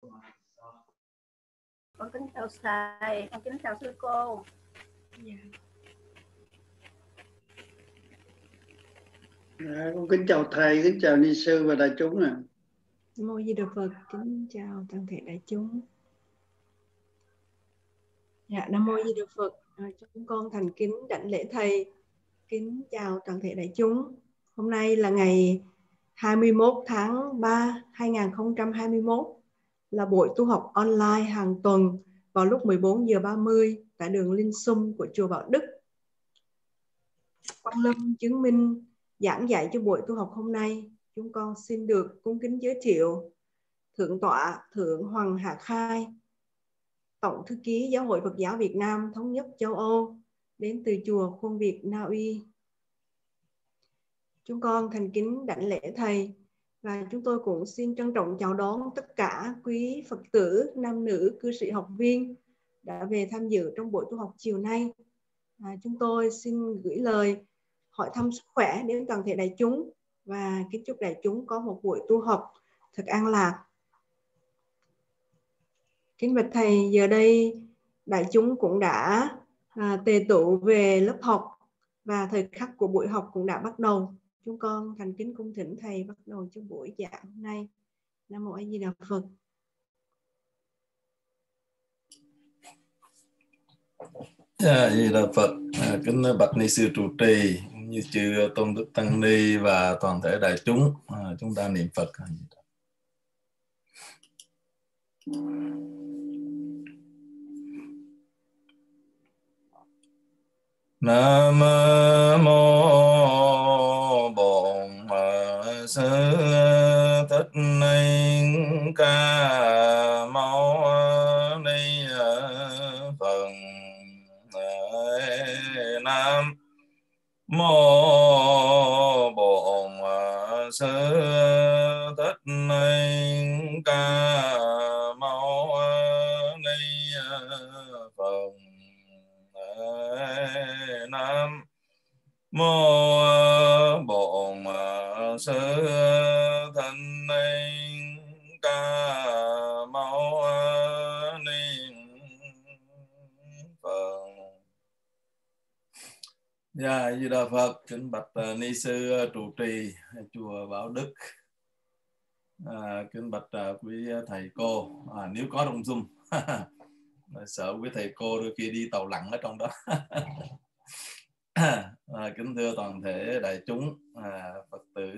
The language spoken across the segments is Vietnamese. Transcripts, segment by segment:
Con kính chào thầy, con kính chào sư cô. Con kính chào thầy, kính chào ni sư và đại chúng. Nam mô Di Đà Phật, kính chào toàn thể đại chúng. Nam mô Di Đà Phật, chúng con thành kính đảnh lễ thầy, kính chào toàn thể đại chúng. Hôm nay là ngày 21 tháng 3 2021, là buổi tu học online hàng tuần vào lúc 14 giờ 30 tại đường Linh Xung của chùa Bảo Đức. Quang Lâm chứng minh giảng dạy cho buổi tu học hôm nay. Chúng con xin được cung kính giới thiệu Thượng tọa Thượng Hoàng Hạ Khai, Tổng thư ký Giáo hội Phật giáo Việt Nam Thống nhất châu Âu, đến từ chùa Khuôn Việt, Na Uy. Chúng con thành kính đảnh lễ thầy, và chúng tôi cũng xin trân trọng chào đón tất cả quý Phật tử, nam nữ, cư sĩ học viên đã về tham dự trong buổi tu học chiều nay. Chúng tôi xin gửi lời hỏi thăm sức khỏe đến toàn thể đại chúng và kính chúc đại chúng có một buổi tu học thật an lạc. Kính bạch thầy, giờ đây đại chúng cũng đã tề tụ về lớp học và thời khắc của buổi học cũng đã bắt đầu. Chúng con thành kính cung thỉnh thầy bắt đầu cho buổi giảng hôm nay. Nam mô A Di Đà Phật. A Di Đà Phật. Kính bạch ni sư trụ trì cũng như chư tôn đức tăng ni và toàn thể đại chúng, chúng ta niệm Phật. Nam mô Bổn Sư Thích Ca Mâu Ni Phật. Nam mô Bổn Sư Thích Ca Mâu Ni Phật. Nam mô Bổn Sư Thích Ca Mâu Ni Phật. Dạ, Di Đà Phật. Kính bạch ni sư trụ trì chùa Bảo Đức, kính bạch quý thầy cô, nếu có trong Zoom. Sợ quý thầy cô đôi khi đi tàu lặn ở trong đó. Kính thưa toàn thể đại chúng, Phật tử,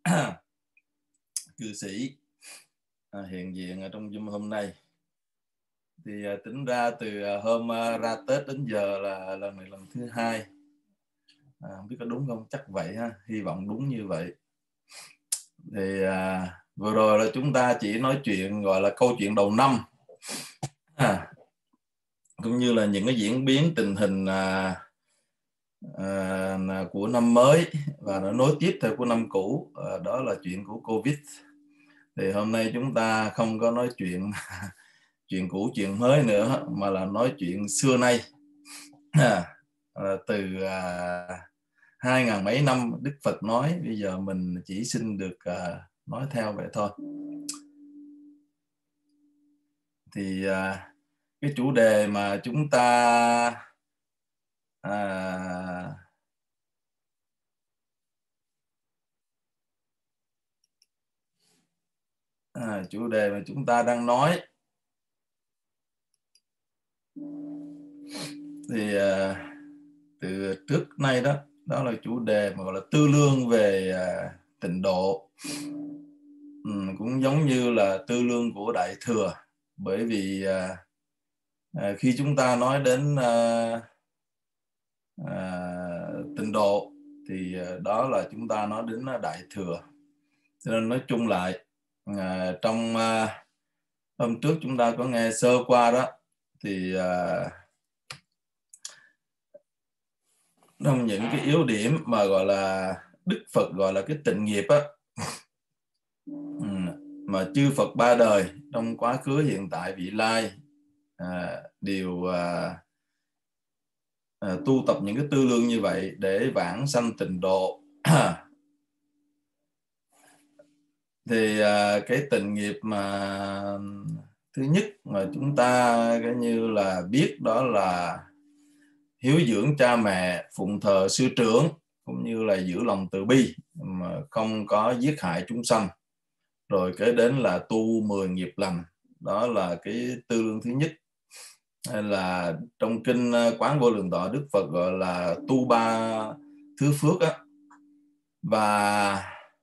cư sĩ hiện diện ở trong Zoom hôm nay. Thì tính ra từ hôm ra Tết đến giờ là lần này lần thứ 2. Không biết có đúng không? Chắc vậy ha, hy vọng đúng như vậy. Thì vừa rồi là chúng ta chỉ nói chuyện gọi là câu chuyện đầu năm, cũng như là những cái diễn biến tình hình của năm mới và nó nối tiếp theo của năm cũ, đó là chuyện của Covid. Thì hôm nay chúng ta không có nói chuyện chuyện cũ chuyện mới nữa, mà là nói chuyện xưa nay, từ 2000 mấy năm Đức Phật nói, bây giờ mình chỉ xin được nói theo vậy thôi. Thì cái chủ đề mà chúng ta chủ đề mà chúng ta đang nói thì từ trước nay đó là chủ đề mà gọi là tư lương về tịnh độ, cũng giống như là tư lương của Đại Thừa. Bởi vì khi chúng ta nói đến tịnh độ thì đó là chúng ta nói đến Đại Thừa. Cho nên nói chung lại, trong hôm trước chúng ta có nghe sơ qua đó, thì trong những cái yếu điểm mà gọi là Đức Phật gọi là cái tịnh nghiệp á, mà chư Phật ba đời trong quá khứ hiện tại vị lai đều tu tập những cái tư lương như vậy để vãng sanh tịnh độ. Thì cái tịnh nghiệp mà thứ nhất mà chúng ta cái như là biết đó là hiếu dưỡng cha mẹ, phụng thờ sư trưởng, cũng như là giữ lòng từ bi mà không có giết hại chúng sanh. Rồi kế đến là tu 10 nghiệp lành, đó là cái tư lương thứ nhất. Hay là trong kinh Quán Vô Lượng Thọ, Đức Phật gọi là tu 3 thứ phước á. Và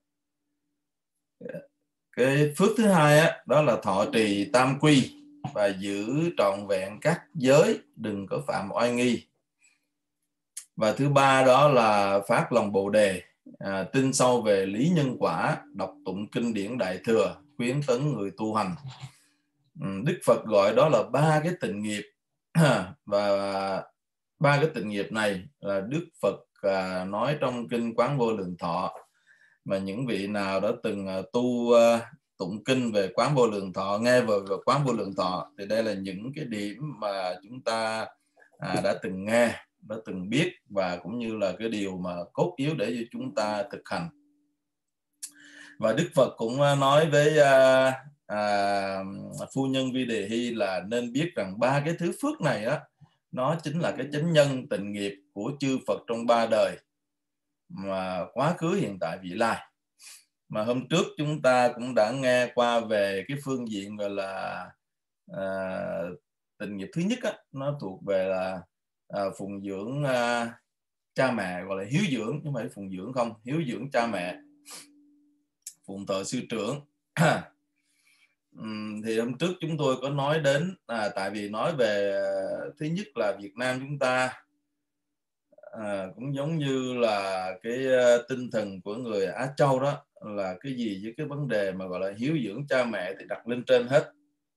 cái phước thứ hai á, đó là thọ trì tam quy và giữ trọn vẹn các giới, đừng có phạm oai nghi. Và thứ ba đó là phát lòng Bồ Đề, tin sâu về lý nhân quả, đọc tụng kinh điển Đại Thừa, khuyến tấn người tu hành. Đức Phật gọi đó là 3 cái tịnh nghiệp. Và 3 cái tịnh nghiệp này là Đức Phật nói trong kinh Quán Vô Lượng Thọ. Mà những vị nào đã từng tu tụng kinh về Quán Vô Lượng Thọ, nghe về Quán Vô Lượng Thọ, thì đây là những cái điểm mà chúng ta đã từng nghe, đã từng biết, và cũng như là cái điều mà cốt yếu để cho chúng ta thực hành. Và Đức Phật cũng nói với phu nhân Vi Đề Hy là nên biết rằng 3 cái thứ phước này đó, nó chính là cái chánh nhân tịnh nghiệp của chư Phật trong 3 đời, mà quá khứ, hiện tại, vị lai. Mà hôm trước chúng ta cũng đã nghe qua về cái phương diện gọi là tịnh nghiệp thứ nhất á, nó thuộc về là phụng dưỡng cha mẹ, gọi là hiếu dưỡng, chứ không phải phụng dưỡng không, hiếu dưỡng cha mẹ, phụng thờ sư trưởng. Thì hôm trước chúng tôi có nói đến, tại vì nói về thứ nhất là Việt Nam chúng ta cũng giống như là cái tinh thần của người Á Châu đó, là cái gì với cái vấn đề mà gọi là hiếu dưỡng cha mẹ thì đặt lên trên hết.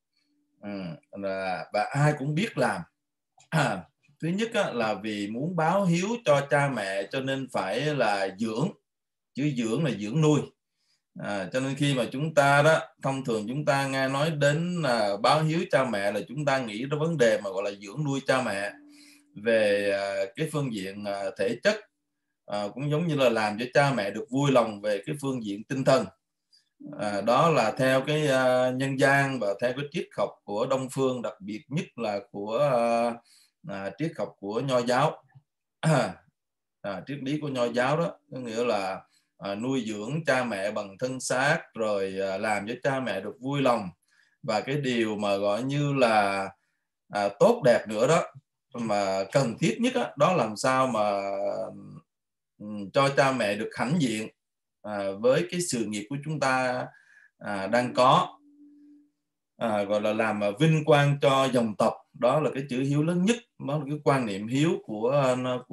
Và ai cũng biết làm. Thứ nhất là vì muốn báo hiếu cho cha mẹ cho nên phải là dưỡng, chứ dưỡng là dưỡng nuôi. Cho nên khi mà chúng ta đó, thông thường chúng ta nghe nói đến báo hiếu cha mẹ là chúng ta nghĩ đến vấn đề mà gọi là dưỡng nuôi cha mẹ về cái phương diện thể chất, cũng giống như là làm cho cha mẹ được vui lòng về cái phương diện tinh thần. Đó là theo cái nhân gian và theo cái triết học của Đông phương, đặc biệt nhất là của triết học của Nho giáo. Triết lý của Nho giáo đó có nghĩa là nuôi dưỡng cha mẹ bằng thân xác, rồi làm cho cha mẹ được vui lòng. Và cái điều mà gọi như là tốt đẹp nữa đó, mà cần thiết nhất đó làm sao mà cho cha mẹ được hãnh diện với cái sự nghiệp của chúng ta đang có, gọi là làm vinh quang cho dòng tộc. Đó là cái chữ hiếu lớn nhất, đó là cái quan niệm hiếu của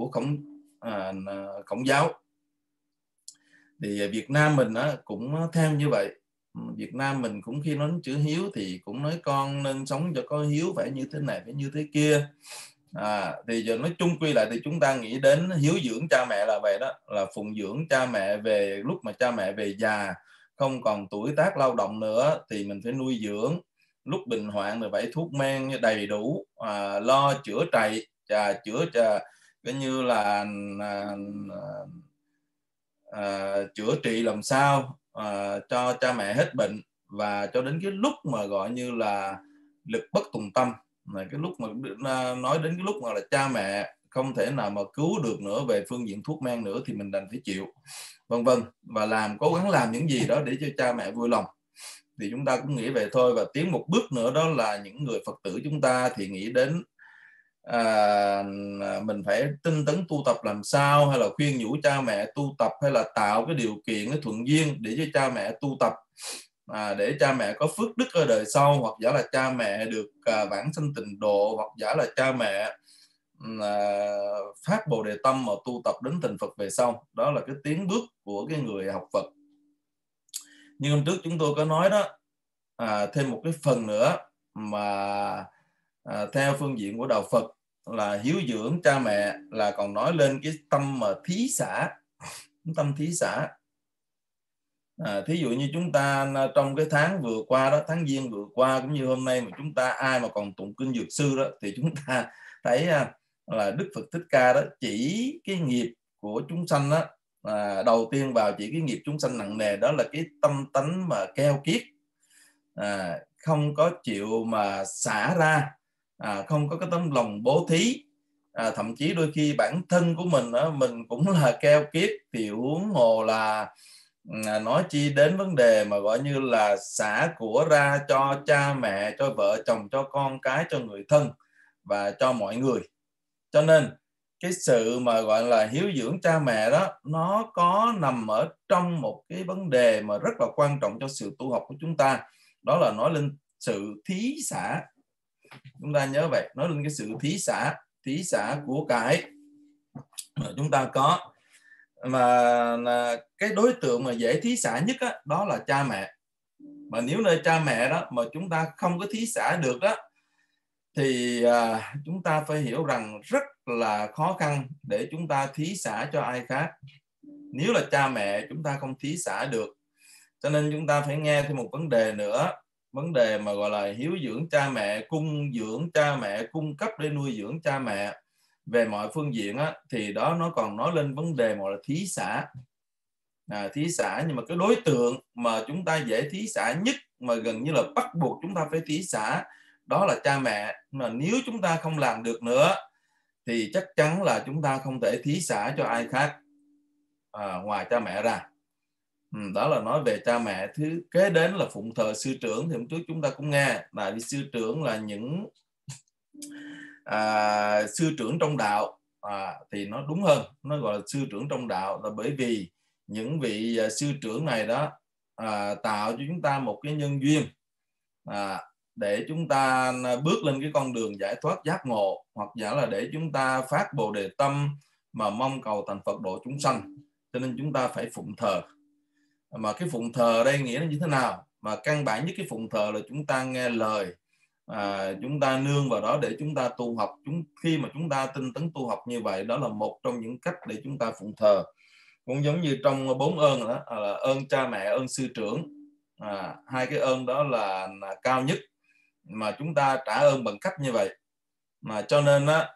Khổng giáo. Thì Việt Nam mình cũng theo như vậy. Việt Nam mình cũng khi nói chữ hiếu thì cũng nói con nên sống cho có hiếu, phải như thế này, phải như thế kia. Thì giờ nói chung quy lại thì chúng ta nghĩ đến hiếu dưỡng cha mẹ là vậy đó, là phụng dưỡng cha mẹ về lúc mà cha mẹ về già, không còn tuổi tác lao động nữa thì mình phải nuôi dưỡng. Lúc bệnh hoạn thì phải thuốc men đầy đủ, lo chữa trị, cái như là chữa trị làm sao cho cha mẹ hết bệnh, và cho đến cái lúc mà gọi như là lực bất tùng tâm, cái lúc mà nói đến cái lúc mà là cha mẹ không thể nào mà cứu được nữa về phương diện thuốc men nữa thì mình đành phải chịu, vân vân, và cố gắng làm những gì đó để cho cha mẹ vui lòng. Thì chúng ta cũng nghĩ về thôi. Và tiến một bước nữa đó là những người Phật tử chúng ta thì nghĩ đến mình phải tinh tấn tu tập làm sao, hay là khuyên nhủ cha mẹ tu tập, hay là tạo cái điều kiện, cái thuận duyên để cho cha mẹ tu tập, để cha mẹ có phước đức ở đời sau, hoặc giả là cha mẹ được vãng sanh tịnh độ, hoặc giả là cha mẹ phát Bồ Đề tâm mà tu tập đến thành Phật về sau. Đó là cái tiến bước của cái người học Phật. Nhưng hôm trước chúng tôi có nói đó, thêm một cái phần nữa mà theo phương diện của đạo Phật là hiếu dưỡng cha mẹ là còn nói lên cái tâm mà thí xả, tâm thí xả. Thí dụ như chúng ta trong cái tháng vừa qua đó, tháng Giêng vừa qua, cũng như hôm nay mà chúng ta ai mà còn tụng kinh Dược Sư đó, thì chúng ta thấy là Đức Phật Thích Ca đó chỉ cái nghiệp của chúng sanh đó, đầu tiên vào chỉ cái nghiệp chúng sanh nặng nề, đó là cái tâm tánh mà keo kiết, không có chịu mà xả ra, không có cái tấm lòng bố thí, thậm chí đôi khi bản thân của mình đó, mình cũng là keo kiết, thì huống hồ là nói chi đến vấn đề mà gọi như là xả của ra cho cha mẹ, cho vợ chồng, cho con cái, cho người thân và cho mọi người. Cho nên cái sự mà gọi là hiếu dưỡng cha mẹ đó, nó có nằm ở trong một cái vấn đề mà rất là quan trọng cho sự tu học của chúng ta, đó là nói lên sự thí xả. Chúng ta nhớ vậy, nói lên cái sự thí xả của cải mà chúng ta có. Mà cái đối tượng mà dễ thí xả nhất á, đó là cha mẹ. Mà nếu nơi cha mẹ đó mà chúng ta không có thí xả được đó, thì chúng ta phải hiểu rằng rất là khó khăn để chúng ta thí xả cho ai khác, nếu là cha mẹ chúng ta không thí xả được. Cho nên chúng ta phải nghe thêm một vấn đề nữa, vấn đề mà gọi là hiếu dưỡng cha mẹ, cung dưỡng cha mẹ, cung cấp để nuôi dưỡng cha mẹ về mọi phương diện á, thì đó nó còn nói lên vấn đề gọi là thí xả. Thí xả, nhưng mà cái đối tượng mà chúng ta dễ thí xả nhất, mà gần như là bắt buộc chúng ta phải thí xả, đó là cha mẹ. Mà nếu chúng ta không làm được nữa thì chắc chắn là chúng ta không thể thí xả cho ai khác ngoài cha mẹ ra. Đó là nói về cha mẹ. Thứ kế đến là phụng thờ sư trưởng. Thì hôm trước chúng ta cũng nghe là sư trưởng là những sư trưởng trong đạo, thì nó đúng hơn, nó gọi là sư trưởng trong đạo, là bởi vì những vị sư trưởng này đó tạo cho chúng ta một cái nhân duyên để chúng ta bước lên cái con đường giải thoát giác ngộ, hoặc giả là để chúng ta phát bồ đề tâm mà mong cầu thành Phật độ chúng sanh. Cho nên chúng ta phải phụng thờ. Mà cái phụng thờ ở đây nghĩa là như thế nào? Mà căn bản nhất cái phụng thờ là chúng ta nghe lời, chúng ta nương vào đó để chúng ta tu học. Khi mà chúng ta tinh tấn tu học như vậy, đó là một trong những cách để chúng ta phụng thờ. Cũng giống như trong 4 ơn đó, là ơn cha mẹ, ơn sư trưởng. Hai cái ơn đó là cao nhất mà chúng ta trả ơn bằng cách như vậy. Mà cho nên á,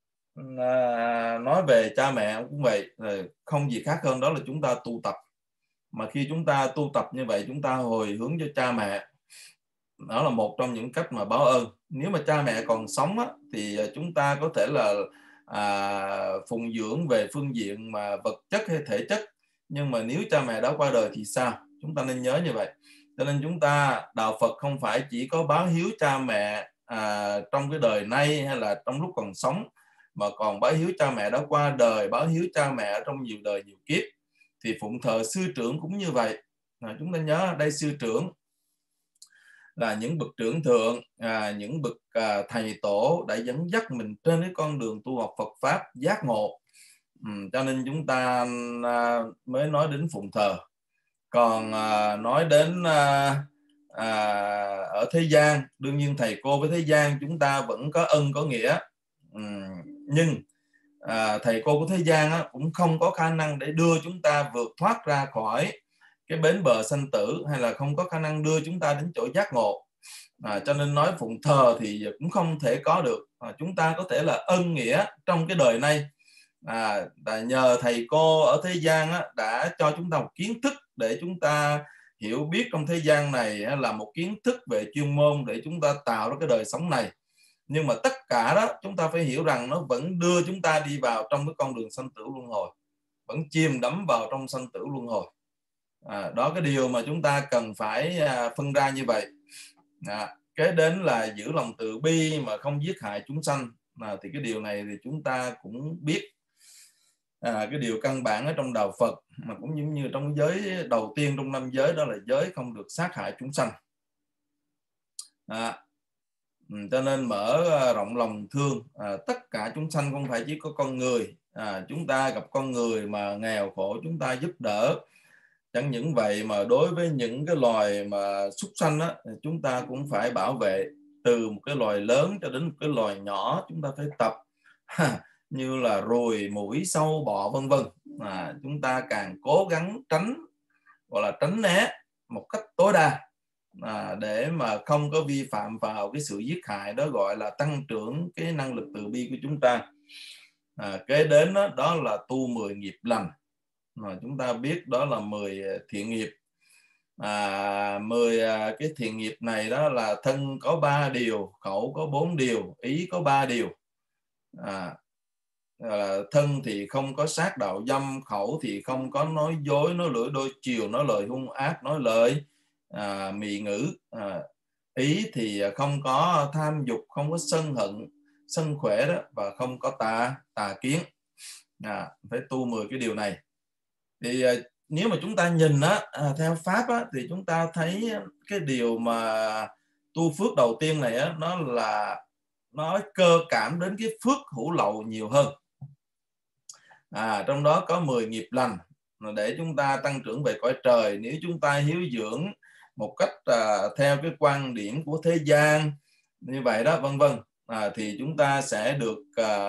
nói về cha mẹ cũng vậy, không gì khác hơn đó là chúng ta tu tập. Mà khi chúng ta tu tập như vậy, chúng ta hồi hướng cho cha mẹ, đó là một trong những cách mà báo ơn. Nếu mà cha mẹ còn sống á, thì chúng ta có thể là phụng dưỡng về phương diện mà vật chất hay thể chất. Nhưng mà nếu cha mẹ đã qua đời thì sao? Chúng ta nên nhớ như vậy. Cho nên chúng ta, đạo Phật không phải chỉ có báo hiếu cha mẹ trong cái đời nay hay là trong lúc còn sống, mà còn báo hiếu cha mẹ đã qua đời, báo hiếu cha mẹ trong nhiều đời nhiều kiếp. Thì phụng thờ sư trưởng cũng như vậy. Chúng ta nhớ đây, sư trưởng là những bậc trưởng thượng, những bậc thầy tổ đã dẫn dắt mình trên cái con đường tu học Phật Pháp giác ngộ. Cho nên chúng ta mới nói đến phụng thờ. Còn nói đến ở thế gian, đương nhiên thầy cô với thế gian chúng ta vẫn có ân có nghĩa. Nhưng thầy cô của thế gian cũng không có khả năng để đưa chúng ta vượt thoát ra khỏi cái bến bờ sanh tử, hay là không có khả năng đưa chúng ta đến chỗ giác ngộ. Cho nên nói phụng thờ thì cũng không thể có được. Chúng ta có thể là ân nghĩa trong cái đời này, nhờ thầy cô ở thế gian đã cho chúng ta một kiến thức để chúng ta hiểu biết trong thế gian này, là một kiến thức về chuyên môn để chúng ta tạo ra cái đời sống này. Nhưng mà tất cả đó chúng ta phải hiểu rằng nó vẫn đưa chúng ta đi vào trong cái con đường sanh tử luân hồi, vẫn chìm đắm vào trong sanh tử luân hồi. Đó cái điều mà chúng ta cần phải phân ra như vậy. Kế đến là giữ lòng từ bi mà không giết hại chúng sanh. Thì cái điều này thì chúng ta cũng biết, cái điều căn bản ở trong đạo Phật, mà cũng giống như trong giới đầu tiên trong 5 giới, đó là giới không được sát hại chúng sanh. Cho nên mở rộng lòng thương tất cả chúng sanh, không phải chỉ có con người. Chúng ta gặp con người mà nghèo khổ, chúng ta giúp đỡ. Chẳng những vậy mà đối với những cái loài mà súc sanh chúng ta cũng phải bảo vệ. Từ một cái loài lớn cho đến một cái loài nhỏ, chúng ta phải tập như là ruồi, muỗi, sâu, bọ vân vân. Chúng ta càng cố gắng tránh, gọi là tránh né một cách tối đa, để mà không có vi phạm vào cái sự giết hại. Đó gọi là tăng trưởng cái năng lực từ bi của chúng ta. Kế đến đó là tu 10 nghiệp lành. Chúng ta biết đó là 10 thiện nghiệp. 10 cái thiện nghiệp này đó là thân có 3 điều, khẩu có 4 điều, ý có 3 điều. Thân thì không có sát đạo dâm, khẩu thì không có nói dối, nói lưỡi đôi chiều, nói lời hung ác, nói lời mị ngữ, ý thì không có tham dục, không có sân hận, sân khỏe đó, và không có tà kiến. Phải tu 10 cái điều này. Thì nếu mà chúng ta nhìn theo pháp thì chúng ta thấy cái điều mà tu phước đầu tiên này nó là nói cơ cảm đến cái phước hữu lậu nhiều hơn. Trong đó có 10 nghiệp lành để chúng ta tăng trưởng về cõi trời. Nếu chúng ta hiếu dưỡng một cách theo cái quan điểm của thế gian như vậy đó, vân vân, thì chúng ta sẽ được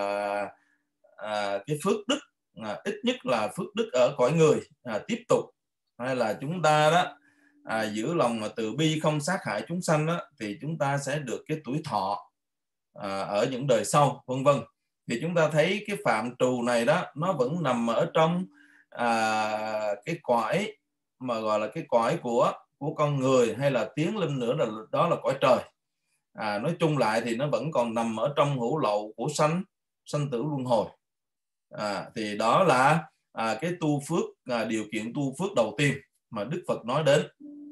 cái phước đức, ít nhất là phước đức ở cõi người tiếp tục. Hay là chúng ta đó giữ lòng từ bi, không sát hại chúng sanh đó, thì chúng ta sẽ được cái tuổi thọ ở những đời sau, vân vân. Thì chúng ta thấy cái phạm trù này đó, nó vẫn nằm ở trong cái cõi mà gọi là cái cõi của con người, hay là tiến lên nữa là đó là cõi trời. Nói chung lại thì nó vẫn còn nằm ở trong hữu lậu của sanh tử luân hồi. Thì đó là cái tu phước, điều kiện tu phước đầu tiên mà Đức Phật nói đến.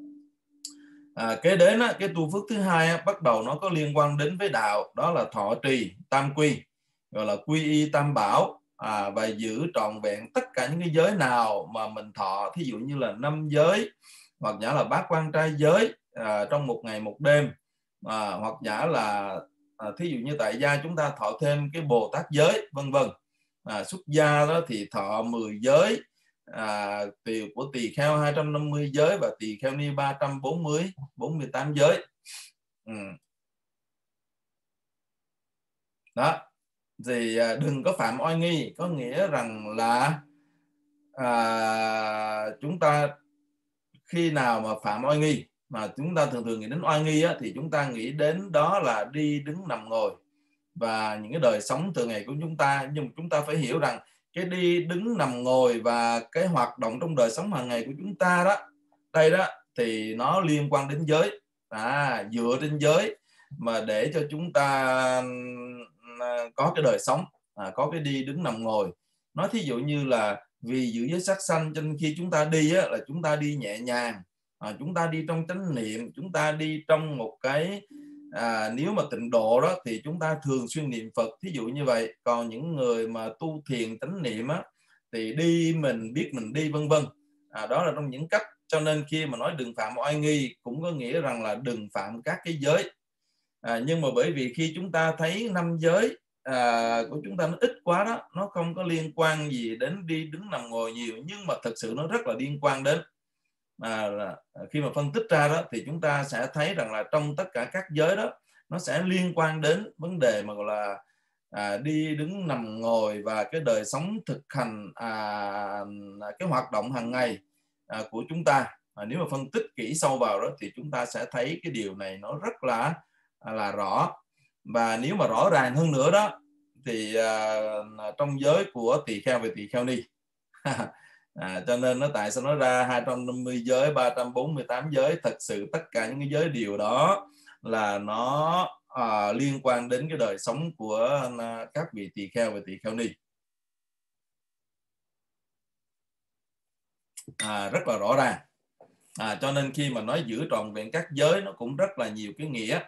Kế đến cái tu phước thứ hai bắt đầu nó có liên quan đến với đạo, đó là thọ trì tam quy, gọi là quy y tam bảo, và giữ trọn vẹn tất cả những cái giới nào mà mình thọ, thí dụ như là 5 giới, hoặc giả là bát quan trai giới trong một ngày một đêm, hoặc giả là thí dụ như tại gia chúng ta thọ thêm cái Bồ Tát giới, vân vân. Xuất gia đó thì thọ 10 giới, của tỳ kheo 250 giới, và tỳ kheo ni 348 giới. Đó thì đừng có phạm oai nghi, có nghĩa rằng là chúng ta khi nào mà phạm oai nghi, mà chúng ta thường nghĩ đến oai nghi thì chúng ta nghĩ đến đó là đi đứng nằm ngồi và những cái đời sống thường ngày của chúng ta. Nhưng chúng ta phải hiểu rằng cái đi đứng nằm ngồi và cái hoạt động trong đời sống hàng ngày của chúng ta đó, đây đó, thì nó liên quan đến giới. Dựa trên giới mà để cho chúng ta có cái đời sống, có cái đi đứng nằm ngồi. Nói thí dụ như là vì giữ giới sát sanh, cho nên khi chúng ta đi là chúng ta đi nhẹ nhàng, chúng ta đi trong chánh niệm, chúng ta đi trong một cái nếu mà tịnh độ đó thì chúng ta thường xuyên niệm Phật, thí dụ như vậy. Còn những người mà tu thiền chánh niệm thì đi mình biết mình đi, vân vân. Đó là trong những cách. Cho nên khi mà nói đừng phạm oai nghi cũng có nghĩa rằng là đừng phạm các cái giới. Nhưng mà bởi vì khi chúng ta thấy 5 giới của chúng ta nó ít quá đó, nó không có liên quan gì đến đi đứng nằm ngồi nhiều, nhưng mà thực sự nó rất là liên quan đến. Khi mà phân tích ra đó thì chúng ta sẽ thấy rằng là trong tất cả các giới đó, nó sẽ liên quan đến vấn đề mà gọi là đi đứng nằm ngồi và cái đời sống thực hành, cái hoạt động hàng ngày của chúng ta. Nếu mà phân tích kỹ sâu vào đó thì chúng ta sẽ thấy cái điều này nó rất là rõ. Và nếu mà rõ ràng hơn nữa đó thì trong giới của tỳ kheo và tỳ kheo ni cho nên nó tại sao nó ra 250 giới, 348 giới. Thật sự tất cả những cái giới điều đó là nó liên quan đến cái đời sống của các vị tỳ kheo và tỳ kheo ni. Rất là rõ ràng. Cho nên khi mà nói giữ trọn vẹn các giới, nó cũng rất là nhiều cái nghĩa.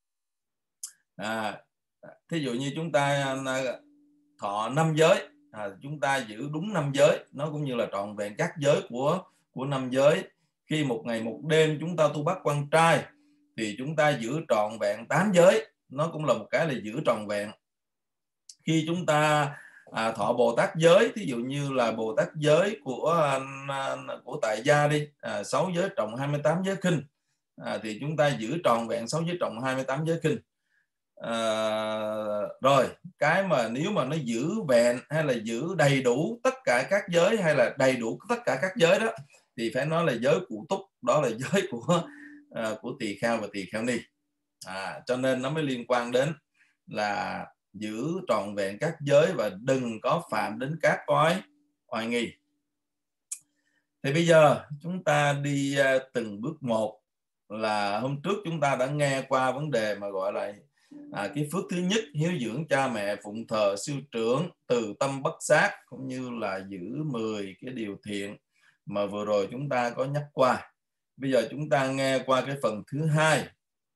Thí dụ như chúng ta thọ 5 giới, chúng ta giữ đúng 5 giới, nó cũng như là trọn vẹn các giới của 5 giới. Khi một ngày một đêm chúng ta tu bát quan trai thì chúng ta giữ trọn vẹn 8 giới, nó cũng là một cái là giữ trọn vẹn. Khi chúng ta thọ Bồ Tát giới, thí dụ như là Bồ Tát giới của tại gia đi, 6 giới trọng 28 giới khinh, thì chúng ta giữ trọn vẹn 6 giới trọng 28 giới khinh. Rồi cái mà nếu mà nó giữ vẹn hay là giữ đầy đủ tất cả các giới, hay là đầy đủ tất cả các giới đó, thì phải nói là giới cụ túc, đó là giới của tỳ kheo và tỳ kheo ni. Cho nên nó mới liên quan đến là giữ trọn vẹn các giới và đừng có phạm đến các oai nghi. Thì bây giờ chúng ta đi từng bước một. Là hôm trước chúng ta đã nghe qua vấn đề mà gọi là cái phước thứ nhất, hiếu dưỡng cha mẹ, phụng thờ sư trưởng, từ tâm bất sát, cũng như là giữ 10 cái điều thiện mà vừa rồi chúng ta có nhắc qua. Bây giờ chúng ta nghe qua cái phần thứ hai,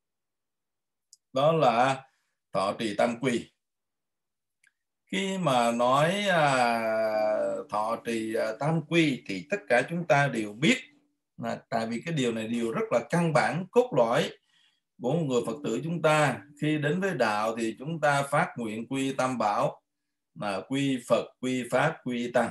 đó là thọ trì tam quy. Khi mà nói thọ trì tam quy thì tất cả chúng ta đều biết, tại vì cái điều này điều rất là căn bản, cốt lõi của một người Phật tử chúng ta. Khi đến với đạo thì chúng ta phát nguyện quy tam bảo, là quy Phật, quy Pháp, quy Tăng.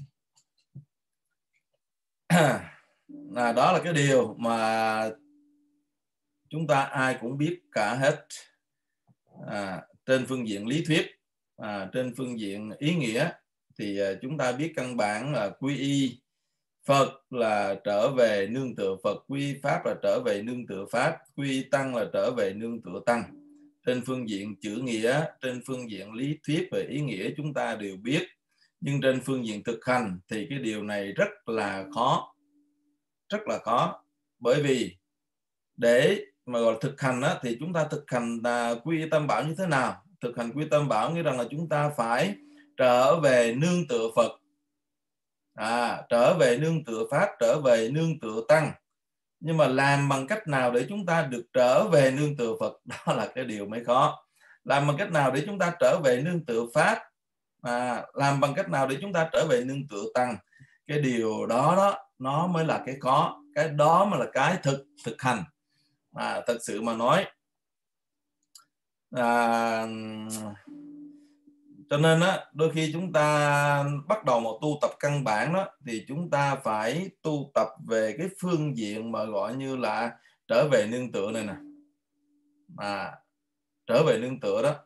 Đó là cái điều mà chúng ta ai cũng biết cả hết. Trên phương diện lý thuyết, trên phương diện ý nghĩa thì chúng ta biết căn bản là quy y Phật là trở về nương tựa Phật, quy Pháp là trở về nương tựa Pháp, quy Tăng là trở về nương tựa Tăng. Trên phương diện chữ nghĩa, trên phương diện lý thuyết về ý nghĩa chúng ta đều biết. Nhưng trên phương diện thực hành thì cái điều này rất là khó. Rất là khó. Bởi vì để mà gọi là thực hành thì chúng ta thực hành quy tam bảo như thế nào? Thực hành quy tam bảo nghĩa rằng là chúng ta phải trở về nương tựa Phật, trở về nương tựa Pháp, trở về nương tựa Tăng. Nhưng mà làm bằng cách nào để chúng ta được trở về nương tựa Phật? Đó là cái điều mới khó. Làm bằng cách nào để chúng ta trở về nương tựa Pháp? Làm bằng cách nào để chúng ta trở về nương tựa Tăng? Cái điều đó nó mới là cái khó. Cái đó mới là cái thực hành. Thật sự mà nói, cho nên đôi khi chúng ta bắt đầu một tu tập căn bản thì chúng ta phải tu tập về cái phương diện mà gọi như là trở về nương tựa này nè. Trở về nương tựa đó.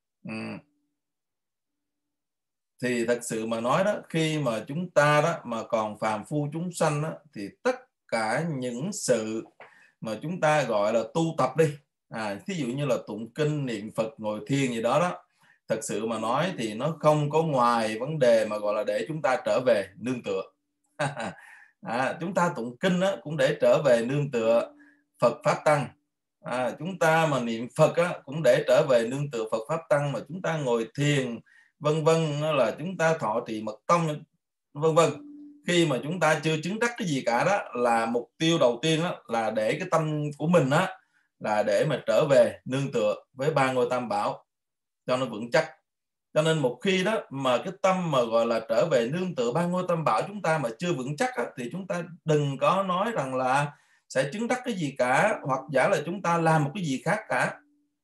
Thì thật sự mà nói đó, khi mà chúng ta mà còn phàm phu chúng sanh thì tất cả những sự mà chúng ta gọi là tu tập đi, thí dụ như là tụng kinh, niệm Phật, ngồi thiền gì đó, thật sự mà nói thì nó không có ngoài vấn đề mà gọi là để chúng ta trở về nương tựa. Chúng ta tụng kinh cũng để trở về nương tựa Phật Pháp Tăng. Chúng ta mà niệm Phật cũng để trở về nương tựa Phật Pháp Tăng, mà chúng ta ngồi thiền vân vân là chúng ta thọ trì mật tông vân vân. Khi mà chúng ta chưa chứng đắc cái gì cả đó, là mục tiêu đầu tiên là để cái tâm của mình là để mà trở về nương tựa với ba ngôi tam bảo cho nó vững chắc. Cho nên một khi đó mà cái tâm mà gọi là trở về nương tựa ba ngôi tam bảo chúng ta mà chưa vững chắc thì chúng ta đừng có nói rằng là sẽ chứng đắc cái gì cả, hoặc giả là chúng ta làm một cái gì khác cả.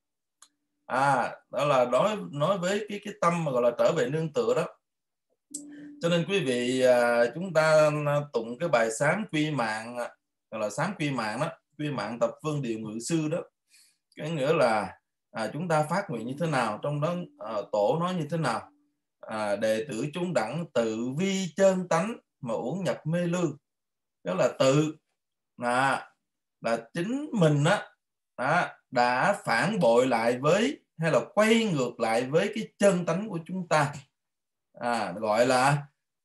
Đó là nói với cái tâm mà gọi là trở về nương tựa đó. Cho nên quý vị chúng ta tụng cái bài sám quy mạng, gọi là sám quy mạng đó, quy mạng tập phương điều ngự sư đó. Cái nghĩa là chúng ta phát nguyện như thế nào, trong đó tổ nói như thế nào. Đệ tử chúng đẳng tự vi chân tánh mà uổng nhập mê lư. Đó là tự là chính mình đã phản bội lại với, hay là quay ngược lại với cái chân tánh của chúng ta, gọi là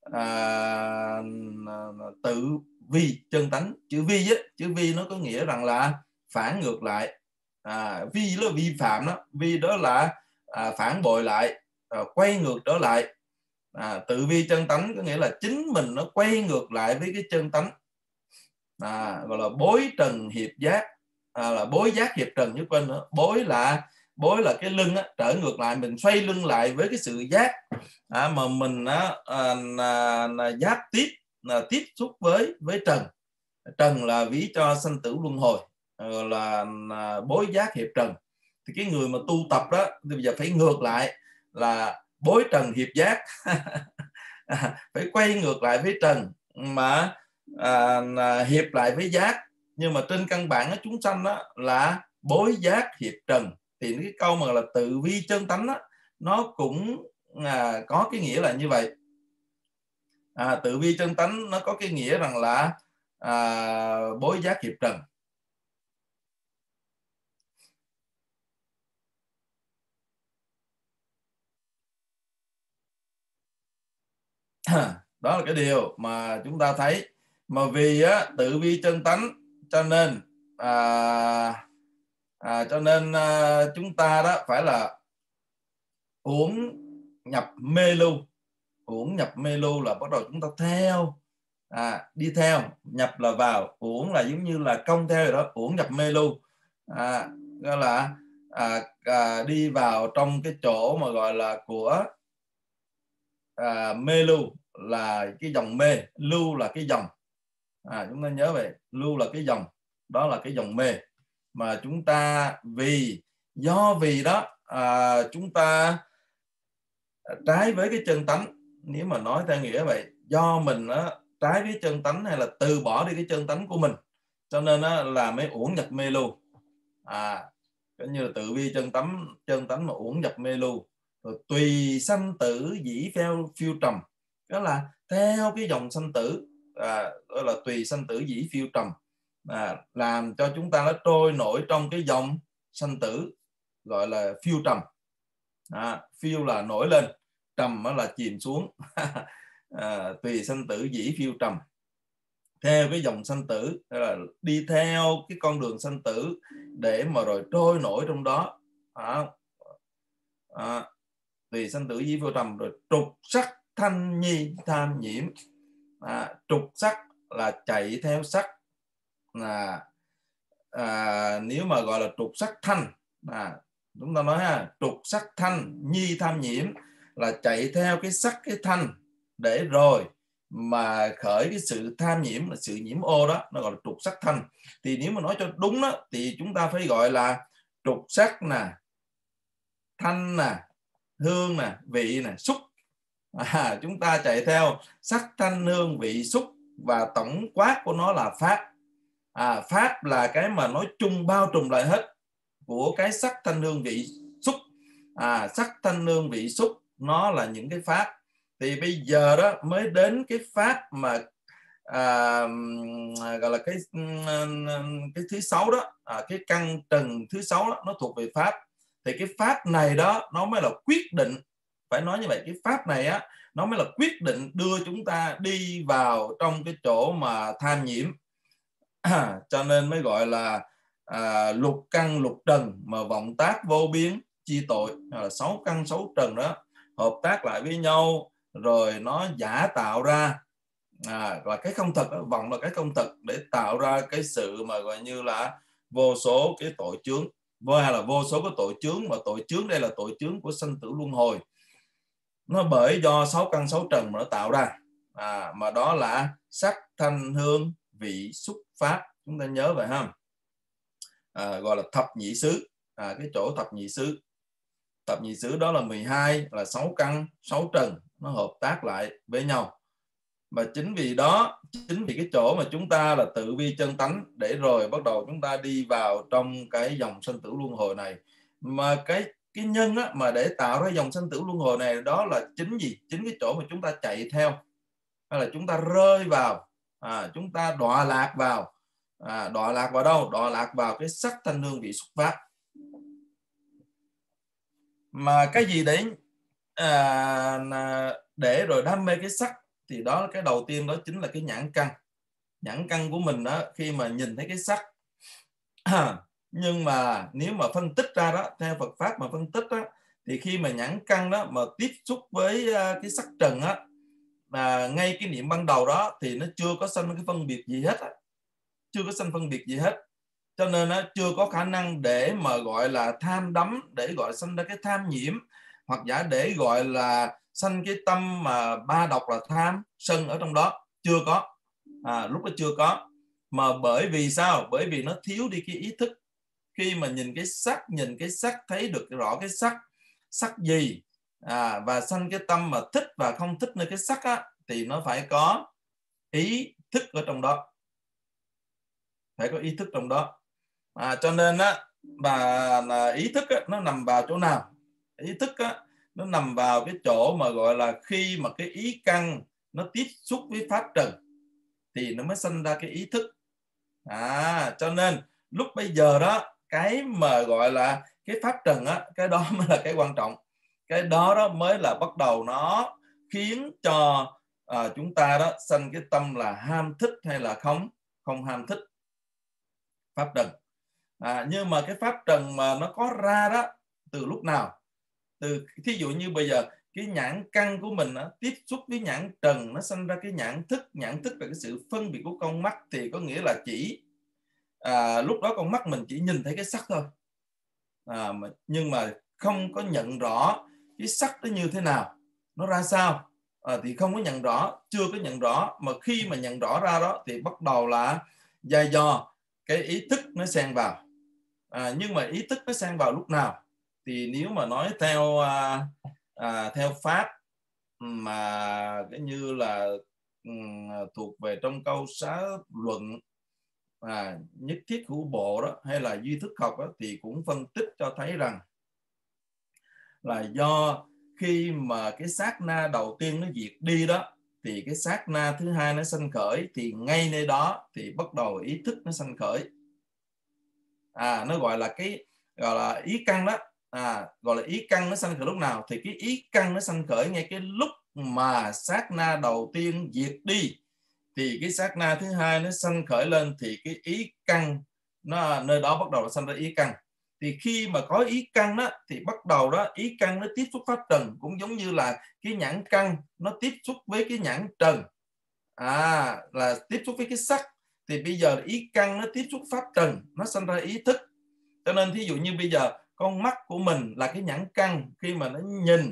tự vi chân tánh. Chữ vi nó có nghĩa rằng là phản ngược lại. Vi là vi phạm đó, vi đó là phản bội lại, quay ngược trở lại. Tự vi chân tánh có nghĩa là chính mình nó quay ngược lại với cái chân tánh, gọi là bối trần hiệp giác, là bối giác hiệp trần chứ quên nữa. Bối là cái lưng trở ngược lại, mình xoay lưng lại với cái sự giác mà mình giác tiếp xúc với trần. Trần là ví cho sanh tử luân hồi, là bối giác hiệp trần. Thì cái người mà tu tập đó thì bây giờ phải ngược lại là bối trần hiệp giác. Phải quay ngược lại với trần mà hiệp lại với giác. Nhưng mà trên căn bản chúng sanh là bối giác hiệp trần. Thì cái câu mà là tự vi chân tánh nó cũng có cái nghĩa là như vậy. Tự vi chân tánh nó có cái nghĩa rằng là bối giác hiệp trần. Đó là cái điều mà chúng ta thấy. mà vì tự vi chân tánh cho nên chúng ta đó phải là uổng nhập mê lưu. Uổng nhập mê lưu là bắt đầu chúng ta theo, đi theo, nhập là vào, uổng là giống như là công theo rồi đó, uổng nhập mê lưu, gọi là đi vào trong cái chỗ mà gọi là của mê lưu, là cái dòng mê, lưu là cái dòng, chúng ta nhớ vậy, lưu là cái dòng, đó là cái dòng mê mà chúng ta do vì đó chúng ta trái với cái chân tánh. Nếu mà nói theo nghĩa vậy, do mình trái với chân tánh hay là từ bỏ đi cái chân tánh của mình, cho nên là mới uổng nhập mê lưu. Cái như là tự vi chân tánh mà uổng nhập mê lưu. Rồi tùy sanh tử dĩ phiêu trầm, đó là theo cái dòng sanh tử, đó là tùy sanh tử dĩ phiêu trầm, làm cho chúng ta nó trôi nổi trong cái dòng sanh tử, gọi là phiêu trầm. Phiêu là nổi lên, trầm là chìm xuống. Tùy sanh tử dĩ phiêu trầm, theo cái dòng sanh tử, là đi theo cái con đường sanh tử để mà rồi trôi nổi trong đó. Tùy sanh tử dĩ phiêu trầm, rồi trục sắc thanh nhi tham nhiễm. Trục sắc là chạy theo sắc. Nếu mà gọi là trục sắc thanh, chúng ta nói trục sắc thanh nhi tham nhiễm là chạy theo cái sắc, cái thanh, để rồi mà khởi cái sự tham nhiễm, là sự nhiễm ô đó, nó gọi là trục sắc thanh. Thì nếu mà nói cho đúng đó, thì chúng ta phải gọi là trục sắc nè, thanh nè, hương nè, vị nè, xúc. Chúng ta chạy theo sắc, thanh, hương, vị, xúc, và tổng quát của nó là pháp. Pháp là cái mà nói chung bao trùm lại hết của cái sắc, thanh, hương, vị, xúc. Sắc, thanh, hương, vị, xúc nó là những cái pháp. Thì bây giờ đó mới đến cái pháp mà gọi là cái thứ 6 đó, cái căn trần thứ 6 đó, nó thuộc về pháp. Thì cái pháp này đó nó mới là quyết định, phải nói như vậy, cái pháp này nó mới là quyết định đưa chúng ta đi vào trong cái chỗ mà tham nhiễm. Cho nên mới gọi là lục căn lục trần mà vọng tác vô biến chi tội. 6 căn 6 trần đó hợp tác lại với nhau, rồi nó giả tạo ra là cái không thật đó. Vọng là cái không thật, để tạo ra cái sự mà gọi như là vô số cái tội chướng, hay là vô số cái tội chướng. Mà tội chướng đây là tội chướng của sanh tử luân hồi, nó bởi do 6 căn 6 trần mà nó tạo ra. Mà đó là sắc, thanh, hương, vị, xúc, pháp. Chúng ta nhớ vậy ha. Gọi là thập nhị xứ. Cái chỗ thập nhị xứ, thập nhị xứ đó là 12, là 6 căn 6 trần nó hợp tác lại với nhau. Và chính vì đó, chính vì cái chỗ mà chúng ta là tự vi chân tánh, để rồi bắt đầu chúng ta đi vào trong cái dòng sanh tử luân hồi này. Mà cái nhân mà để tạo ra dòng sanh tử luân hồi này, đó là chính gì? Chính cái chỗ mà chúng ta chạy theo, hay là chúng ta rơi vào, chúng ta đọa lạc vào. Đọa lạc vào đâu? Đọa lạc vào cái sắc, thanh, hương, vị, xúc, pháp. Mà cái gì để rồi đam mê cái sắc, thì đó, cái đầu tiên đó chính là cái nhãn căn. Nhãn căn của mình đó, khi mà nhìn thấy cái sắc. Nhưng mà nếu mà phân tích ra đó, theo Phật pháp mà phân tích đó, thì khi mà nhãn căn đó mà tiếp xúc với cái sắc trần á, ngay cái niệm ban đầu đó thì nó chưa có sanh cái phân biệt gì hết á. Chưa có sanh phân biệt gì hết, cho nên nó chưa có khả năng để mà gọi là tham đắm, để gọi là sanh ra cái tham nhiễm, hoặc giả để gọi là sanh cái tâm mà ba độc là tham sân ở trong đó. Chưa có, lúc đó chưa có. Mà bởi vì sao? Bởi vì nó thiếu đi cái ý thức. Khi mà nhìn cái sắc thấy được rõ cái sắc gì, và sanh cái tâm mà thích và không thích nơi cái sắc á, thì nó phải có ý thức ở trong đó, phải có ý thức trong đó. Cho nên á, và ý thức á, nó nằm vào chỗ nào? Ý thức á, nó nằm vào cái chỗ mà gọi là khi mà cái ý căn nó tiếp xúc với pháp trần thì nó mới sinh ra cái ý thức. Cho nên lúc bây giờ đó, cái mà gọi là cái pháp trần á, cái đó mới là cái quan trọng. Cái đó mới là bắt đầu nó khiến cho chúng ta đó sanh cái tâm là ham thích hay là không ham thích pháp trần. Nhưng mà cái pháp trần mà nó có ra đó từ lúc nào? Thí dụ như bây giờ cái nhãn căn của mình tiếp xúc với nhãn trần, nó sanh ra cái nhãn thức là cái sự phân biệt của con mắt, thì có nghĩa là chỉ lúc đó con mắt mình chỉ nhìn thấy cái sắc thôi, nhưng mà không có nhận rõ cái sắc nó như thế nào, nó ra sao, thì không có nhận rõ, chưa có nhận rõ. Mà khi mà nhận rõ ra đó thì bắt đầu là do cái ý thức nó xen vào. Nhưng mà ý thức nó xen vào lúc nào? Thì nếu mà nói theo pháp mà cái như là thuộc về trong câu xá luận nhất thiết hữu bộ đó, hay là duy thức học đó, thì cũng phân tích cho thấy rằng là do khi mà cái sát na đầu tiên nó diệt đi đó, thì cái sát na thứ hai nó sanh khởi, thì ngay nơi đó thì bắt đầu ý thức nó sanh khởi. Nó gọi là ý căn đó. Gọi là ý căn nó sanh khởi lúc nào? Thì cái ý căn nó sanh khởi ngay cái lúc mà sát na đầu tiên diệt đi, thì cái sát na thứ hai nó sanh khởi lên, thì cái ý căn nó nơi đó bắt đầu nó sanh ra ý căn. Thì khi mà có ý căn đó, thì bắt đầu đó ý căn nó tiếp xúc pháp trần, cũng giống như là cái nhãn căn nó tiếp xúc với cái nhãn trần, là tiếp xúc với cái sắc. Thì bây giờ ý căn nó tiếp xúc pháp trần, nó sanh ra ý thức. Cho nên thí dụ như bây giờ con mắt của mình là cái nhãn căn, khi mà nó nhìn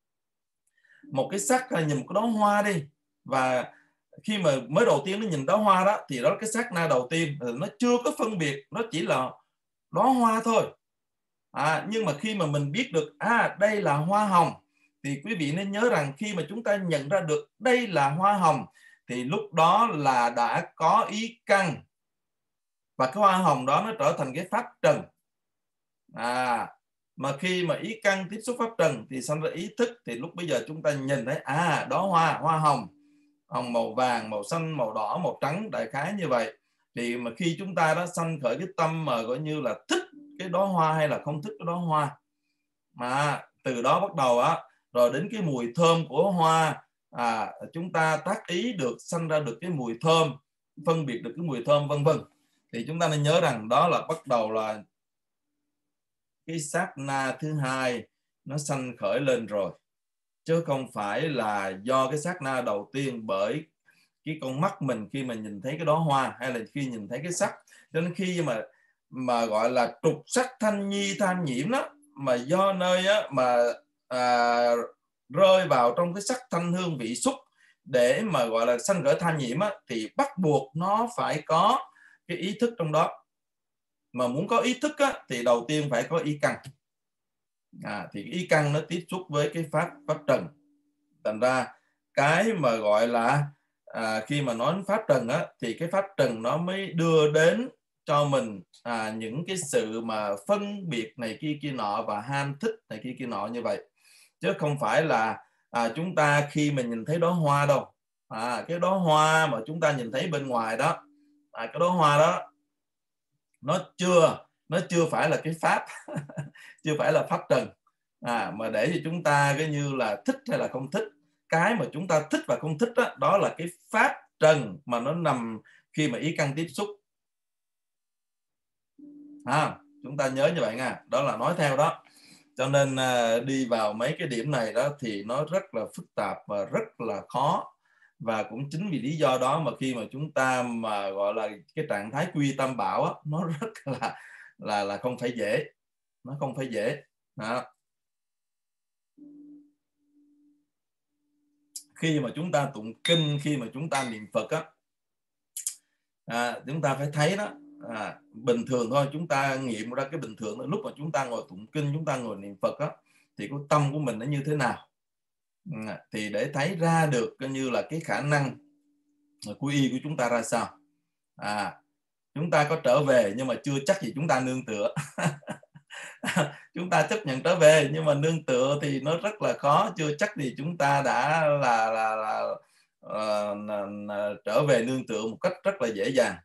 một cái sắc hay nhìn một cái đóa hoa đi, và khi mà mới đầu tiên nó nhìn đóa hoa đó, thì đó là cái sát na đầu tiên, nó chưa có phân biệt, nó chỉ là đóa hoa thôi. Nhưng mà khi mà mình biết được đây là hoa hồng, thì quý vị nên nhớ rằng khi mà chúng ta nhận ra được đây là hoa hồng, thì lúc đó là đã có ý căn, và cái hoa hồng đó nó trở thành cái pháp trần. Mà khi mà ý căn tiếp xúc pháp trần thì sanh ra ý thức, thì lúc bây giờ chúng ta nhìn thấy đó hoa hồng, hồng màu vàng, màu xanh, màu đỏ, màu trắng, đại khái như vậy. Thì mà khi chúng ta đã sanh khởi cái tâm mà gọi như là thích cái đóa hoa hay là không thích cái đóa hoa, mà từ đó bắt đầu rồi đến cái mùi thơm của hoa, chúng ta tác ý được, sanh ra được cái mùi thơm, phân biệt được cái mùi thơm, vân vân. Thì chúng ta nên nhớ rằng đó là bắt đầu là cái sát na thứ hai nó sanh khởi lên rồi, chứ không phải là do cái sát na đầu tiên, bởi cái con mắt mình khi mà nhìn thấy cái đóa hoa hay là khi nhìn thấy cái sắc. Cho nên khi mà gọi là trục sắc thanh nhi tham nhiễm đó, mà do nơi mà rơi vào trong cái sắc thanh hương vị xúc để mà gọi là sanh khởi tham nhiễm thì bắt buộc nó phải có cái ý thức trong đó. Mà muốn có ý thức thì đầu tiên phải có ý căn. Thì ý căn nó tiếp xúc với cái pháp trần. Thành ra cái mà gọi là khi mà nói đến pháp trần thì cái pháp trần nó mới đưa đến cho mình những cái sự mà phân biệt này kia nọ và ham thích này kia nọ như vậy, chứ không phải là chúng ta khi mình nhìn thấy đóa hoa đâu. Cái đóa hoa mà chúng ta nhìn thấy bên ngoài đó, cái đóa hoa đó nó chưa phải là cái pháp chưa phải là pháp trần, mà để cho chúng ta cái như là thích hay là không thích. Cái mà chúng ta thích và không thích đó là cái pháp trần mà nó nằm khi mà ý căn tiếp xúc. Chúng ta nhớ như vậy nha, đó là nói theo đó. Cho nên đi vào mấy cái điểm này đó thì nó rất là phức tạp và rất là khó. Và cũng chính vì lý do đó mà khi mà chúng ta mà gọi là cái trạng thái quy tam bảo nó rất là không phải dễ. Nó không phải dễ. Khi mà chúng ta tụng kinh, khi mà chúng ta niệm Phật chúng ta phải thấy đó, bình thường thôi, chúng ta nghiệm ra cái bình thường đó, lúc mà chúng ta ngồi tụng kinh, chúng ta ngồi niệm Phật thì cái tâm của mình nó như thế nào, thì để thấy ra được coi như là cái khả năng quy y của chúng ta ra sao. Chúng ta có trở về nhưng mà chưa chắc gì chúng ta nương tựa. Chúng ta chấp nhận trở về nhưng mà nương tựa thì nó rất là khó, chưa chắc thì chúng ta đã trở về nương tựa một cách rất là dễ dàng.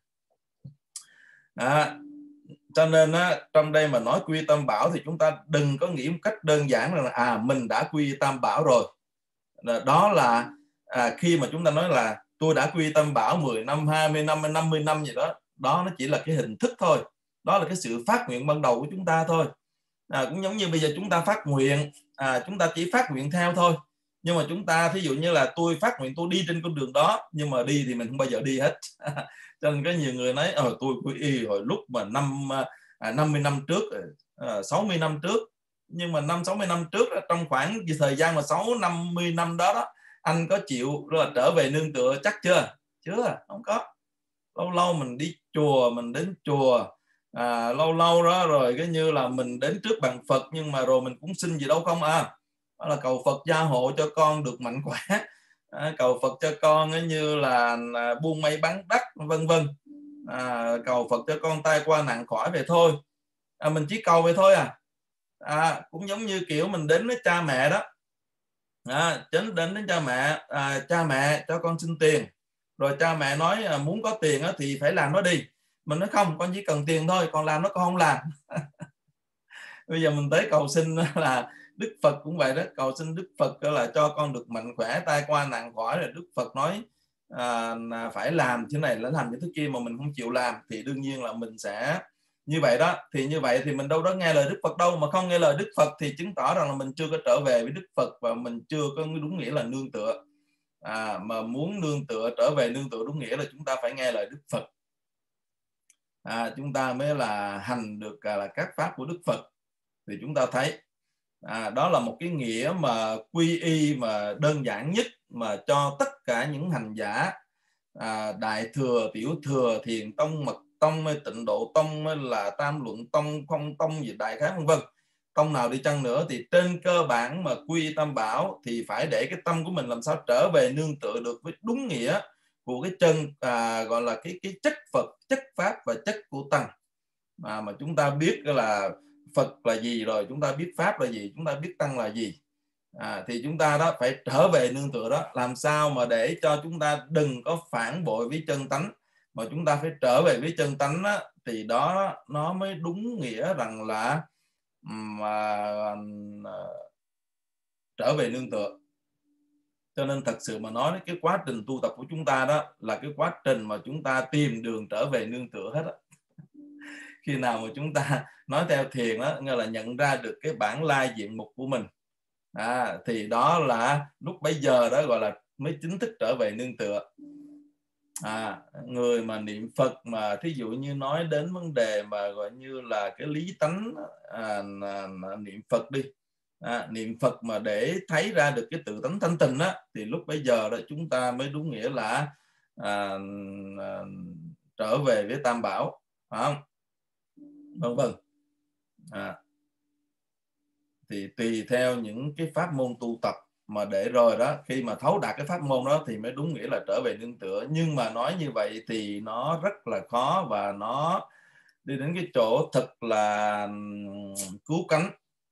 Cho nên trong đây mà nói quy tam bảo thì chúng ta đừng có nghĩ một cách đơn giản là mình đã quy tam bảo rồi. Đó là khi mà chúng ta nói là tôi đã quy Tam Bảo 10 năm, 20 năm, 50 năm gì đó, đó nó chỉ là cái hình thức thôi. Đó là cái sự phát nguyện ban đầu của chúng ta thôi. Cũng giống như bây giờ chúng ta phát nguyện, chúng ta chỉ phát nguyện theo thôi. Nhưng mà chúng ta thí dụ như là tôi phát nguyện tôi đi trên con đường đó, nhưng mà đi thì mình không bao giờ đi hết. Cho nên có nhiều người nói tôi quy y hồi lúc mà 50 năm trước, 60 năm trước. Nhưng mà 60 năm trước, trong khoảng thời gian mà 50 năm đó, anh có chịu là trở về nương tựa chắc chưa? Chưa, không có. Lâu lâu mình đi chùa, mình đến chùa, lâu lâu đó rồi cái như là mình đến trước bàn Phật, nhưng mà rồi mình cũng xin gì đâu không đó là cầu Phật gia hộ cho con được mạnh khỏe, cầu Phật cho con như là buôn may bán đắt, vân vân, cầu Phật cho con tai qua nạn khỏi về thôi. Mình chỉ cầu về thôi cũng giống như kiểu mình đến với cha mẹ đó, đến cha mẹ, cha mẹ cho con xin tiền, rồi cha mẹ nói muốn có tiền thì phải làm nó đi. Mình nói không, con chỉ cần tiền thôi, còn làm nó con không làm. Bây giờ mình tới cầu xin là Đức Phật cũng vậy đó, cầu xin Đức Phật là cho con được mạnh khỏe, tai qua nạn khỏi, rồi Đức Phật nói phải làm thế này, là làm những thứ kia mà mình không chịu làm, thì đương nhiên là mình sẽ như vậy đó. Thì như vậy thì mình đâu đó nghe lời Đức Phật đâu, mà không nghe lời Đức Phật thì chứng tỏ rằng là mình chưa có trở về với Đức Phật, và mình chưa có đúng nghĩa là nương tựa. Mà muốn nương tựa, trở về nương tựa đúng nghĩa là chúng ta phải nghe lời Đức Phật, chúng ta mới là hành được là các pháp của Đức Phật. Thì chúng ta thấy đó là một cái nghĩa mà quy y mà đơn giản nhất mà cho tất cả những hành giả Đại Thừa, Tiểu Thừa, Thiền Tông, Mật Tông, Tịnh Độ Tông, là Tam Luận Tông, Không Tông gì đại khái vân vân, tông nào đi chăng nữa, thì trên cơ bản mà quy Tam Bảo thì phải để cái tâm của mình làm sao trở về nương tựa được với đúng nghĩa của cái chân, gọi là cái chất Phật, chất Pháp và chất của Tăng, mà chúng ta biết là Phật là gì, rồi chúng ta biết Pháp là gì, chúng ta biết Tăng là gì. Thì chúng ta đó phải trở về nương tựa đó, làm sao mà để cho chúng ta đừng có phản bội với chân tánh, mà chúng ta phải trở về với chân tánh đó, thì đó nó mới đúng nghĩa rằng là trở về nương tựa. Cho nên thật sự mà nói, cái quá trình tu tập của chúng ta đó là cái quá trình mà chúng ta tìm đường trở về nương tựa hết đó. Khi nào mà chúng ta nói theo thiền đó, nghĩa là nhận ra được cái bản lai diện mục của mình, thì đó là lúc bấy giờ đó gọi là mới chính thức trở về nương tựa. Người mà niệm Phật mà thí dụ như nói đến vấn đề mà gọi như là cái lý tánh, niệm Phật đi, niệm Phật mà để thấy ra được cái tự tánh thanh tịnh á, thì lúc bấy giờ đó chúng ta mới đúng nghĩa là trở về với Tam Bảo, phải không? Vân vân. Thì tùy theo những cái pháp môn tu tập mà để rồi đó, khi mà thấu đạt cái pháp môn đó thì mới đúng nghĩa là trở về nương tựa. Nhưng mà nói như vậy thì nó rất là khó, và nó đi đến cái chỗ thật là cứu cánh.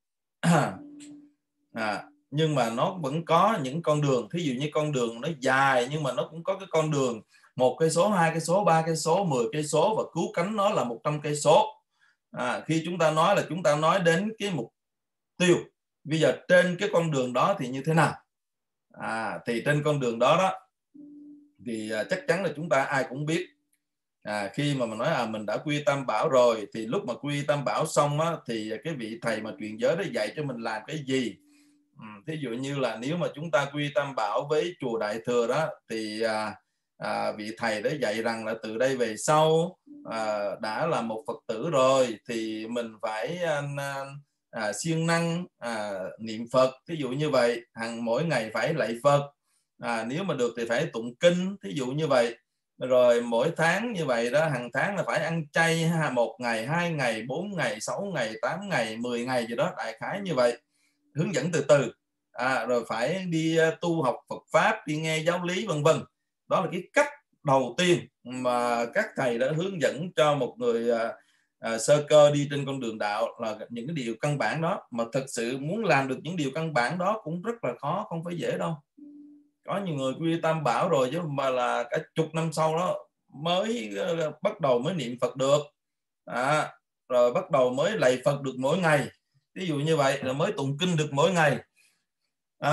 Nhưng mà nó vẫn có những con đường, thí dụ như con đường nó dài, nhưng mà nó cũng có cái con đường 1 cây số, 2 cây số, 3 cây số, 10 cây số, và cứu cánh nó là 100 cây số. Khi chúng ta nói là chúng ta nói đến cái mục tiêu. Bây giờ trên cái con đường đó thì như thế nào? Thì trên con đường đó thì chắc chắn là chúng ta ai cũng biết. Khi mà mình nói mình đã quy Tam Bảo rồi, thì lúc mà quy Tam Bảo xong thì cái vị thầy mà truyền giới đó dạy cho mình làm cái gì. Thí dụ như là nếu mà chúng ta quy Tam Bảo với chùa Đại Thừa đó, thì vị thầy đó dạy rằng là từ đây về sau đã là một Phật tử rồi thì mình phải siêng năng niệm Phật, thí dụ như vậy, mỗi ngày phải lạy Phật, nếu mà được thì phải tụng kinh, thí dụ như vậy. Rồi mỗi tháng như vậy đó, hàng tháng là phải ăn chay 1 ngày, 2 ngày, 4 ngày, 6 ngày, 8 ngày, 10 ngày gì đó, đại khái như vậy, hướng dẫn từ từ. Rồi phải đi tu học Phật Pháp, đi nghe giáo lý vân vân. Đó là cái cách đầu tiên mà các thầy đã hướng dẫn cho một người sơ cơ đi trên con đường đạo, là những cái điều căn bản đó. Mà thật sự muốn làm được những điều căn bản đó cũng rất là khó, không phải dễ đâu. Có nhiều người quy Tam Bảo rồi chứ mà là cả chục năm sau đó mới bắt đầu mới niệm Phật được, rồi bắt đầu mới lạy Phật được mỗi ngày, ví dụ như vậy, rồi mới tụng kinh được mỗi ngày.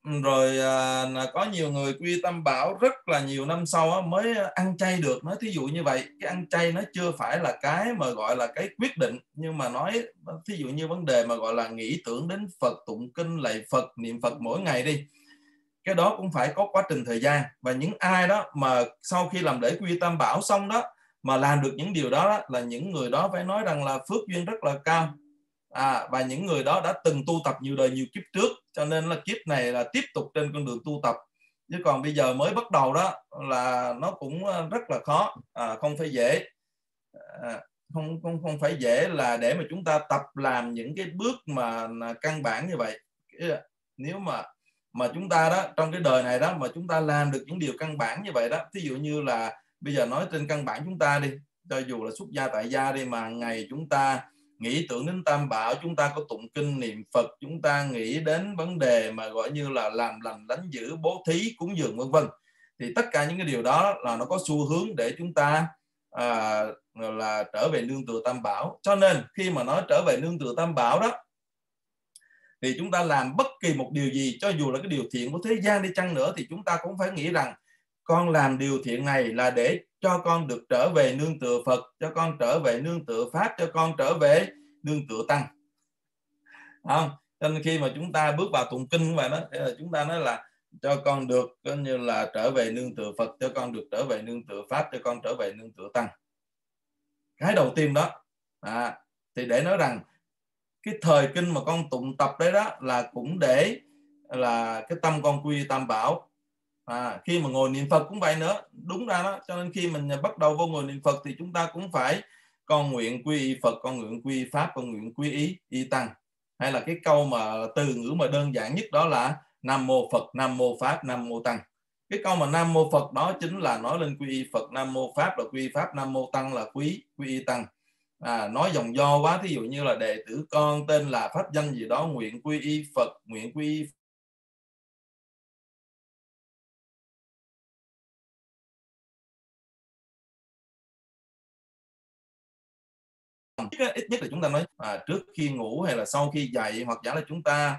rồi có nhiều người quy y Tam Bảo rất là nhiều năm sau mới ăn chay được. Nói thí dụ như vậy, cái ăn chay nó chưa phải là cái mà gọi là cái quyết định, nhưng mà nói thí dụ như vấn đề mà gọi là nghĩ tưởng đến Phật, tụng kinh, lạy Phật, niệm Phật mỗi ngày đi, cái đó cũng phải có quá trình thời gian. Và những ai đó mà sau khi làm lễ quy y Tam Bảo xong đó mà làm được những điều đó, là những người đó phải nói rằng là phước duyên rất là cao. Và những người đó đã từng tu tập nhiều đời nhiều kiếp trước, cho nên là kiếp này là tiếp tục trên con đường tu tập. Chứ còn bây giờ mới bắt đầu đó là nó cũng rất là khó, không phải dễ, không phải dễ là để mà chúng ta tập làm những cái bước mà căn bản như vậy. Nếu mà chúng ta đó trong cái đời này đó mà chúng ta làm được những điều căn bản như vậy đó, ví dụ như là bây giờ nói trên căn bản chúng ta đi, cho dù là xuất gia tại gia đi, mà ngày chúng ta nghĩ tưởng đến Tam Bảo, chúng ta có tụng kinh niệm Phật, chúng ta nghĩ đến vấn đề mà gọi như là làm lành đánh giữ, bố thí, cúng dường vân vân, thì tất cả những cái điều đó là nó có xu hướng để chúng ta là trở về nương tựa Tam Bảo. Cho nên khi mà nói trở về nương tựa Tam Bảo đó, thì chúng ta làm bất kỳ một điều gì, cho dù là cái điều thiện của thế gian đi chăng nữa, thì chúng ta cũng phải nghĩ rằng con làm điều thiện này là để cho con được trở về nương tựa Phật, cho con trở về nương tựa Pháp, cho con trở về nương tựa Tăng. Không? Cho nên khi mà chúng ta bước vào tụng kinh vậy đó, chúng ta nói là cho con được coi như là trở về nương tựa Phật, cho con được trở về nương tựa Pháp, cho con trở về nương tựa Tăng. Cái đầu tiên đó thì để nói rằng cái thời kinh mà con tụng tập đấy đó là cũng để là cái tâm con quy Tam Bảo. Khi mà ngồi niệm Phật cũng vậy nữa, đúng ra đó. Cho nên khi mình bắt đầu vô ngồi niệm Phật thì chúng ta cũng phải con nguyện quy y Phật, con nguyện quy y Pháp, con nguyện quy y y Tăng. Hay là cái câu mà từ ngữ mà đơn giản nhất đó là Nam Mô Phật, Nam Mô Pháp, Nam Mô Tăng. Cái câu mà Nam Mô Phật đó chính là nói lên quy y Phật, Nam Mô Pháp là quy y Pháp, Nam Mô Tăng là quy y Tăng. Nói dòng do quá, thí dụ như là đệ tử con tên là pháp danh gì đó, nguyện quy y Phật, nguyện quy y ít nhất là chúng ta nói trước khi ngủ hay là sau khi dậy, hoặc giả là chúng ta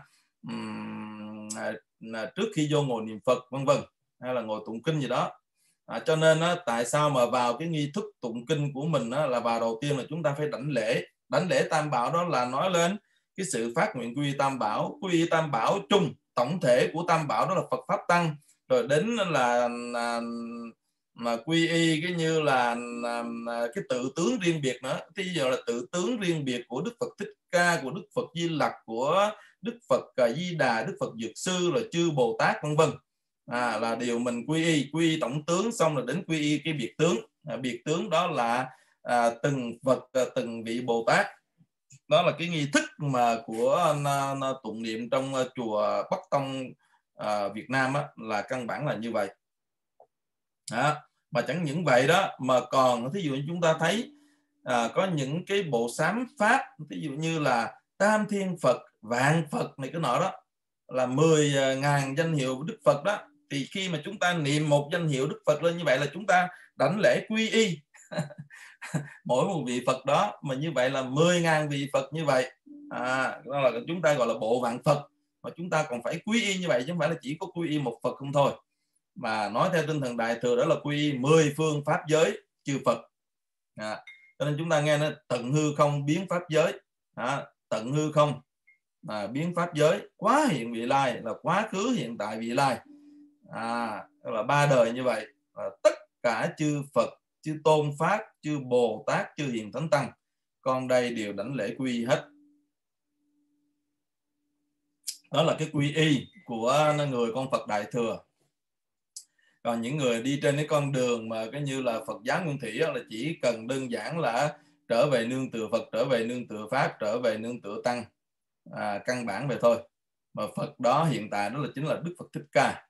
trước khi vô ngồi niệm Phật vân vân, hay là ngồi tụng kinh gì đó. Cho nên tại sao mà vào cái nghi thức tụng kinh của mình là vào đầu tiên là chúng ta phải đảnh lễ Tam Bảo, đó là nói lên cái sự phát nguyện quy y Tam Bảo, quy y Tam Bảo chung, tổng thể của Tam Bảo đó là Phật Pháp Tăng, rồi đến là mà quy y cái như là cái tự tướng riêng biệt nữa. Thì giờ là tự tướng riêng biệt của Đức Phật Thích Ca, của Đức Phật Di Lặc, của Đức Phật Di Đà, Đức Phật Dược Sư, là chư Bồ Tát vân vân, là điều mình quy y tổng tướng, xong rồi đến quy y cái biệt tướng. Biệt tướng đó là từng Phật, từng vị Bồ Tát. Đó là cái nghi thức mà của tụng niệm trong chùa Bắc Tông Việt Nam là căn bản là như vậy. Mà chẳng những vậy đó, mà còn thí dụ như chúng ta thấy có những cái bộ sám pháp, ví dụ như là Tam Thiên Phật, Vạn Phật này cái nọ đó, là 10.000 danh hiệu Đức Phật đó. Thì khi mà chúng ta niệm một danh hiệu Đức Phật lên như vậy là chúng ta đảnh lễ quy y mỗi một vị Phật đó, mà như vậy là 10.000 vị Phật như vậy. Đó là chúng ta gọi là bộ vạn Phật, mà chúng ta còn phải quy y như vậy, chứ không phải là chỉ có quy y một Phật không thôi. Mà nói theo tinh thần Đại Thừa đó là quy y 10 phương pháp giới chư Phật. Cho nên chúng ta nghe nó tận hư không biến pháp giới, tận hư không biến pháp giới, quá hiện vị lai là quá khứ hiện tại vị lai, là 3 đời như vậy. Tất cả chư Phật, chư Tôn Pháp, chư Bồ Tát, chư Hiền Thánh Tăng, con đây đều đảnh lễ quy y hết. Đó là cái quy y của người con Phật Đại Thừa. Còn những người đi trên cái con đường mà cái như là Phật giáo Nguyên Thủy là chỉ cần đơn giản là trở về nương tựa Phật, trở về nương tựa Pháp, trở về nương tựa Tăng, căn bản về thôi. Mà Phật đó hiện tại đó là chính là Đức Phật Thích Ca.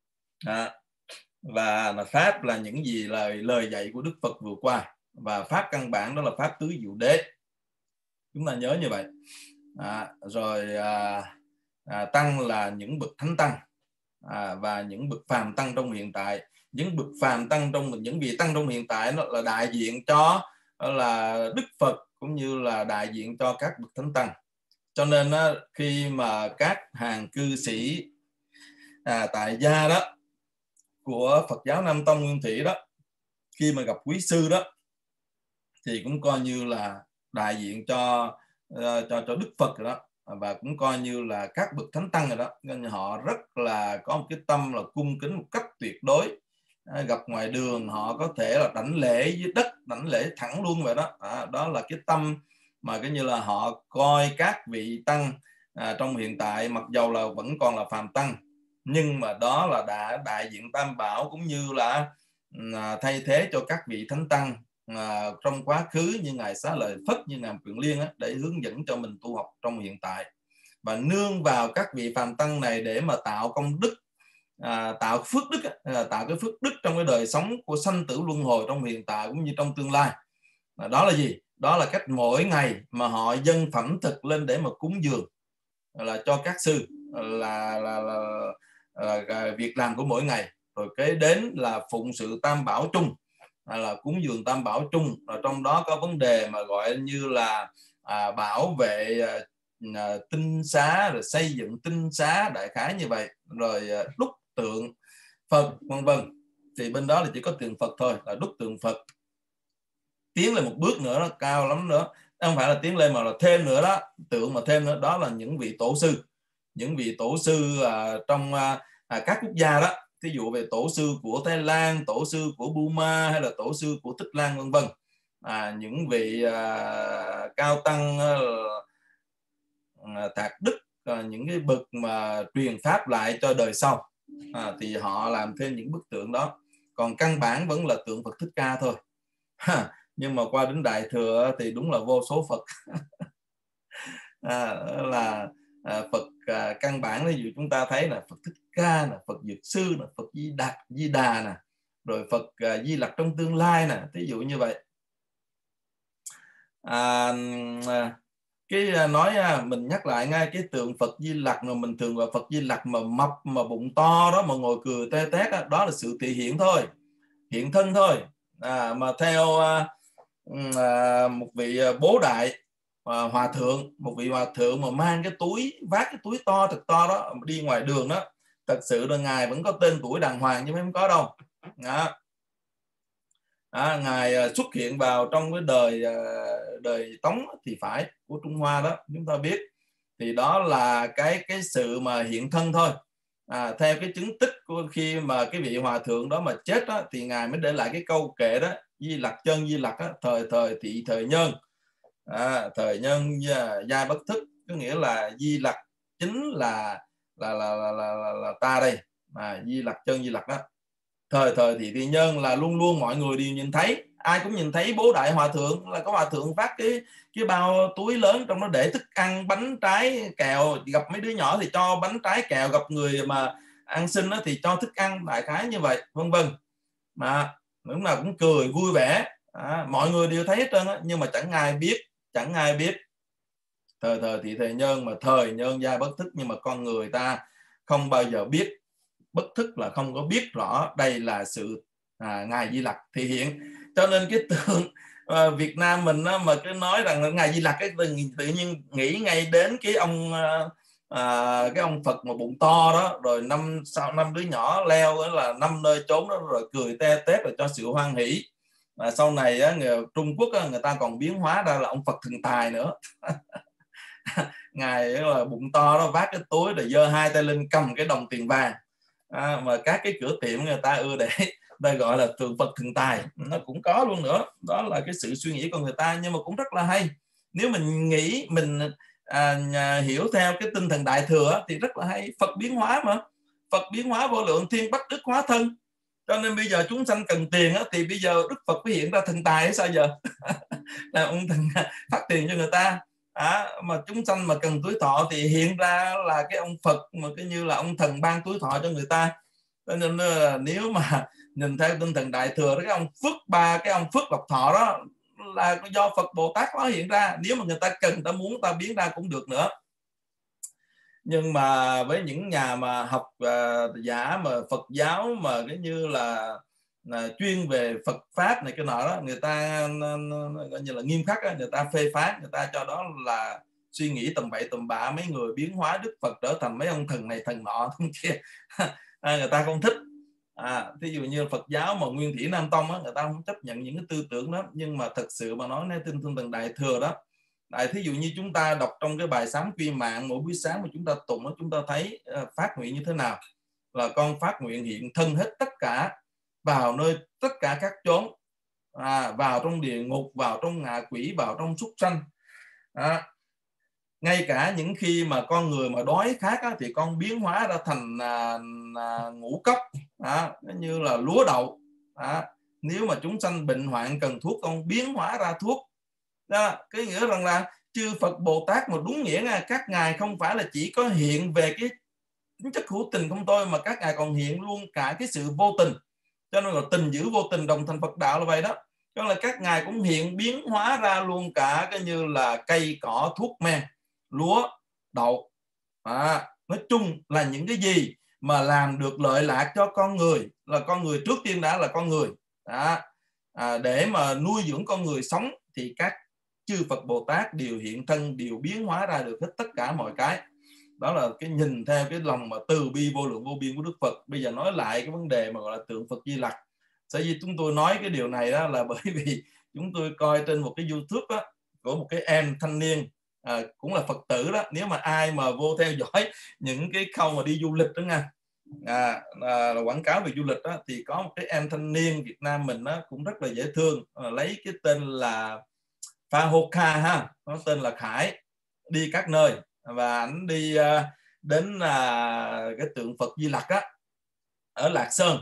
Và Pháp là những gì là lời dạy của Đức Phật vừa qua. Và Pháp căn bản đó là Pháp tứ diệu đế. Chúng ta nhớ như vậy. Rồi Tăng là những bậc Thánh Tăng. Và những bậc phàm tăng trong hiện tại. Những bậc phàm tăng trong những vị tăng trong hiện tại nó là đại diện cho là Đức Phật, cũng như là đại diện cho các bậc Thánh Tăng. Cho nên khi mà các hàng cư sĩ tại gia đó của Phật giáo Nam Tông Nguyên Thủy đó, khi mà gặp quý sư đó thì cũng coi như là đại diện cho Đức Phật rồi đó, và cũng coi như là các bậc thánh tăng rồi đó, nên họ rất là có một cái tâm là cung kính một cách tuyệt đối. Gặp ngoài đường họ có thể là đảnh lễ dưới đất, đảnh lễ thẳng luôn vậy đó. Đó là cái tâm mà cái như là họ coi các vị tăng trong hiện tại, mặc dầu là vẫn còn là phàm tăng, nhưng mà đó là đã đại diện Tam Bảo, cũng như là thay thế cho các vị thánh tăng trong quá khứ như ngài Xá Lợi Phất, như ngài Quyền Liên để hướng dẫn cho mình tu học trong hiện tại, và nương vào các vị phàm tăng này để mà tạo công đức, tạo phước đức, tạo cái phước đức trong cái đời sống của sanh tử luân hồi trong hiện tại cũng như trong tương lai. Đó là gì? Đó là cách mỗi ngày mà họ dâng phẩm thực lên để mà cúng dường là cho các sư, là việc làm của mỗi ngày. Rồi kế đến là phụng sự Tam Bảo chung, là cúng dường Tam Bảo chung, và trong đó có vấn đề mà gọi như là bảo vệ tinh xá, rồi xây dựng tinh xá, đại khái như vậy, rồi đúc tượng Phật vân vân. Thì bên đó là chỉ có tượng Phật thôi, là đúc tượng Phật. Tiến lên một bước nữa, nó cao lắm nữa, không phải là tiến lên mà là thêm nữa đó, tượng mà thêm nữa, đó là những vị tổ sư, những vị tổ sư trong các quốc gia đó. Ví dụ về tổ sư của Thái Lan, tổ sư của Burma, hay là tổ sư của Tích Lan vân vân. Những vị cao tăng thạc đức, những cái bậc mà truyền pháp lại cho đời sau, thì họ làm thêm những bức tượng đó. Còn căn bản vẫn là tượng Phật Thích Ca thôi. Nhưng mà qua đến Đại Thừa thì đúng là vô số Phật. Là Phật căn bản, ví dụ chúng ta thấy là Phật Thích Ca, là Phật Dược Sư, là Phật Di Đà nè, rồi Phật Di Lặc trong tương lai nè, ví dụ như vậy. Cái nói mình nhắc lại ngay cái tượng Phật Di Lặc, mà mình thường gọi Phật Di Lặc mà mập mà bụng to đó, mà ngồi cười tê tét đó, đó là sự thị hiện thôi, hiện thân thôi. Mà theo một vị bố đại hòa thượng, một vị hòa thượng mà mang cái túi, vác cái túi to thật to đó đi ngoài đường đó, thật sự là ngài vẫn có tên tuổi đàng hoàng chứ không có đâu. Ngài xuất hiện vào trong cái đời Tống thì phải, của Trung Hoa đó, chúng ta biết. Thì đó là cái sự mà hiện thân thôi. Theo cái chứng tích của khi mà cái vị hòa thượng đó mà chết đó, thì ngài mới để lại cái câu kệ đó: Di Lặc chân Di Lặc, thời thị thời nhân, thời nhân giai bất thức, có nghĩa là Di Lặc chính là ta đây, Di Lặc chân Di Lặc đó. Thời thị nhân là luôn luôn mọi người đều nhìn thấy, ai cũng nhìn thấy bố đại hòa thượng, là có hòa thượng vác cái bao túi lớn, trong đó để thức ăn, bánh trái kẹo, gặp mấy đứa nhỏ thì cho bánh trái kẹo, gặp người mà ăn xin thì cho thức ăn, đại khái như vậy vân vân. Mà lúc nào cũng cười vui vẻ, mọi người đều thấy hết trơn á, nhưng mà chẳng ai biết thời thị thời nhân, mà thời nhân giai bất thức, nhưng mà con người ta không bao giờ biết. Bất thức là không có biết rõ đây là sự ngài Di Lặc thể hiện. Cho nên cái tượng Việt Nam mình mà cứ nói rằng là ngài Di Lặc, cái tự nhiên nghĩ ngay đến cái ông Phật mà bụng to đó, rồi năm đứa nhỏ leo là 5 nơi trốn đó, rồi cười te tét rồi cho sự hoan hỷ. Sau này người Trung Quốc người ta còn biến hóa ra là ông Phật thần tài nữa. Ngài là bụng to đó, vác cái túi rồi giơ hai tay lên cầm cái đồng tiền vàng. Mà các cái cửa tiệm người ta ưa để đây gọi là tượng Phật thần tài, nó cũng có luôn nữa. Đó là cái sự suy nghĩ của người ta, nhưng mà cũng rất là hay. Nếu mình nghĩ, mình hiểu theo cái tinh thần Đại Thừa thì rất là hay. Phật biến hóa mà, Phật biến hóa vô lượng, thiên bách đức hóa thân. Cho nên bây giờ chúng sanh cần tiền thì bây giờ Đức Phật mới hiện ra thần tài hay sao giờ? Là ông thần phát tiền cho người ta. Mà chúng sanh mà cần tuổi thọ thì hiện ra là cái ông Phật mà cái như là ông thần ban tuổi thọ cho người ta. Cho nên là nếu mà nhìn theo tinh thần Đại Thừa, cái ông Phước cái ông Phước Lộc Thọ đó là do Phật Bồ Tát nó hiện ra. Nếu mà người ta cần, ta muốn, ta biến ra cũng được nữa. Nhưng mà với những nhà mà học giả mà Phật giáo mà cái như là chuyên về Phật pháp này cái nọ đó, người ta gọi như là nghiêm khắc, người ta phê phán, người ta cho đó là suy nghĩ tầm bậy tầm bạ, mấy người biến hóa Đức Phật trở thành mấy ông thần này thần nọ không kia. Người ta không thích. Thí dụ như Phật giáo mà Nguyên Thủy Nam Tông á, người ta không chấp nhận những cái tư tưởng đó. Nhưng mà thật sự mà nói trên tinh thần Đại Thừa đó, thí dụ như chúng ta đọc trong cái bài sám quy mạng mỗi buổi sáng mà chúng ta tụng đó, chúng ta thấy phát nguyện như thế nào, là con phát nguyện hiện thân hết tất cả, vào nơi tất cả các chốn, vào trong địa ngục, vào trong ngạ quỷ, vào trong súc sanh. Ngay cả những khi mà con người mà đói khát á, thì con biến hóa ra thành ngũ cốc, như là lúa đậu. Nếu mà chúng sanh bệnh hoạn cần thuốc, con biến hóa ra thuốc. Đó, cái nghĩa rằng là chư Phật Bồ Tát mà đúng nghĩa nha, các ngài không phải là chỉ có hiện về cái tính chất hữu tình không thôi, mà các ngài còn hiện luôn cả cái sự vô tình. Cho nên là tình giữ vô tình đồng thành Phật đạo là vậy đó. Cho nên là các ngài cũng hiện biến hóa ra luôn cả cái như là cây cỏ, thuốc men, lúa đậu. Nói chung là những cái gì mà làm được lợi lạc cho con người, là con người trước tiên đã là con người. Để mà nuôi dưỡng con người sống thì các chư Phật Bồ Tát đều hiện thân, đều biến hóa ra được hết tất cả mọi cái. Đó là cái nhìn theo cái lòng mà từ bi vô lượng vô biên của Đức Phật. Bây giờ nói lại cái vấn đề mà gọi là tượng Phật Di Lặc. Sở dĩ chúng tôi nói cái điều này đó là bởi vì chúng tôi coi trên một cái YouTube đó, của một cái em thanh niên, cũng là Phật tử đó. Nếu mà ai mà vô theo dõi những cái khâu mà đi du lịch đó nha, quảng cáo về du lịch đó, thì có một cái em thanh niên Việt Nam mình đó, cũng rất là dễ thương, lấy cái tên là Phahoka ha, nó tên là Khải, đi các nơi. Và ảnh đi đến cái tượng Phật Di Lặc á, ở Lạc Sơn.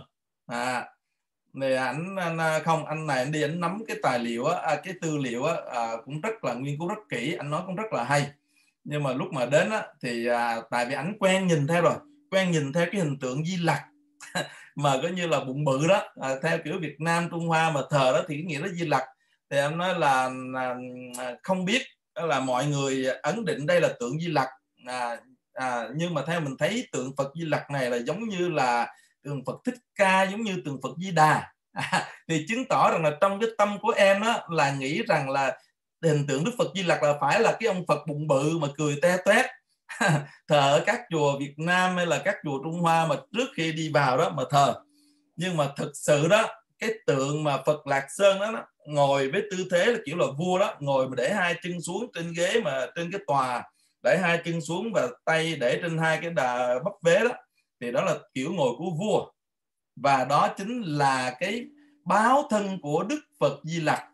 Này anh này anh đi, anh nắm cái tài liệu á, cái tư liệu á, cũng rất là nghiên cứu rất kỹ, anh nói cũng rất là hay. Nhưng mà lúc mà đến á, thì tại vì anh quen nhìn theo rồi, quen nhìn theo cái hình tượng Di Lặc mà có như là bụng bự đó, theo kiểu Việt Nam Trung Hoa mà thờ đó, thì cái nghĩa đó Di Lặc. Thì em nói là không biết là mọi người ấn định đây là tượng Di Lặc, nhưng mà theo mình thấy tượng Phật Di Lặc này là giống như là tượng Phật Thích Ca, giống như tượng Phật Di Đà. Thì chứng tỏ rằng là trong cái tâm của em đó là nghĩ rằng là hình tượng Đức Phật Di Lặc là phải là cái ông Phật bụng bự mà cười te toét thờ ở các chùa Việt Nam hay là các chùa Trung Hoa mà trước khi đi vào đó mà thờ. Nhưng mà thực sự đó, cái tượng mà Phật Lạc Sơn đó, ngồi với tư thế là kiểu là vua đó, ngồi mà để hai chân xuống trên ghế, mà trên cái tòa để hai chân xuống và tay để trên hai cái đà bắp vế đó, thì đó là kiểu ngồi của vua. Và đó chính là cái báo thân của Đức Phật Di Lặc.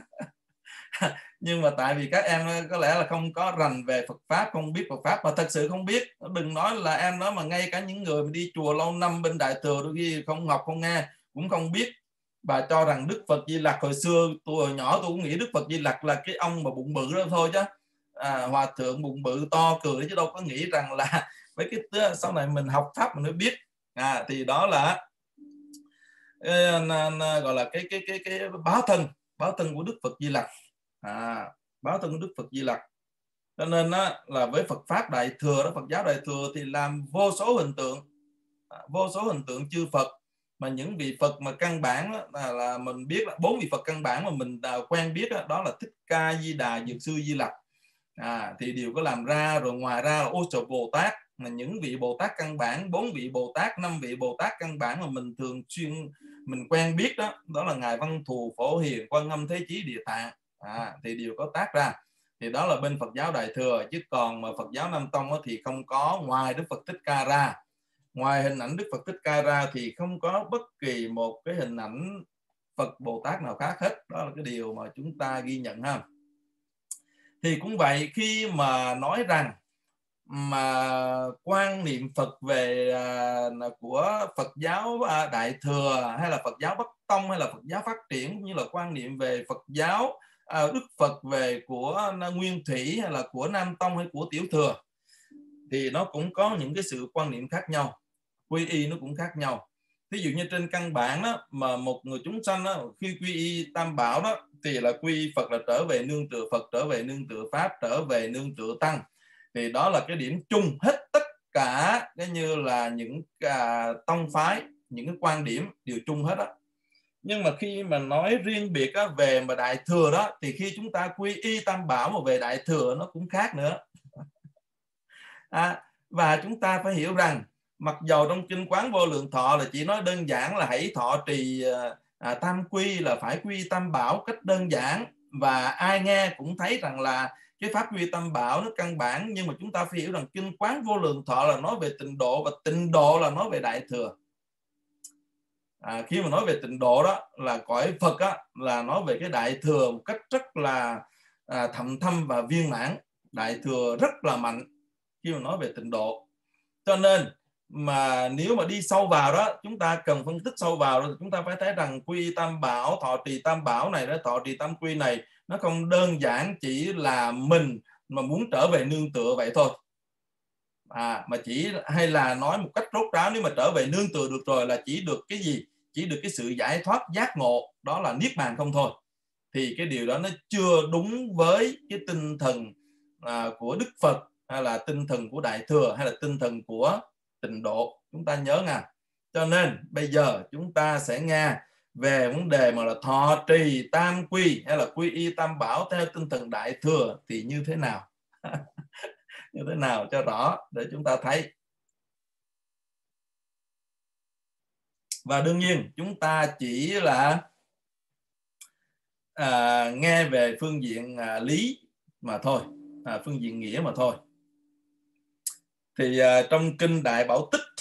Nhưng mà tại vì các em có lẽ là không có rành về Phật Pháp, không biết Phật Pháp, mà thật sự không biết. Đừng nói là em nói, mà ngay cả những người mà đi chùa lâu năm bên Đại Thừa đôi khi không học không nghe cũng không biết, và cho rằng Đức Phật Di Lặc, hồi xưa tôi hồi nhỏ tôi cũng nghĩ Đức Phật Di Lặc là cái ông mà bụng bự đó thôi chứ, hòa thượng bụng bự to cười, chứ đâu có nghĩ rằng là mấy cái sau này mình học Pháp mình mới biết. Thì đó là gọi là cái báo thân của Đức Phật Di Lặc, báo thân của Đức Phật Di Lặc. Cho nên là với Phật Pháp Đại Thừa đó, Phật giáo Đại Thừa thì làm vô số hình tượng chư Phật. Mà những vị Phật mà căn bản là mình biết là 4 vị Phật căn bản mà mình quen biết đó là Thích Ca, Di Đà, Dược Sư, Di Lặc, thì đều có làm ra. Rồi ngoài ra là Ô Trợ Bồ Tát, là những vị Bồ Tát căn bản, 4 vị Bồ Tát, 5 vị Bồ Tát căn bản mà mình thường xuyên mình quen biết đó, đó là Ngài Văn Thù, Phổ Hiền, Quan Âm, Thế Chí, Địa Tạng, thì đều có tác ra. Thì đó là bên Phật giáo Đại Thừa. Chứ còn mà Phật giáo Nam Tông thì không có. Ngoài Đức Phật Thích Ca ra, ngoài hình ảnh Đức Phật Thích Ca ra thì không có bất kỳ một cái hình ảnh Phật Bồ Tát nào khác hết. Đó là cái điều mà chúng ta ghi nhận ha. Thì cũng vậy, khi mà nói rằng mà quan niệm Phật về của Phật giáo Đại Thừa hay là Phật giáo Bắc Tông hay là Phật giáo phát triển, cũng như là quan niệm về Phật giáo Đức Phật về của Nguyên Thủy hay là của Nam Tông hay của Tiểu Thừa, thì nó cũng có những cái sự quan niệm khác nhau, quy y nó cũng khác nhau. Ví dụ như trên căn bản đó, mà một người chúng sanh đó, khi quy y Tam Bảo đó, thì là quy y Phật là trở về nương tựa Phật, trở về nương tựa Pháp, trở về nương tựa Tăng. Thì đó là cái điểm chung hết tất cả, cái như là những tông phái, những cái quan điểm đều chung hết đó. Nhưng mà khi mà nói riêng biệt á, về mà Đại Thừa đó, thì khi chúng ta quy y Tam Bảo mà về Đại Thừa nó cũng khác nữa. Và chúng ta phải hiểu rằng mặc dầu trong Kinh Quán Vô Lượng Thọ là chỉ nói đơn giản là hãy thọ trì tam quy, là phải quy Tam Bảo cách đơn giản, và ai nghe cũng thấy rằng là cái pháp quy Tam Bảo nó căn bản, nhưng mà chúng ta phải hiểu rằng Kinh Quán Vô Lượng Thọ là nói về tịnh độ, và tịnh độ là nói về Đại Thừa. Khi mà nói về tịnh độ đó là cõi Phật á, là nói về cái Đại Thừa một cách rất là thậm thâm và viên mãn. Đại Thừa rất là mạnh khi mà nói về tịnh độ. Cho nên mà nếu mà đi sâu vào đó, chúng ta cần phân tích sâu vào, rồi chúng ta phải thấy rằng quy Tam Bảo, thọ trì Tam Bảo này, đó, thọ trì Tam Quy này, nó không đơn giản chỉ là mình mà muốn trở về nương tựa vậy thôi. Mà chỉ hay là nói một cách rốt ráo, nếu mà trở về nương tựa được rồi là chỉ được cái gì? Chỉ được cái sự giải thoát giác ngộ, đó là niết bàn không thôi. Thì cái điều đó nó chưa đúng với cái tinh thần của Đức Phật, hay là tinh thần của Đại Thừa, hay là tinh thần của tịnh độ. Chúng ta nhớ nha. Cho nên bây giờ chúng ta sẽ nghe về vấn đề mà là thọ trì Tam Quy hay là quy y Tam Bảo theo tinh thần Đại Thừa thì như thế nào. Như thế nào cho rõ để chúng ta thấy. Và đương nhiên chúng ta chỉ là nghe về phương diện lý mà thôi, phương diện nghĩa mà thôi. Thì trong Kinh Đại Bảo Tích,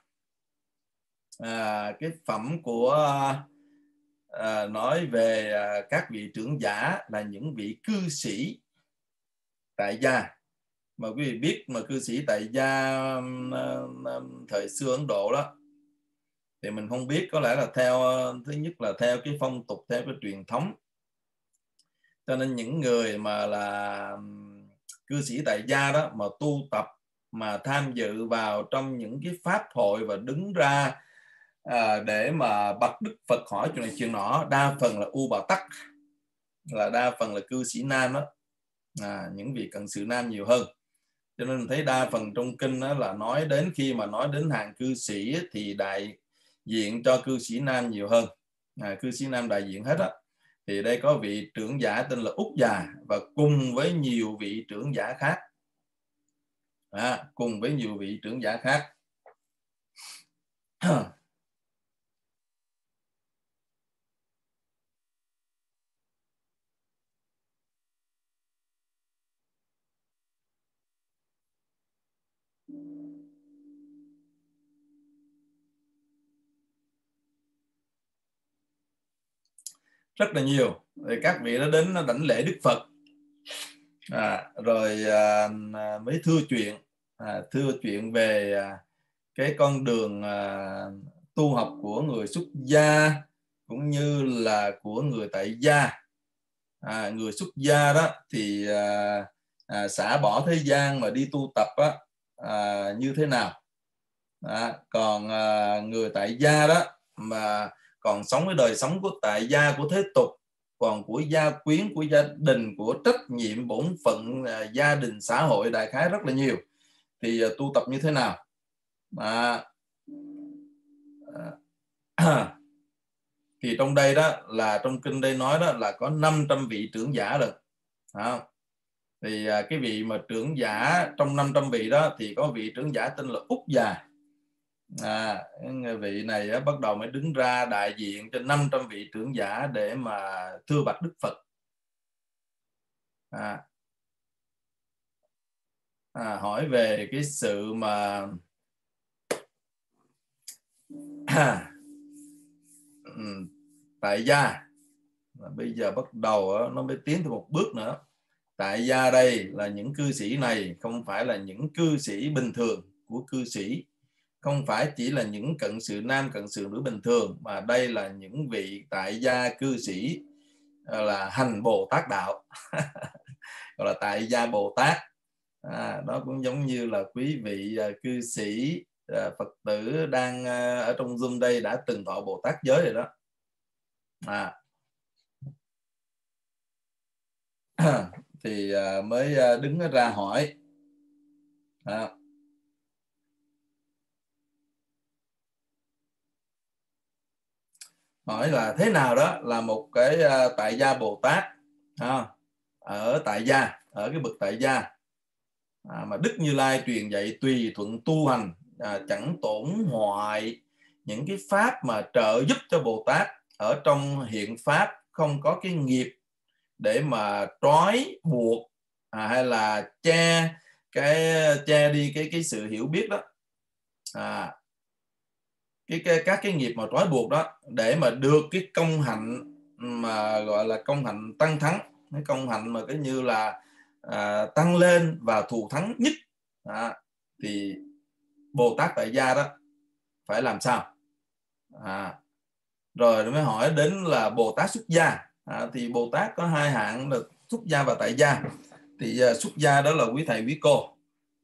cái phẩm của nói về các vị trưởng giả là những vị cư sĩ tại gia. Mà quý vị biết mà cư sĩ tại gia thời xưa Ấn Độ đó, thì mình không biết, có lẽ là theo, thứ nhất là theo cái phong tục, theo cái truyền thống. Cho nên những người mà là cư sĩ tại gia đó mà tu tập, mà tham dự vào trong những cái pháp hội và đứng ra để mà bạch Đức Phật hỏi chuyện này chuyện nọ, đa phần là U Bà Tắc, là đa phần là cư sĩ nam đó, những vị cận sự nam nhiều hơn. Cho nên thấy đa phần trong kinh đó là nói đến, khi mà nói đến hàng cư sĩ thì đại diện cho cư sĩ nam nhiều hơn, cư sĩ nam đại diện hết á. Thì đây có vị trưởng giả tên là Úc Già, và cùng với nhiều vị trưởng giả khác, cùng với nhiều vị trưởng giả khác. Rất là nhiều. Rồi các vị đã đến đảnh lễ Đức Phật, rồi mới thưa chuyện về cái con đường tu học của người xuất gia cũng như là của người tại gia. Người xuất gia đó thì xả bỏ thế gian mà đi tu tập á, như thế nào. Còn người tại gia đó mà còn sống cái đời sống của tại gia, của thế tục, còn của gia quyến, của gia đình, của trách nhiệm bổn phận gia đình xã hội đại khái rất là nhiều, thì tu tập như thế nào. Thì trong đây đó là trong kinh đây nói đó là có 500 vị trưởng giả rồi. Thì cái vị mà trưởng giả trong 500 vị đó thì có vị trưởng giả tên là Úc Già. Vị này bắt đầu mới đứng ra đại diện cho 500 vị trưởng giả để mà thưa bạch Đức Phật. Hỏi về cái sự mà tại gia. Bây giờ bắt đầu nó mới tiến thêm một bước nữa. Tại gia đây là những cư sĩ này không phải là những cư sĩ bình thường của cư sĩ, không phải chỉ là những cận sự nam, cận sự nữ bình thường, mà đây là những vị tại gia cư sĩ là hành Bồ Tát đạo. Gọi là tại gia Bồ Tát. Đó cũng giống như là quý vị cư sĩ Phật tử đang ở trong Zoom đây đã từng thọ Bồ Tát giới rồi đó. Thì mới đứng ra hỏi. hỏi là thế nào đó là một cái tại gia Bồ Tát ở tại gia, ở cái bậc tại gia mà Đức Như Lai truyền dạy tùy thuận tu hành, chẳng tổn hoại những cái pháp mà trợ giúp cho Bồ Tát ở trong hiện pháp, không có cái nghiệp để mà trói buộc hay là che đi cái sự hiểu biết đó, các cái nghiệp mà trói buộc đó, để mà được cái công hạnh mà gọi là công hạnh tăng thắng, cái công hạnh mà cái như là tăng lên và thù thắng nhất, thì Bồ Tát tại gia đó phải làm sao? Rồi mới hỏi đến là Bồ Tát xuất gia. Thì Bồ Tát có hai hạng là xuất gia và tại gia. Thì xuất gia đó là quý thầy quý cô,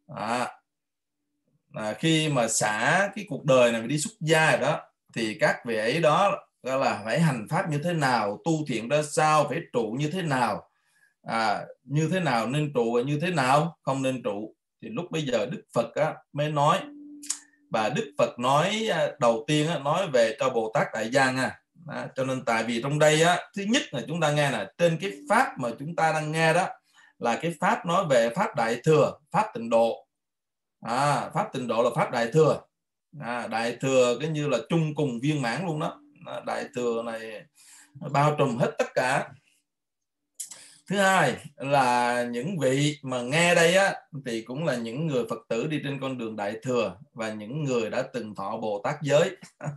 khi mà xả cái cuộc đời này đi xuất gia rồi đó, thì các vị ấy đó là phải hành pháp như thế nào, tu thiện ra sao, phải trụ như thế nào, như thế nào nên trụ và như thế nào không nên trụ. Thì lúc bây giờ Đức Phật mới nói, và Đức Phật nói đầu tiên nói về cho Bồ Tát tại gia nha. Cho nên tại vì trong đây thứ nhất là chúng ta nghe là trên cái pháp mà chúng ta đang nghe đó là cái pháp nói về pháp đại thừa, pháp tịnh độ. Pháp tịnh độ là pháp đại thừa. Đại thừa cái như là chung cùng viên mãn luôn đó. Đại thừa này bao trùm hết tất cả. Thứ hai là những vị mà nghe đây thì cũng là những người Phật tử đi trên con đường đại thừa và những người đã từng thọ Bồ Tát giới.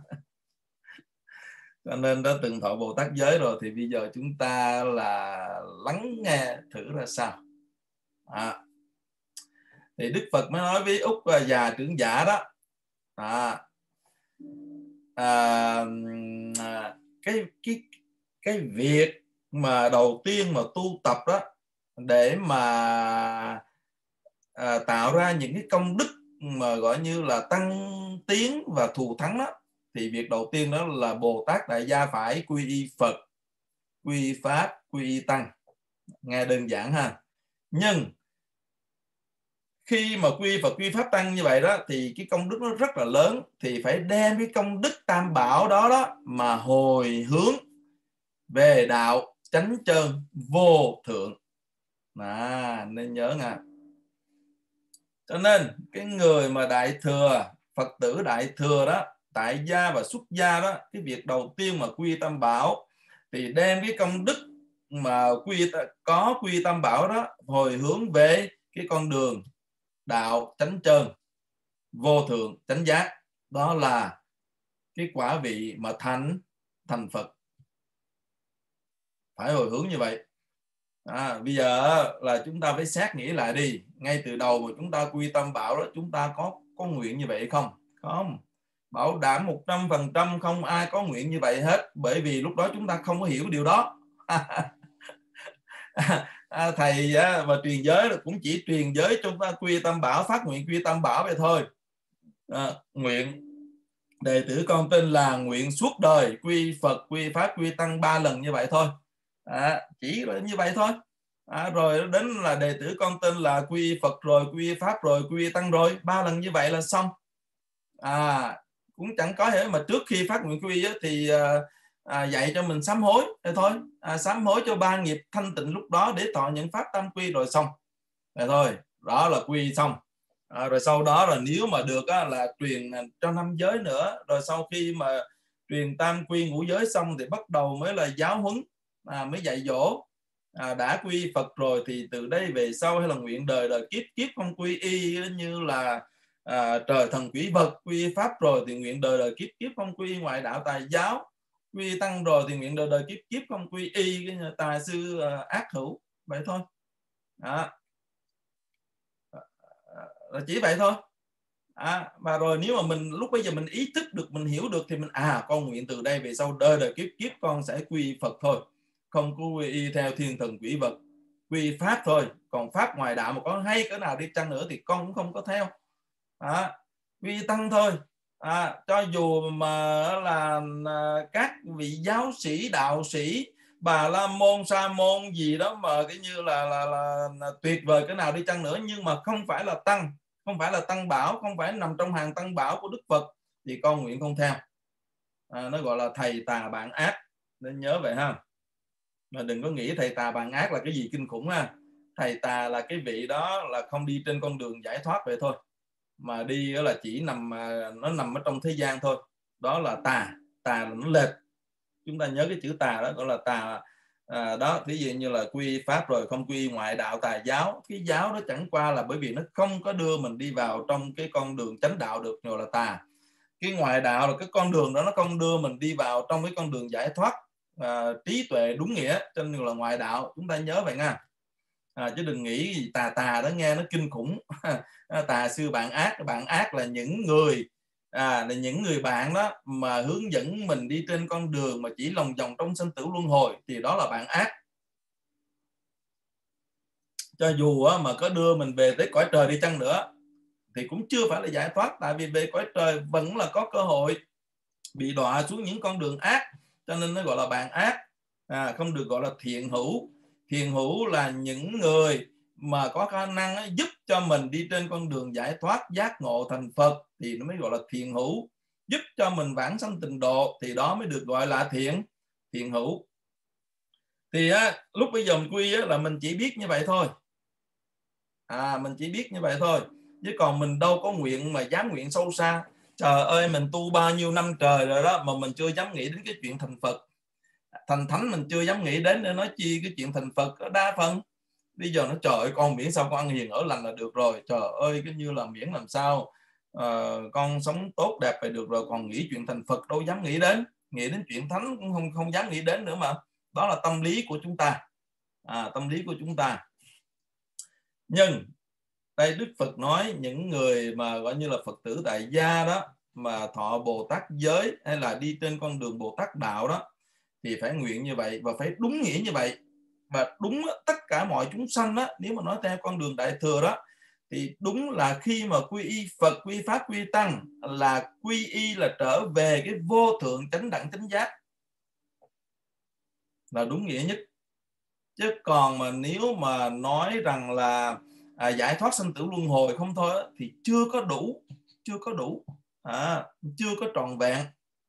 Cho nên đã từng thọ Bồ Tát giới rồi, thì bây giờ chúng ta là lắng nghe thử ra sao. Thì Đức Phật mới nói với Úc già trưởng giả đó, cái việc mà đầu tiên mà tu tập đó để mà tạo ra những cái công đức mà gọi như là tăng tiến và thù thắng đó, thì việc đầu tiên đó là Bồ Tát đại gia phải quy y Phật, quy y Pháp, quy y Tăng. Nghe đơn giản ha. Nhưng khi mà quy Phật, quy Pháp, Tăng như vậy đó, thì cái công đức nó rất là lớn, thì phải đem cái công đức tam bảo đó mà hồi hướng về đạo chánh chân vô thượng. Nên nhớ nha. Cho nên cái người mà đại thừa, Phật tử đại thừa đó, tại gia và xuất gia đó, cái việc đầu tiên mà quy tam bảo thì đem cái công đức mà quy tam bảo đó hồi hướng về cái con đường đạo chánh chân vô thượng chánh giác. Đó là cái quả vị mà thành Phật. Phải hồi hướng như vậy. Bây giờ là chúng ta phải xét nghĩ lại đi. Ngay từ đầu mà chúng ta quy tam bảo đó, chúng ta có nguyện như vậy không? Không. Bảo đảm 100% không ai có nguyện như vậy hết. Bởi vì lúc đó chúng ta không có hiểu điều đó. Thầy và truyền giới cũng chỉ truyền giới chúng ta quy tam bảo, phát nguyện quy tam bảo vậy thôi. Nguyện đệ tử con tin là nguyện suốt đời quy Phật, quy Pháp, quy Tăng 3 lần như vậy thôi. Chỉ là như vậy thôi. Rồi đến là đệ tử con tin là quy Phật rồi, quy Pháp rồi, quy Tăng rồi, 3 lần như vậy là xong. Cũng chẳng có gì mà trước khi phát nguyện quy thì dạy cho mình sám hối thôi. Sám hối cho 3 nghiệp thanh tịnh lúc đó để thọ những pháp tam quy rồi xong. Vậy thôi, đó là quy xong. Rồi sau đó là nếu mà được là truyền cho 5 giới nữa. Rồi sau khi mà truyền tam quy ngũ giới xong thì bắt đầu mới là giáo huấn, mới dạy dỗ. Đã quy Phật rồi thì từ đây về sau hay là nguyện đời đời kiếp kiếp không quy y như là trời thần quỷ vật. Quy Pháp rồi thì nguyện đời đời kiếp kiếp không quy ngoại đạo tài giáo. Quy Tăng rồi thì nguyện đời đời kiếp kiếp không quy y cái tài sư ác hữu. Vậy thôi. Chỉ vậy thôi. Và rồi nếu mà mình lúc bây giờ mình ý thức được, mình hiểu được thì mình con nguyện từ đây về sau đời đời kiếp kiếp con sẽ quy Phật thôi, không có quy y theo thiên thần quỷ vật. Quy Pháp thôi, còn Pháp ngoài đạo mà có hay cỡ nào đi chăng nữa thì con cũng không có theo. Quy Tăng thôi, cho dù mà là các vị giáo sĩ, đạo sĩ, Bà La Môn, Sa Môn gì đó mà cái như là tuyệt vời cỡ nào đi chăng nữa, nhưng mà không phải là tăng, không phải là tăng bảo, không phải nằm trong hàng tăng bảo của Đức Phật thì con nguyện không theo. Nó gọi là thầy tà bạn ác, nên nhớ vậy ha. Mà đừng có nghĩ thầy tà bạn ác là cái gì kinh khủng ha. Thầy tà là cái vị đó là không đi trên con đường giải thoát vậy thôi, mà đi đó là chỉ nó nằm ở trong thế gian thôi. Đó là tà là nó lệch. Chúng ta nhớ cái chữ tà đó gọi là tà. Đó, ví dụ như là quy pháp rồi không quy ngoại đạo tà giáo. Cái giáo đó chẳng qua là bởi vì nó không có đưa mình đi vào trong cái con đường chánh đạo được, gọi là tà. Cái ngoại đạo là cái con đường đó nó không đưa mình đi vào trong cái con đường giải thoát trí tuệ đúng nghĩa, cho nên là ngoại đạo. Chúng ta nhớ vậy nha. Chứ đừng nghĩ gì tà đó nghe nó kinh khủng. Tà sư bạn ác là những người bạn đó mà hướng dẫn mình đi trên con đường mà chỉ lòng vòng trong sinh tử luân hồi, thì đó là bạn ác. Cho dù mà có đưa mình về tới cõi trời đi chăng nữa thì cũng chưa phải là giải thoát, tại vì về cõi trời vẫn là có cơ hội bị đọa xuống những con đường ác, cho nên nó gọi là bạn ác. Không được gọi là thiện hữu. Thiện hữu là những người mà có khả năng giúp cho mình đi trên con đường giải thoát, giác ngộ thành Phật, thì nó mới gọi là thiện hữu. Giúp cho mình vãng sanh tịnh độ thì đó mới được gọi là thiện hữu. Thì lúc bây giờ mình quy là mình chỉ biết như vậy thôi. Mình chỉ biết như vậy thôi, chứ còn mình đâu có nguyện mà dám nguyện sâu xa. Trời ơi, mình tu bao nhiêu năm trời rồi đó mà mình chưa dám nghĩ đến cái chuyện thành Phật thành thánh, mình chưa dám nghĩ đến, để nói chi cái chuyện thành Phật. Đa phần bây giờ nó trời ơi, con miễn sao con ăn hiền ở lành là được rồi. Trời ơi, cái như là miễn làm sao con sống tốt đẹp phải được rồi, còn nghĩ chuyện thành Phật đâu dám nghĩ đến. Nghĩ đến chuyện thánh cũng không dám nghĩ đến nữa mà. Đó là tâm lý của chúng ta. Tâm lý của chúng ta. Nhưng đây Đức Phật nói những người mà gọi như là Phật tử tại gia đó, mà thọ Bồ Tát giới hay là đi trên con đường Bồ Tát đạo đó, thì phải nguyện như vậy và phải đúng nghĩa như vậy. Và đúng tất cả mọi chúng sanh đó, nếu mà nói theo con đường Đại Thừa đó, thì đúng là khi mà quy y Phật, quy Pháp, quy Tăng, là quy y là trở về cái vô thượng chánh đẳng chánh giác, là đúng nghĩa nhất. Chứ còn mà nếu mà nói rằng là giải thoát sanh tử luân hồi không thôi thì chưa có đủ, chưa có trọn vẹn.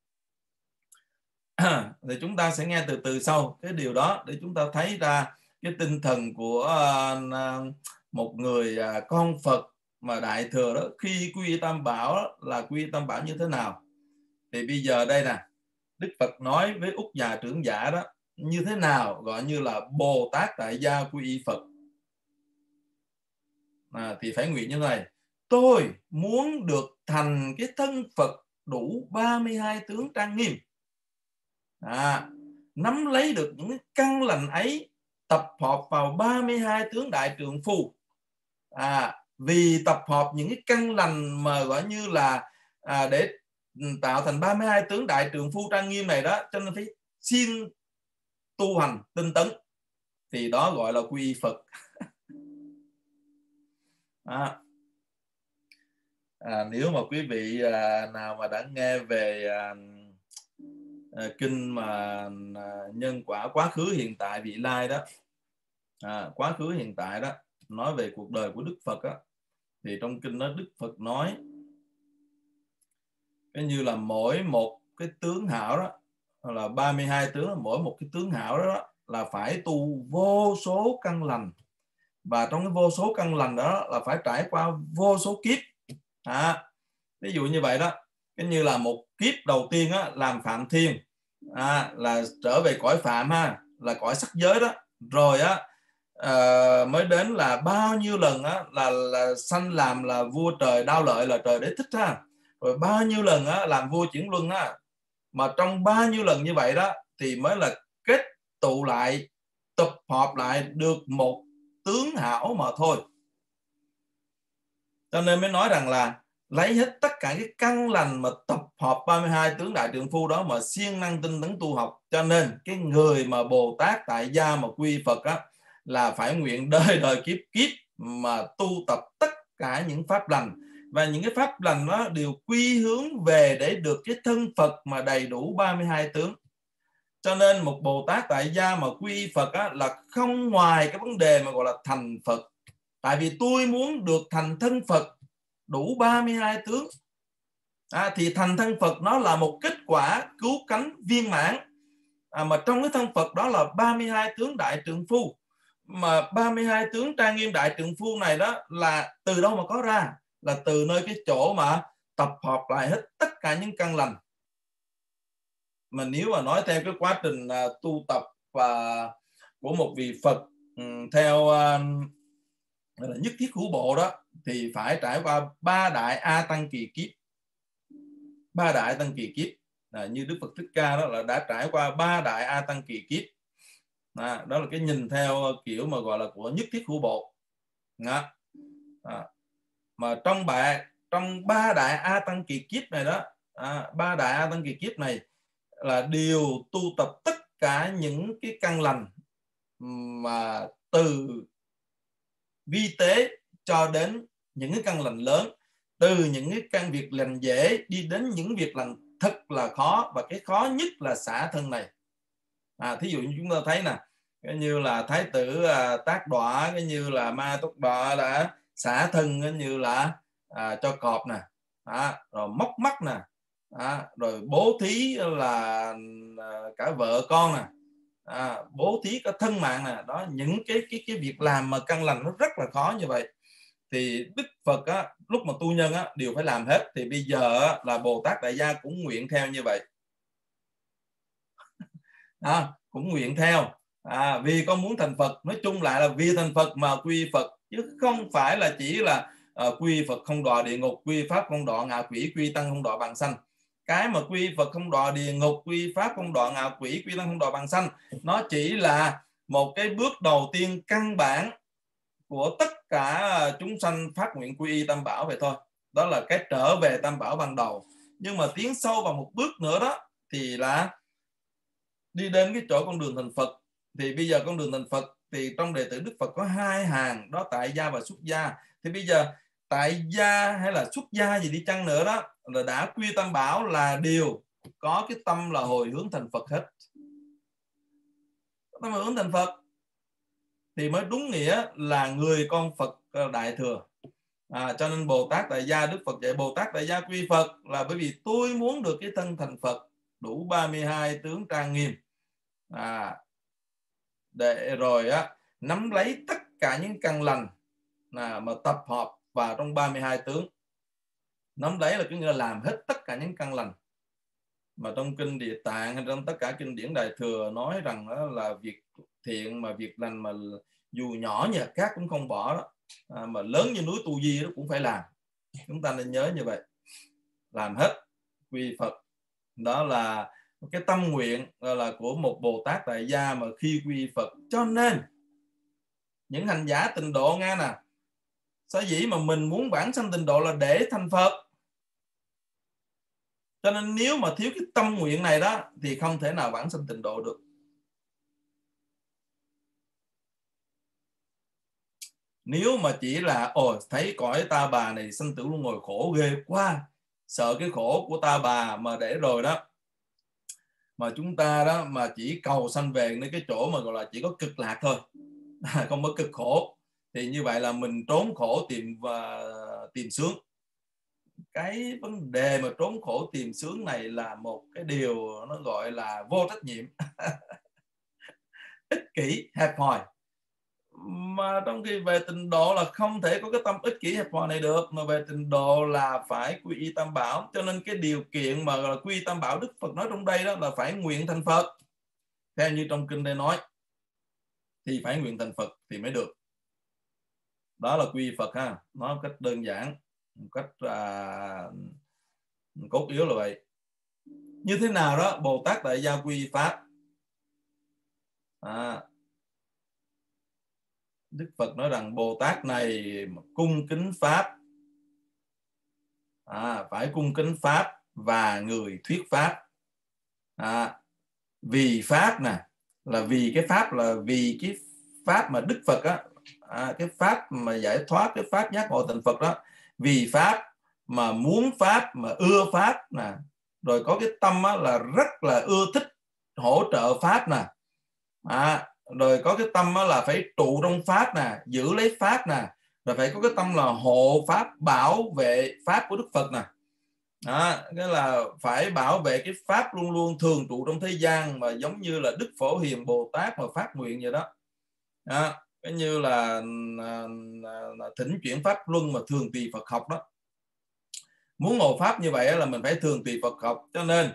Thì chúng ta sẽ nghe từ từ sau cái điều đó để chúng ta thấy ra cái tinh thần của một người con Phật mà Đại Thừa đó, khi quy y Tam Bảo đó, là quy y Tam Bảo như thế nào. Thì bây giờ đây nè, Đức Phật nói với Úc Già trưởng giả đó như thế nào gọi như là Bồ Tát tại gia quy y Phật. Thì phải nguyện như thế này: tôi muốn được thành cái thân Phật đủ 32 tướng trang nghiêm, nắm lấy được những cái căn lành ấy, tập hợp vào 32 tướng đại trượng phu. Vì tập hợp những cái căn lành mà gọi như là để tạo thành 32 tướng đại trượng phu trang nghiêm này đó, cho nên phải siêng tu hành tinh tấn, thì đó gọi là quy y Phật. Nếu mà quý vị nào mà đã nghe về kinh mà nhân quả quá khứ hiện tại vị lai đó, quá khứ hiện tại đó, nói về cuộc đời của Đức Phật đó, thì trong kinh đó Đức Phật nói cái như là mỗi một cái tướng hảo đó là 32 tướng, mỗi một cái tướng hảo đó là phải tu vô số căn lành, và trong cái vô số căn lành đó là phải trải qua vô số kiếp. Ví dụ như vậy đó, cái như là một kiếp đầu tiên á, làm phạm thiên, là trở về cõi phạm là cõi sắc giới đó, rồi mới đến là bao nhiêu lần là sanh làm là vua trời Đao Lợi, là trời Đế Thích rồi bao nhiêu lần làm vua Chuyển Luân mà trong bao nhiêu lần như vậy đó thì mới là kết tụ lại, tập hợp lại được một tướng hảo mà thôi. Cho nên mới nói rằng là lấy hết tất cả cái căn lành mà tập hợp 32 tướng đại trượng phu đó mà siêng năng tinh tấn tu học. Cho nên cái người mà Bồ Tát tại gia mà quy Phật là phải nguyện đời đời kiếp kiếp mà tu tập tất cả những pháp lành, và những cái pháp lành đó đều quy hướng về để được cái thân Phật mà đầy đủ 32 tướng. Cho nên một Bồ Tát tại gia mà quy Phật là không ngoài cái vấn đề mà gọi là thành Phật. Tại vì tôi muốn được thành thân Phật đủ 32 tướng. Thì thành thân Phật nó là một kết quả cứu cánh viên mãn. Mà trong cái thân Phật đó là 32 tướng đại trượng phu. Mà 32 tướng trang nghiêm đại trượng phu này đó là từ đâu mà có ra? Là từ nơi cái chỗ mà tập hợp lại hết tất cả những căn lành. Mà nếu mà nói theo cái quá trình tu tập của một vị Phật theo là nhất thiết hữu bộ đó, thì phải trải qua 3 đại A Tăng kỳ kiếp. 3 đại Tăng kỳ kiếp. Như Đức Phật Thích Ca đó là đã trải qua 3 đại A Tăng kỳ kiếp. Đó là cái nhìn theo kiểu mà gọi là của nhất thiết hữu bộ. Mà trong 3 đại A Tăng kỳ kiếp này đó, 3 đại A Tăng kỳ kiếp này là đều tu tập tất cả những cái căn lành mà từ vi tế cho đến những cái căn lành lớn, từ những cái căn việc lành dễ đi đến những việc lành thật là khó, và cái khó nhất là xả thân này. Thí dụ như chúng ta thấy nè, cái như là Thái tử Tác Đọa, cái như là Ma Túc Đọa đã xả thân, cái như là cho cọp nè, rồi móc mắt nè, rồi bố thí là cả vợ con nè, bố thí cả thân mạng nè. Đó, những cái việc làm mà căn lành nó rất là khó như vậy thì Đức Phật lúc mà tu nhân đều phải làm hết. Thì bây giờ là Bồ Tát Đại Gia cũng nguyện theo như vậy. Cũng nguyện theo, vì con muốn thành Phật. Nói chung lại là vì thành Phật mà quy Phật, chứ không phải là chỉ là quy Phật không đọa địa ngục, quy Pháp không đọa ngạ quỷ, quy Tăng không đọa bằng sanh. Cái mà quy Phật không đọa địa ngục, quy Pháp không đọa ngạ quỷ, quy Tăng không đọa bằng sanh, nó chỉ là một cái bước đầu tiên căn bản của tất cả chúng sanh phát nguyện quy y Tam Bảo vậy thôi. Đó là cái trở về Tam Bảo ban đầu. Nhưng mà tiến sâu vào một bước nữa đó thì là đi đến cái chỗ con đường thành Phật. Thì bây giờ con đường thành Phật thì trong đệ tử Đức Phật có 2 hàng, đó tại gia và xuất gia. Thì bây giờ tại gia hay là xuất gia gì đi chăng nữa đó, là đã quy Tam Bảo là đều có cái tâm là hồi hướng thành Phật hết. Tâm hồi hướng thành Phật thì mới đúng nghĩa là người con Phật Đại Thừa. Cho nên Bồ Tát Đại Gia, Đức Phật dạy Bồ Tát Đại Gia quy Phật là bởi vì tôi muốn được cái thân thành Phật đủ 32 tướng trang nghiêm, để rồi nắm lấy tất cả những căn lành mà tập hợp vào trong 32 tướng. Nắm lấy là cứ như là làm hết tất cả những căn lành mà trong kinh Địa Tạng hay trong tất cả kinh điển Đại Thừa nói rằng đó là việc thiện mà việc lành mà dù nhỏ như hạt cát cũng không bỏ đó, mà lớn như núi Tu Di đó cũng phải làm. Chúng ta nên nhớ như vậy, làm hết quy Phật. Đó là cái tâm nguyện là của một Bồ Tát Đại Gia mà khi quy Phật. Cho nên những hành giả tịnh độ nghe nè, sở dĩ mà mình muốn vãng sanh tịnh độ là để thành Phật. Cho nên nếu mà thiếu cái tâm nguyện này đó thì không thể nào vãng sanh tịnh độ được. Nếu mà chỉ là thấy cõi ta bà này sanh tử luân hồi khổ ghê quá, sợ cái khổ của ta bà mà để rồi đó mà chúng ta đó mà chỉ cầu sanh về đến cái chỗ mà gọi là chỉ có cực lạc thôi, không có cực khổ, thì như vậy là mình trốn khổ tìm sướng. Cái vấn đề mà trốn khổ tìm sướng này là một cái điều nó gọi là vô trách nhiệm, ích kỷ, hẹp hòi. Mà trong khi về tịnh độ là không thể có cái tâm ích kỷ hẹp hòi này được, mà về tịnh độ là phải quy y Tam Bảo. Cho nên cái điều kiện mà là quy y Tam Bảo Đức Phật nói trong đây đó là phải nguyện thành Phật. Theo như trong kinh đây nói thì phải nguyện thành Phật thì mới được. Đó là quy Phật ha, nói cách đơn giản, một cách cốt yếu là vậy. Như thế nào đó Bồ Tát Đại Gia quy Pháp? Đức Phật nói rằng Bồ Tát này cung kính Pháp, phải cung kính Pháp và người thuyết Pháp. Vì Pháp nè, là vì cái Pháp, là vì cái Pháp mà Đức Phật cái Pháp mà giải thoát, cái Pháp giác ngộ thành Phật đó. Vì Pháp mà muốn Pháp, mà ưa Pháp nè, rồi có cái tâm là rất là ưa thích hỗ trợ Pháp nè, rồi có cái tâm là phải trụ trong Pháp nè, giữ lấy Pháp nè, rồi phải có cái tâm là hộ Pháp, bảo vệ Pháp của Đức Phật nè. Đó, cái là phải bảo vệ cái pháp luôn luôn thường trụ trong thế gian, mà giống như là Đức Phổ Hiền Bồ Tát mà phát nguyện vậy đó. Đó, cái như là thỉnh chuyển pháp luân mà thường tùy Phật học đó. Muốn ngộ pháp như vậy là mình phải thường tùy Phật học. Cho nên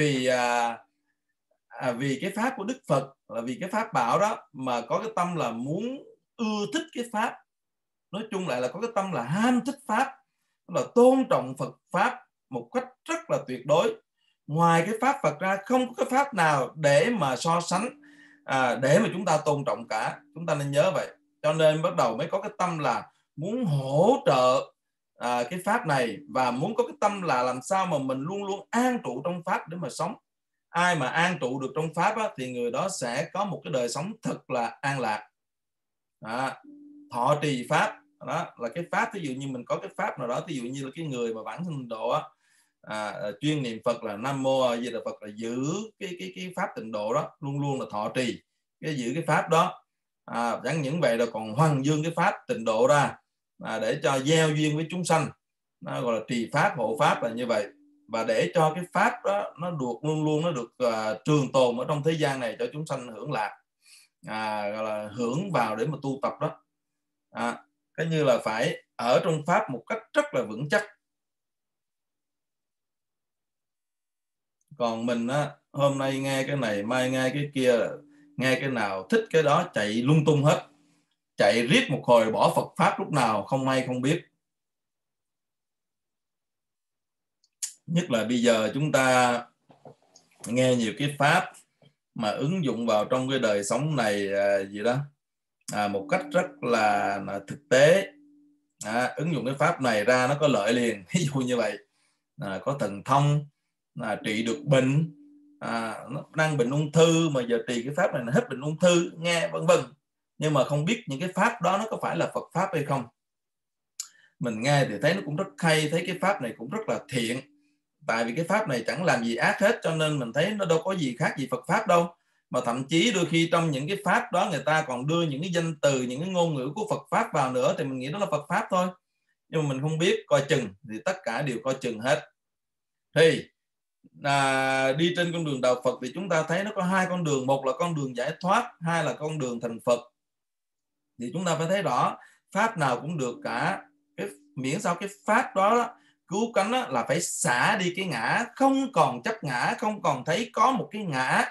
vì cái pháp của Đức Phật là vì cái pháp bảo đó mà có cái tâm là muốn ưa thích cái pháp, nói chung lại là có cái tâm là ham thích pháp, là tôn trọng Phật pháp một cách rất là tuyệt đối. Ngoài cái pháp Phật ra không có cái pháp nào để mà so sánh, để mà chúng ta tôn trọng cả. Chúng ta nên nhớ vậy. Cho nên bắt đầu mới có cái tâm là muốn hỗ trợ cái pháp này, và muốn có cái tâm là làm sao mà mình luôn luôn an trụ trong pháp để mà sống. Ai mà an trụ được trong pháp á, thì người đó sẽ có một cái đời sống thật là an lạc. Thọ trì pháp đó là cái pháp. Ví dụ như mình có cái pháp nào đó, ví dụ như là cái người mà vãng sanh độ á, chuyên niệm Phật là Nam Mô A Di Đà Phật, là giữ cái pháp tịnh độ đó, luôn luôn là thọ trì giữ cái pháp đó. Chẳng những vậy là còn hoằng dương cái pháp tịnh độ ra, để cho gieo duyên với chúng sanh, nó gọi là trì pháp hộ pháp là như vậy. Và để cho cái pháp đó nó được luôn luôn nó được trường tồn ở trong thế gian này cho chúng sanh hưởng lạc, gọi là hưởng vào để mà tu tập đó. Cái như là phải ở trong pháp một cách rất là vững chắc. Còn mình á, hôm nay nghe cái này, mai nghe cái kia, nghe cái nào thích cái đó chạy lung tung hết, chạy riết một hồi bỏ Phật pháp lúc nào không hay không biết. Nhất là bây giờ chúng ta nghe nhiều cái pháp mà ứng dụng vào trong cái đời sống này gì đó một cách rất là thực tế. Ứng dụng cái pháp này ra nó có lợi liền. Ví dụ như vậy, có thần thông, trị được bệnh, nó đang bệnh ung thư mà giờ trị cái pháp này là hết bệnh ung thư, nghe vân vân. Nhưng mà không biết những cái pháp đó nó có phải là Phật pháp hay không. Mình nghe thì thấy nó cũng rất hay, thấy cái pháp này cũng rất là thiện. Tại vì cái pháp này chẳng làm gì ác hết, cho nên mình thấy nó đâu có gì khác gì Phật pháp đâu. Mà thậm chí đôi khi trong những cái pháp đó người ta còn đưa những cái danh từ, những cái ngôn ngữ của Phật pháp vào nữa, thì mình nghĩ đó là Phật pháp thôi. Nhưng mà mình không biết, coi chừng, thì tất cả đều coi chừng hết. Thì đi trên con đường đạo Phật thì chúng ta thấy nó có hai con đường. Một là con đường giải thoát, hai là con đường thành Phật. Thì chúng ta phải thấy rõ pháp nào cũng được cả, miễn sao cái pháp đó cứu cánh là phải xả đi cái ngã, không còn chấp ngã, không còn thấy có một cái ngã.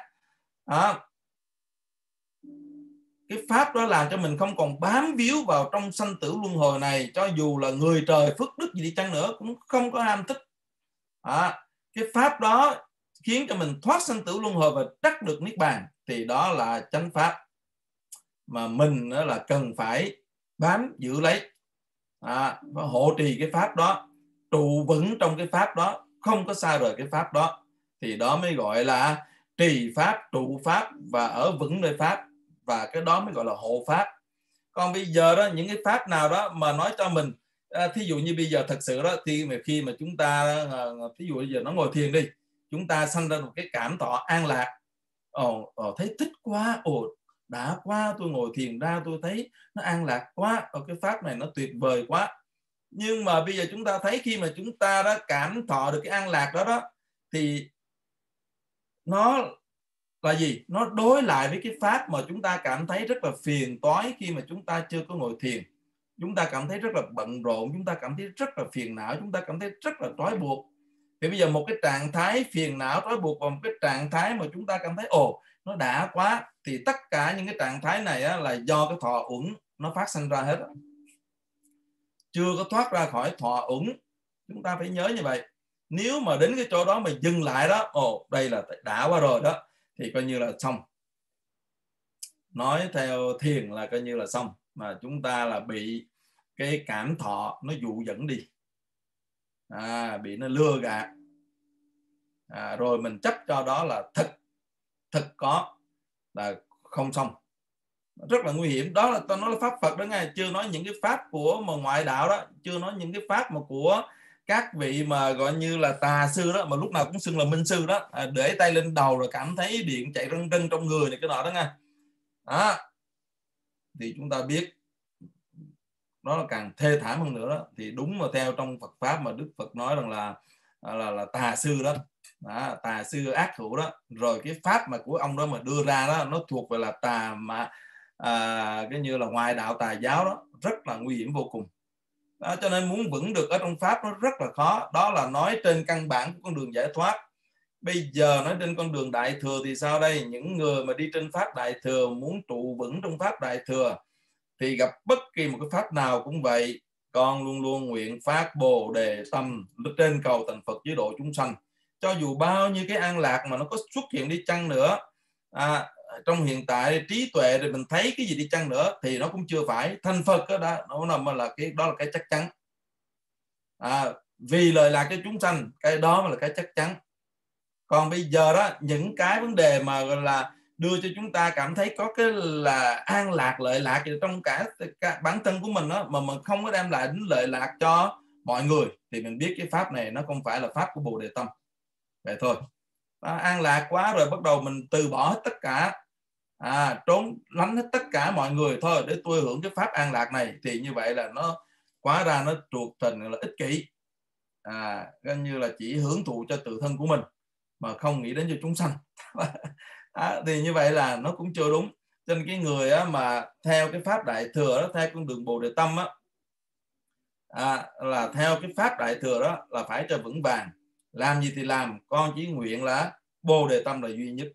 Cái pháp đó làm cho mình không còn bám víu vào trong sanh tử luân hồi này, cho dù là người trời phước đức gì đi chăng nữa cũng không có ham thích. Cái pháp đó khiến cho mình thoát sanh tử luân hồi và đắc được niết bàn, thì đó là chánh pháp mà mình là cần phải bám giữ lấy, và hộ trì cái pháp đó, trụ vững trong cái pháp đó, không có xa rời cái pháp đó, thì đó mới gọi là trì pháp, trụ pháp và ở vững nơi pháp, và cái đó mới gọi là hộ pháp. Còn bây giờ đó, những cái pháp nào đó mà nói cho mình, thí dụ như bây giờ thật sự đó, khi mà chúng ta thí dụ bây giờ nó ngồi thiền đi, chúng ta sanh ra một cái cảm thọ an lạc, thấy thích quá, đã quá, tôi ngồi thiền ra tôi thấy nó an lạc quá, cái pháp này nó tuyệt vời quá. Nhưng mà bây giờ chúng ta thấy khi mà chúng ta đã cảm thọ được cái an lạc đó thì nó là gì? Nó đối lại với cái pháp mà chúng ta cảm thấy rất là phiền toái khi mà chúng ta chưa có ngồi thiền. Chúng ta cảm thấy rất là bận rộn, chúng ta cảm thấy rất là phiền não, chúng ta cảm thấy rất là trói buộc. Thì bây giờ một cái trạng thái phiền não, trói buộc và một cái trạng thái mà chúng ta cảm thấy nó đã quá, thì tất cả những cái trạng thái này là do cái thọ uẩn nó phát sinh ra hết. Chưa có thoát ra khỏi thọ uẩn. Chúng ta phải nhớ như vậy. Nếu mà đến cái chỗ đó mà dừng lại đó, đây là đã quá rồi đó, thì coi như là xong. Nói theo thiền là coi như là xong. Mà chúng ta là bị cái cảm thọ nó dụ dẫn đi, bị nó lừa gạt, rồi mình chấp cho đó là thực có, là không xong. Rất là nguy hiểm. Đó là tôi nói là pháp Phật đó nghe, chưa nói những cái pháp của mà ngoại đạo đó, chưa nói những cái pháp mà của các vị mà gọi như là tà sư đó, mà lúc nào cũng xưng là minh sư đó, để tay lên đầu rồi cảm thấy điện chạy rân rân trong người này cái nọ đó nghe. Thì chúng ta biết đó là càng thê thảm hơn nữa đó. Thì đúng mà theo trong Phật pháp mà Đức Phật nói rằng là là tà sư đó. Tà sư ác hữu đó. Rồi cái pháp mà của ông đó mà đưa ra đó, nó thuộc về là tà mà cái như là ngoại đạo tà giáo đó, rất là nguy hiểm vô cùng đó. Cho nên muốn vững được ở trong pháp nó rất là khó. Đó là nói trên căn bản của con đường giải thoát. Bây giờ nói trên con đường đại thừa thì sao đây? Những người mà đi trên pháp đại thừa, muốn trụ vững trong pháp đại thừa thì gặp bất kỳ một cái pháp nào cũng vậy. Con luôn luôn nguyện phát bồ đề tâm trên cầu thành Phật giới độ chúng sanh. Cho dù bao nhiêu cái an lạc mà nó có xuất hiện đi chăng nữa, trong hiện tại trí tuệ thì mình thấy cái gì đi chăng nữa thì nó cũng chưa phải thành Phật đó. Nó nằm là cái đó là cái chắc chắn. Vì lời lạc cho chúng sanh, cái đó là cái chắc chắn. Còn bây giờ đó, những cái vấn đề mà gọi là đưa cho chúng ta cảm thấy có cái là an lạc, lợi lạc trong cả bản thân của mình đó, mà mình không có đem lại đến lợi lạc cho mọi người, thì mình biết cái pháp này nó không phải là pháp của Bồ Đề Tâm. Vậy thôi. An lạc quá rồi bắt đầu mình từ bỏ hết tất cả, trốn lánh hết tất cả mọi người thôi để tôi hưởng cái pháp an lạc này, thì như vậy là nó quá ra nó thuộc thành là ích kỷ, gần như là chỉ hưởng thụ cho tự thân của mình mà không nghĩ đến cho chúng sanh. Thì như vậy là nó cũng chưa đúng. Cho nên cái người mà theo cái pháp đại thừa đó, theo con đường Bồ Đề Tâm là theo cái pháp đại thừa đó là phải cho vững vàng. Làm gì thì làm, con chỉ nguyện là Bồ Đề Tâm là duy nhất.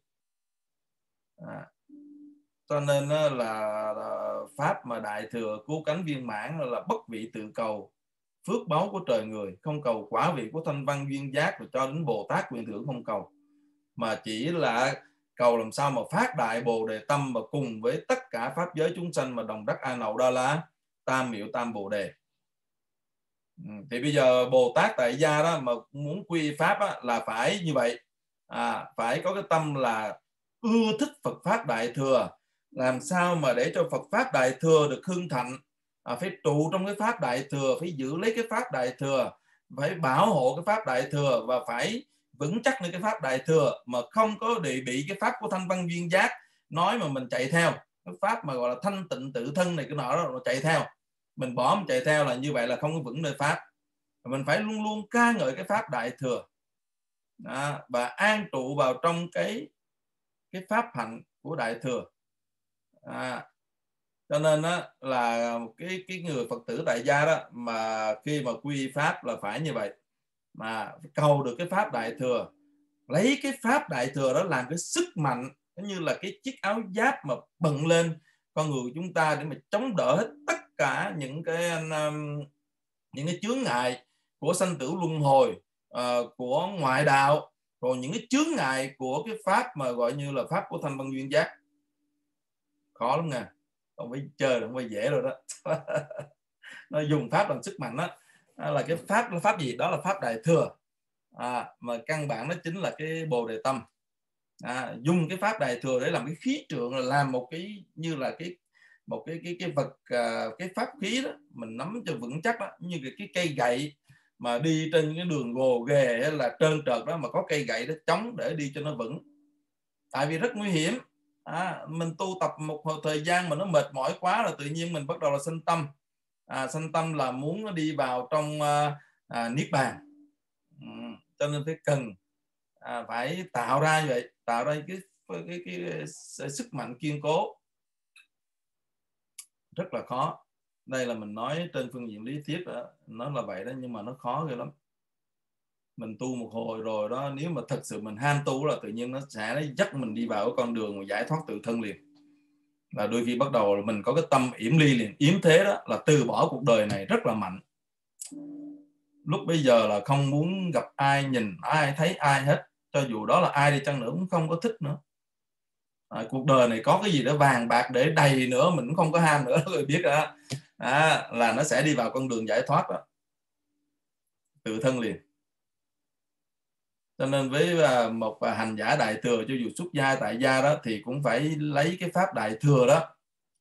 Cho nên là pháp mà đại thừa cứu cánh viên mãn là bất vị tự cầu phước báu của trời người, không cầu quả vị của thanh văn duyên giác và cho đến Bồ Tát quyền thưởng không cầu, mà chỉ là cầu làm sao mà phát đại Bồ Đề Tâm và cùng với tất cả pháp giới chúng sanh mà đồng đắc A Nậu, đó là tam miệu tam Bồ Đề. Thì bây giờ Bồ Tát tại gia đó mà muốn quy pháp là phải như vậy, phải có cái tâm là ưa thích Phật pháp đại thừa, làm sao mà để cho Phật pháp đại thừa được hưng thạnh, phải trụ trong cái pháp đại thừa, phải giữ lấy cái pháp đại thừa, phải bảo hộ cái pháp đại thừa và phải vững chắc nơi cái pháp đại thừa, mà không có bị cái pháp của thanh văn duyên giác nói mà mình chạy theo cái pháp mà gọi là thanh tịnh tự thân này cái nọ đó, chạy theo mình bỏ mình chạy theo, là như vậy là không có vững nơi pháp. Mình phải luôn luôn ca ngợi cái pháp đại thừa và an trụ vào trong cái pháp hạnh của đại thừa. Cho nên là cái người Phật tử tại gia đó mà khi mà quy pháp là phải như vậy, mà cầu được cái pháp đại thừa, lấy cái pháp đại thừa đó làm cái sức mạnh, như là cái chiếc áo giáp mà bận lên con người chúng ta để mà chống đỡ hết tất cả những cái chướng ngại của sanh tử luân hồi, của ngoại đạo, rồi những cái chướng ngại của cái pháp mà gọi như là pháp của thanh văn duyên giác. Khó lắm nè, không phải chơi, không phải dễ rồi đó. Nó dùng pháp làm sức mạnh đó, là cái pháp là pháp gì? Đó là pháp đại thừa, mà căn bản nó chính là cái Bồ Đề Tâm. Dùng cái pháp đại thừa để làm cái khí trượng, là làm một cái như là một cái vật, cái pháp khí đó mình nắm cho vững chắc đó, như cái cây gậy mà đi trên cái đường gồ ghề hay là trơn trượt đó, mà có cây gậy đó chống để đi cho nó vững. Tại vì rất nguy hiểm. Mình tu tập một thời gian mà nó mệt mỏi quá rồi, tự nhiên mình bắt đầu là sanh tâm. Sanh tâm là muốn đi vào trong niết bàn. Cho nên phải cần phải tạo ra như vậy, tạo ra cái sức mạnh kiên cố. Rất là khó. Đây là mình nói trên phương diện lý thuyết đó, nó là vậy đó, nhưng mà nó khó ghê lắm. Mình tu một hồi rồi đó, nếu mà thật sự mình ham tu là tự nhiên nó sẽ dắt mình đi vào cái con đường mà giải thoát tự thân liền. Và đôi khi bắt đầu là mình có cái tâm yểm ly liền. Yểm thế đó là từ bỏ cuộc đời này rất là mạnh. Lúc bây giờ là không muốn gặp ai, nhìn ai, thấy ai hết. Cho dù đó là ai đi chăng nữa cũng không có thích nữa. Cuộc đời này có cái gì đó vàng bạc để đầy nữa mình cũng không có ham nữa. Rồi biết đó, là nó sẽ đi vào con đường giải thoát đó, tự thân liền. Cho nên với một hành giả đại thừa, cho dù xuất gia tại gia đó, thì cũng phải lấy cái pháp đại thừa đó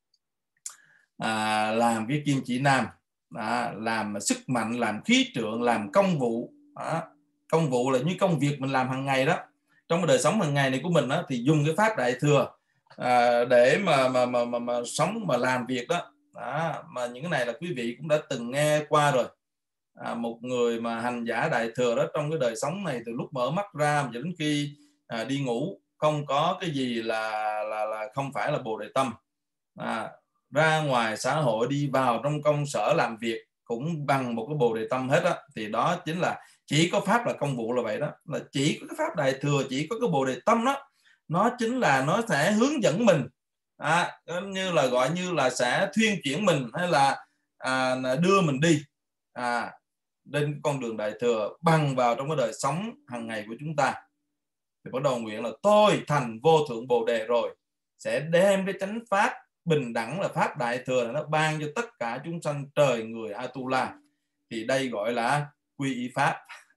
làm cái kim chỉ nam, làm sức mạnh, làm khí trượng, làm công vụ. Công vụ là như công việc mình làm hàng ngày đó, trong cái đời sống hàng ngày này của mình đó, thì dùng cái pháp đại thừa để mà sống, mà làm việc đó. Mà những cái này là quý vị cũng đã từng nghe qua rồi. một người mà hành giả đại thừa đó, trong cái đời sống này, từ lúc mở mắt ra cho đến khi đi ngủ, không có cái gì là không phải là Bồ Đề tâm. Ra ngoài xã hội, đi vào trong công sở làm việc cũng bằng một cái Bồ Đề tâm hết á. Thì đó chính là chỉ có pháp là công vụ là vậy đó, là chỉ có cái pháp đại thừa, chỉ có cái Bồ Đề tâm đó, nó chính là nó sẽ hướng dẫn mình, như là gọi như là sẽ thuyên chuyển mình, hay là đưa mình đi đến con đường đại thừa bằng vào trong cái đời sống hàng ngày của chúng ta. Thì bắt đầu nguyện là tôi thành vô thượng Bồ Đề rồi, sẽ đem cái chánh pháp bình đẳng là pháp đại thừa này, nó ban cho tất cả chúng sanh trời người Atula. Thì đây gọi là quy y pháp.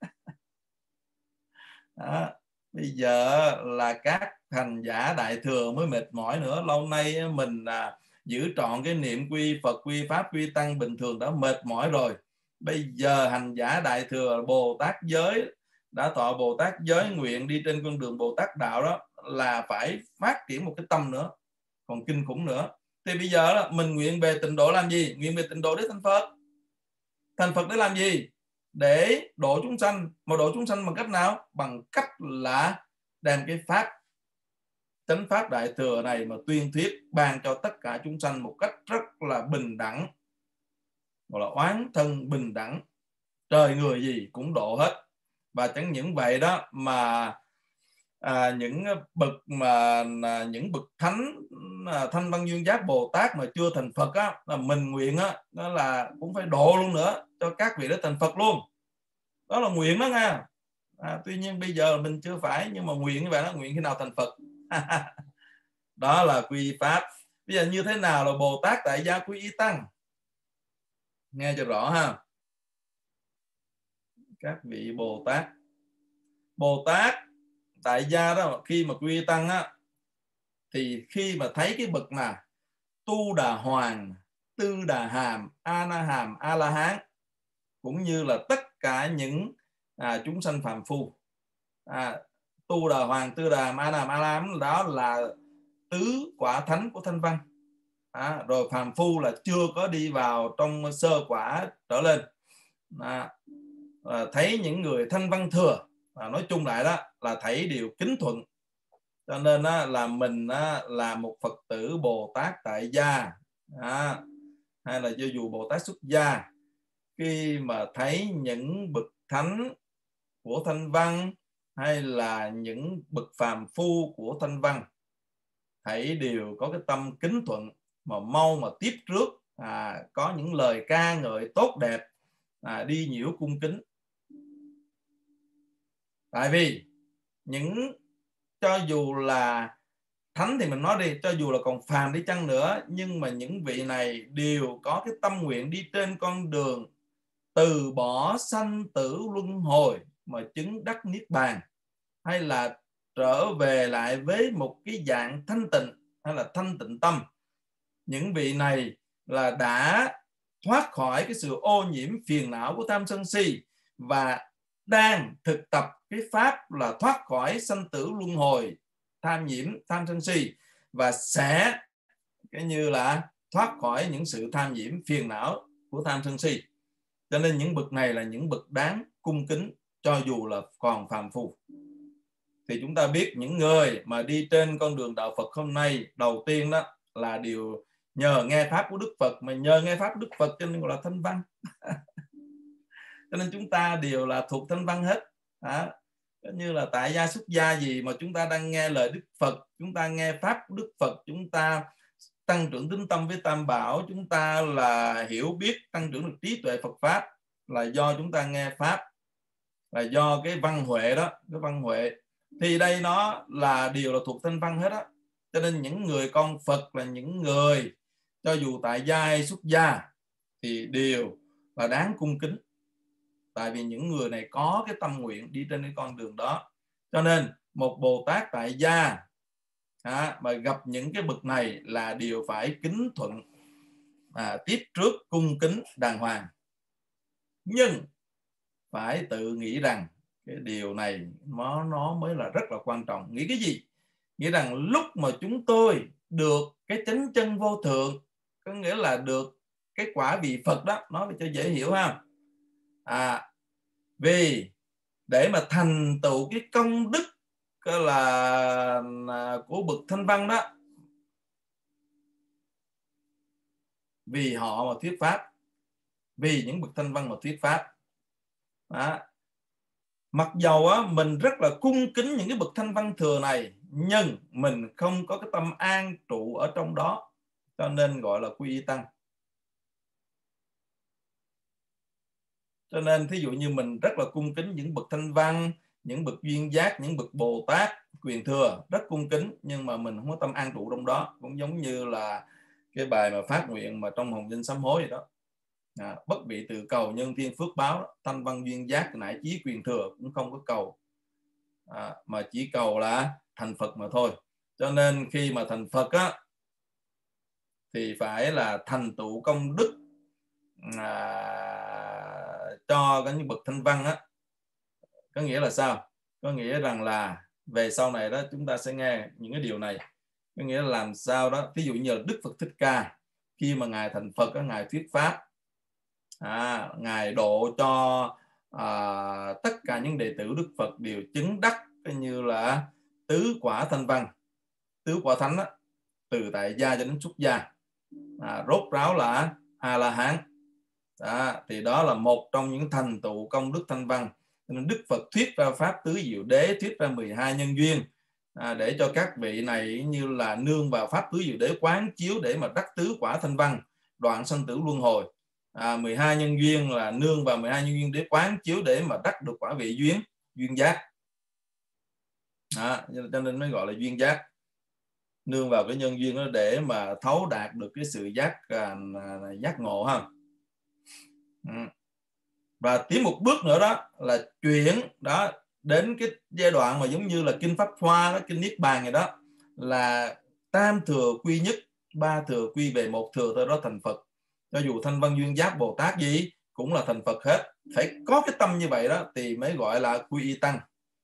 Bây giờ là các hành giả đại thừa mới mệt mỏi nữa. Lâu nay mình giữ trọn cái niệm quy Phật, quy pháp, quy tăng bình thường đã mệt mỏi rồi. Bây giờ hành giả đại thừa Bồ Tát giới, đã thọ Bồ Tát giới, nguyện đi trên con đường Bồ Tát đạo đó, là phải phát triển một cái tâm nữa, còn kinh khủng nữa. Thì bây giờ đó, mình nguyện về tịnh độ làm gì? Nguyện về tịnh độ để thành Phật. Thành Phật để làm gì? Để độ chúng sanh. Mà độ chúng sanh bằng cách nào? Bằng cách là đem cái pháp chánh pháp đại thừa này mà tuyên thuyết ban cho tất cả chúng sanh một cách rất là bình đẳng, gọi là oán thân bình đẳng, trời người gì cũng độ hết. Và chẳng những vậy đó mà những bậc thánh, Thanh Văn Duyên Giác Bồ Tát mà chưa thành Phật á, là mình nguyện á, đó là cũng phải độ luôn nữa cho các vị đã thành Phật luôn. Đó là nguyện đó nha. Tuy nhiên bây giờ mình chưa phải, nhưng mà nguyện như vậy đó, nguyện khi nào thành Phật. Đó là quy pháp. Bây giờ như thế nào là Bồ Tát tại gia quy y tăng? Nghe cho rõ ha. Các vị Bồ Tát tại gia đó, khi mà quy y tăng á, thì khi mà thấy cái bậc nào Tu Đà Hoàng, Tư Đà Hàm, A Na Hàm, A La Hán, cũng như là tất cả những chúng sanh phàm phu, Tu Đà Hoàng, Tư Đà Hàm, A Na Hàm, A La Hán, đó là tứ quả thánh của Thanh Văn. Rồi phàm phu là chưa có đi vào trong sơ quả trở lên. Thấy những người Thanh Văn thừa, nói chung lại đó là thấy điều kính thuận. Cho nên là mình là một Phật tử Bồ Tát tại gia, hay là cho dù Bồ Tát xuất gia, khi mà thấy những bậc thánh của Thanh Văn hay là những bậc phàm phu của Thanh Văn, hãy đều có cái tâm kính thuận, mà mau mà tiếp trước, có những lời ca ngợi tốt đẹp, đi nhiễu cung kính. Tại vì cho dù là thánh thì mình nói đi, cho dù là còn phàm đi chăng nữa, nhưng mà những vị này đều có cái tâm nguyện đi trên con đường từ bỏ sanh tử luân hồi mà chứng đắc niết bàn, hay là trở về lại với một cái dạng thanh tịnh hay là thanh tịnh tâm. Những vị này là đã thoát khỏi cái sự ô nhiễm phiền não của tham sân si, và đang thực tập cái pháp là thoát khỏi sanh tử luân hồi, tham nhiễm, tham sân si, và sẽ cái như là thoát khỏi những sự tham nhiễm phiền não của tham sân si. Cho nên những bậc này là những bậc đáng cung kính, cho dù là còn phàm phu. Thì chúng ta biết những người mà đi trên con đường đạo Phật hôm nay, đầu tiên đó là điều nhờ nghe pháp của Đức Phật, mà nhờ nghe pháp của Đức Phật cho nên gọi là Thanh Văn. Cho nên chúng ta đều là thuộc Thanh Văn hết. Như là tại gia xuất gia gì mà chúng ta đang nghe lời Đức Phật, chúng ta nghe pháp của Đức Phật, chúng ta tăng trưởng tín tâm với Tam Bảo, chúng ta là hiểu biết, tăng trưởng được trí tuệ Phật pháp, là do chúng ta nghe pháp, là do cái văn huệ đó, cái văn huệ. Thì đây nó là điều là thuộc Thanh Văn hết á. Cho nên những người con Phật là những người cho dù tại gia hay xuất gia thì đều là đáng cung kính. Tại vì những người này có cái tâm nguyện đi trên cái con đường đó. Cho nên một Bồ Tát tại gia mà gặp những cái bậc này là đều phải kính thuận, tiếp trước cung kính đàng hoàng. Nhưng phải tự nghĩ rằng cái điều này nó mới là rất là quan trọng. Nghĩ cái gì? Nghĩ rằng lúc mà chúng tôi được cái chánh chân vô thượng, có nghĩa là được cái quả vị Phật đó, nói cho dễ hiểu ha. Vì để mà thành tựu cái công đức là của bậc thanh văn đó, vì họ mà thuyết pháp, vì những bậc thanh văn mà thuyết pháp đó. Mặc dầu á, mình rất là cung kính những cái bậc thanh văn thừa này, nhưng mình không có cái tâm an trụ ở trong đó, cho nên gọi là quy y tăng. Cho nên thí dụ như mình rất là cung kính những bậc thanh văn, những bậc duyên giác, những bậc Bồ Tát quyền thừa, rất cung kính, nhưng mà mình không có tâm an trụ trong đó. Cũng giống như là cái bài mà phát nguyện mà trong Hồng Danh Sám Hối vậy đó. Bất bị từ cầu nhân thiên phước báo đó. Thanh văn duyên giác nại chí quyền thừa cũng không có cầu, mà chỉ cầu là thành Phật mà thôi. Cho nên khi mà thành Phật á, thì phải là thành tựu công đức cho những bậc thanh văn á. Có nghĩa là sao? Có nghĩa rằng là về sau này đó chúng ta sẽ nghe những cái điều này. Có nghĩa là làm sao đó, ví dụ như là Đức Phật Thích Ca, khi mà Ngài thành Phật, Ngài thuyết pháp, Ngài độ cho tất cả những đệ tử Đức Phật đều chứng đắc như là tứ quả thanh văn, tứ quả thánh đó, từ tại gia cho đến xuất gia, rốt ráo là A-la-hán. Thì đó là một trong những thành tựu công đức thanh văn. Nên Đức Phật thuyết ra pháp tứ diệu đế, thuyết ra 12 nhân duyên, để cho các vị này như là nương vào pháp tứ diệu đế quán chiếu để mà đắc tứ quả thanh văn, đoạn sanh tử luân hồi. 12 nhân duyên là nương vào 12 nhân duyên để quán chiếu để mà đắc được quả vị duyên giác. Cho nên mới gọi là duyên giác, nương vào cái nhân duyên đó để mà thấu đạt được cái sự giác ngộ ha. Và tiến một bước nữa đó là chuyển đó đến cái giai đoạn mà giống như là kinh Pháp Hoa đó, kinh Niết Bàn này đó, là tam thừa quy nhất, ba thừa quy về một thừa, tới đó thành Phật. Cho dù thanh văn duyên giác Bồ Tát gì cũng là thành Phật hết. Phải có cái tâm như vậy đó thì mới gọi là quy y tăng.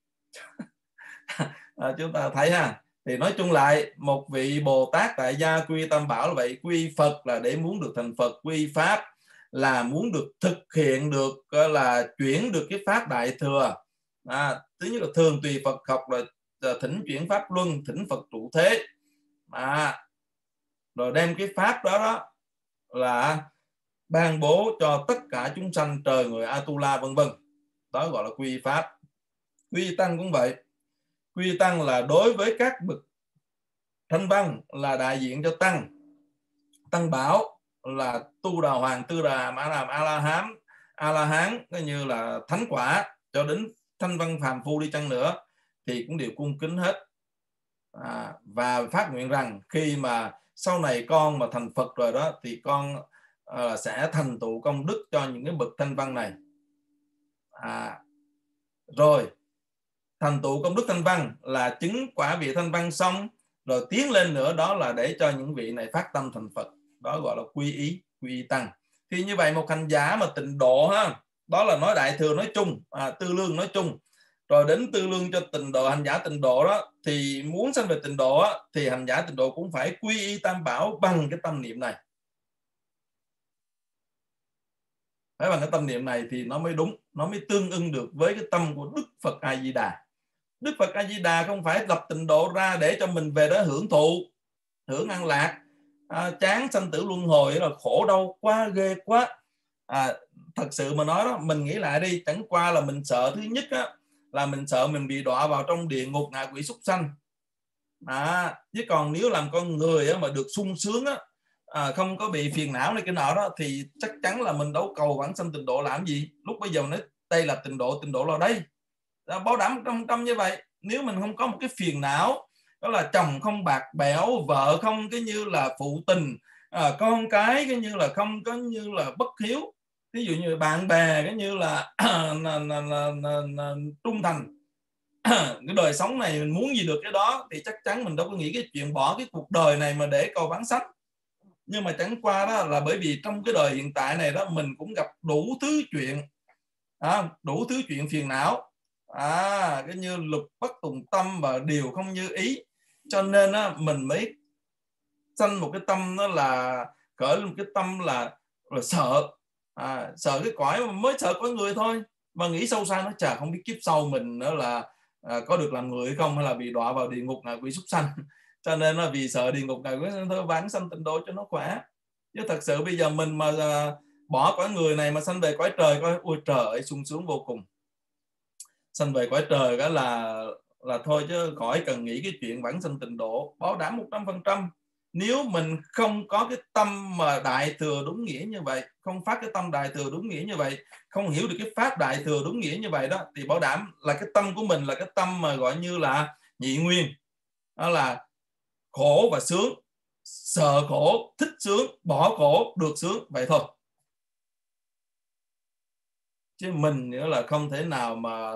Chúng ta thấy ha. Thì nói chung lại, một vị Bồ Tát tại gia quy tam bảo là vậy. Quy Phật là để muốn được thành Phật, quy Pháp là muốn được thực hiện được, là chuyển được cái Pháp Đại Thừa. Thứ nhất là thường tùy Phật học, là thỉnh chuyển Pháp Luân, thỉnh Phật trụ thế, rồi đem cái Pháp đó là ban bố cho tất cả chúng sanh trời người Atula vân vân. Đó gọi là quy Pháp. Quy Tăng cũng vậy. Quy Tăng là đối với các bậc thanh văn là đại diện cho Tăng. Tăng Bảo là Tu Đà Hoàng, Tư Đà Mã Đàm, A-la-hán, như là thánh quả, cho đến thanh văn phàm phu đi chăng nữa thì cũng đều cung kính hết. Và phát nguyện rằng khi mà sau này con mà thành Phật rồi đó thì con sẽ thành tựu công đức cho những cái bậc thanh văn này. Rồi thành tựu công đức thanh văn là chứng quả vị thanh văn xong, rồi tiến lên nữa đó là để cho những vị này phát tâm thành Phật. Đó gọi là quy y tăng. Thì như vậy một hành giả mà tịnh độ ha, đó là nói đại thừa nói chung, tư lương nói chung, rồi đến tư lương cho tịnh độ, hành giả tịnh độ đó thì muốn sanh về tịnh độ đó, thì hành giả tịnh độ cũng phải quy y tam bảo bằng cái tâm niệm này. Phải bằng cái tâm niệm này thì nó mới đúng, nó mới tương ưng được với cái tâm của Đức Phật A Di Đà. Đức Phật A Di Đà không phải lập tịnh độ ra để cho mình về đó hưởng thụ, hưởng an lạc, chán sanh tử luân hồi là khổ đau quá, ghê quá. Thật sự mà nói đó, mình nghĩ lại đi, chẳng qua là mình sợ, thứ nhất á, là mình sợ mình bị đọa vào trong địa ngục, ngạ quỷ súc sanh. Chứ còn nếu làm con người á, mà được sung sướng á, không có bị phiền não này cái nọ đó, thì chắc chắn là mình đâu cầu vãng sanh tịnh độ làm gì. Lúc bây giờ nói đây là tịnh độ là đây, bảo đảm 100% như vậy. Nếu mình không có một cái phiền não, đó là chồng không bạc bẽo, vợ không cái như là phụ tình, con cái cái như là không có như là bất hiếu, ví dụ như bạn bè cái như là trung thành, cái đời sống này mình muốn gì được cái đó, thì chắc chắn mình đâu có nghĩ cái chuyện bỏ cái cuộc đời này mà để cầu vãng sanh. Nhưng mà chẳng qua đó là bởi vì trong cái đời hiện tại này đó, mình cũng gặp đủ thứ chuyện, đủ thứ chuyện phiền não, cái như lục bất tùng tâm và điều không như ý, cho nên á, mình mới sanh một cái tâm đó là khởi một cái tâm là sợ, Sợ cái cõi mà mới sợ cõi người thôi, mà nghĩ sâu xa nó chả không biết kiếp sau mình nữa là có được làm người hay không, hay là bị đọa vào địa ngục ngạ quỷ súc sanh. Cho nên là vì sợ địa ngục ngạ quỷ thôi vãng sanh tịnh độ cho nó khỏe. Chứ thật sự bây giờ mình mà bỏ cõi người này mà sanh về cõi trời, coi ôi trời ơi sung sướng vô cùng. Sanh về cõi trời đó là thôi, chứ khỏi cần nghĩ cái chuyện vãng sanh tịnh độ, bảo đảm 100%. Nếu mình không có cái tâm mà đại thừa đúng nghĩa như vậy, không phát cái tâm đại thừa đúng nghĩa như vậy, không hiểu được cái pháp đại thừa đúng nghĩa như vậy đó, thì bảo đảm là cái tâm của mình là cái tâm mà gọi như là nhị nguyên, đó là khổ và sướng, sợ khổ thích sướng, bỏ khổ được sướng, vậy thôi. Chứ mình nữa là không thể nào mà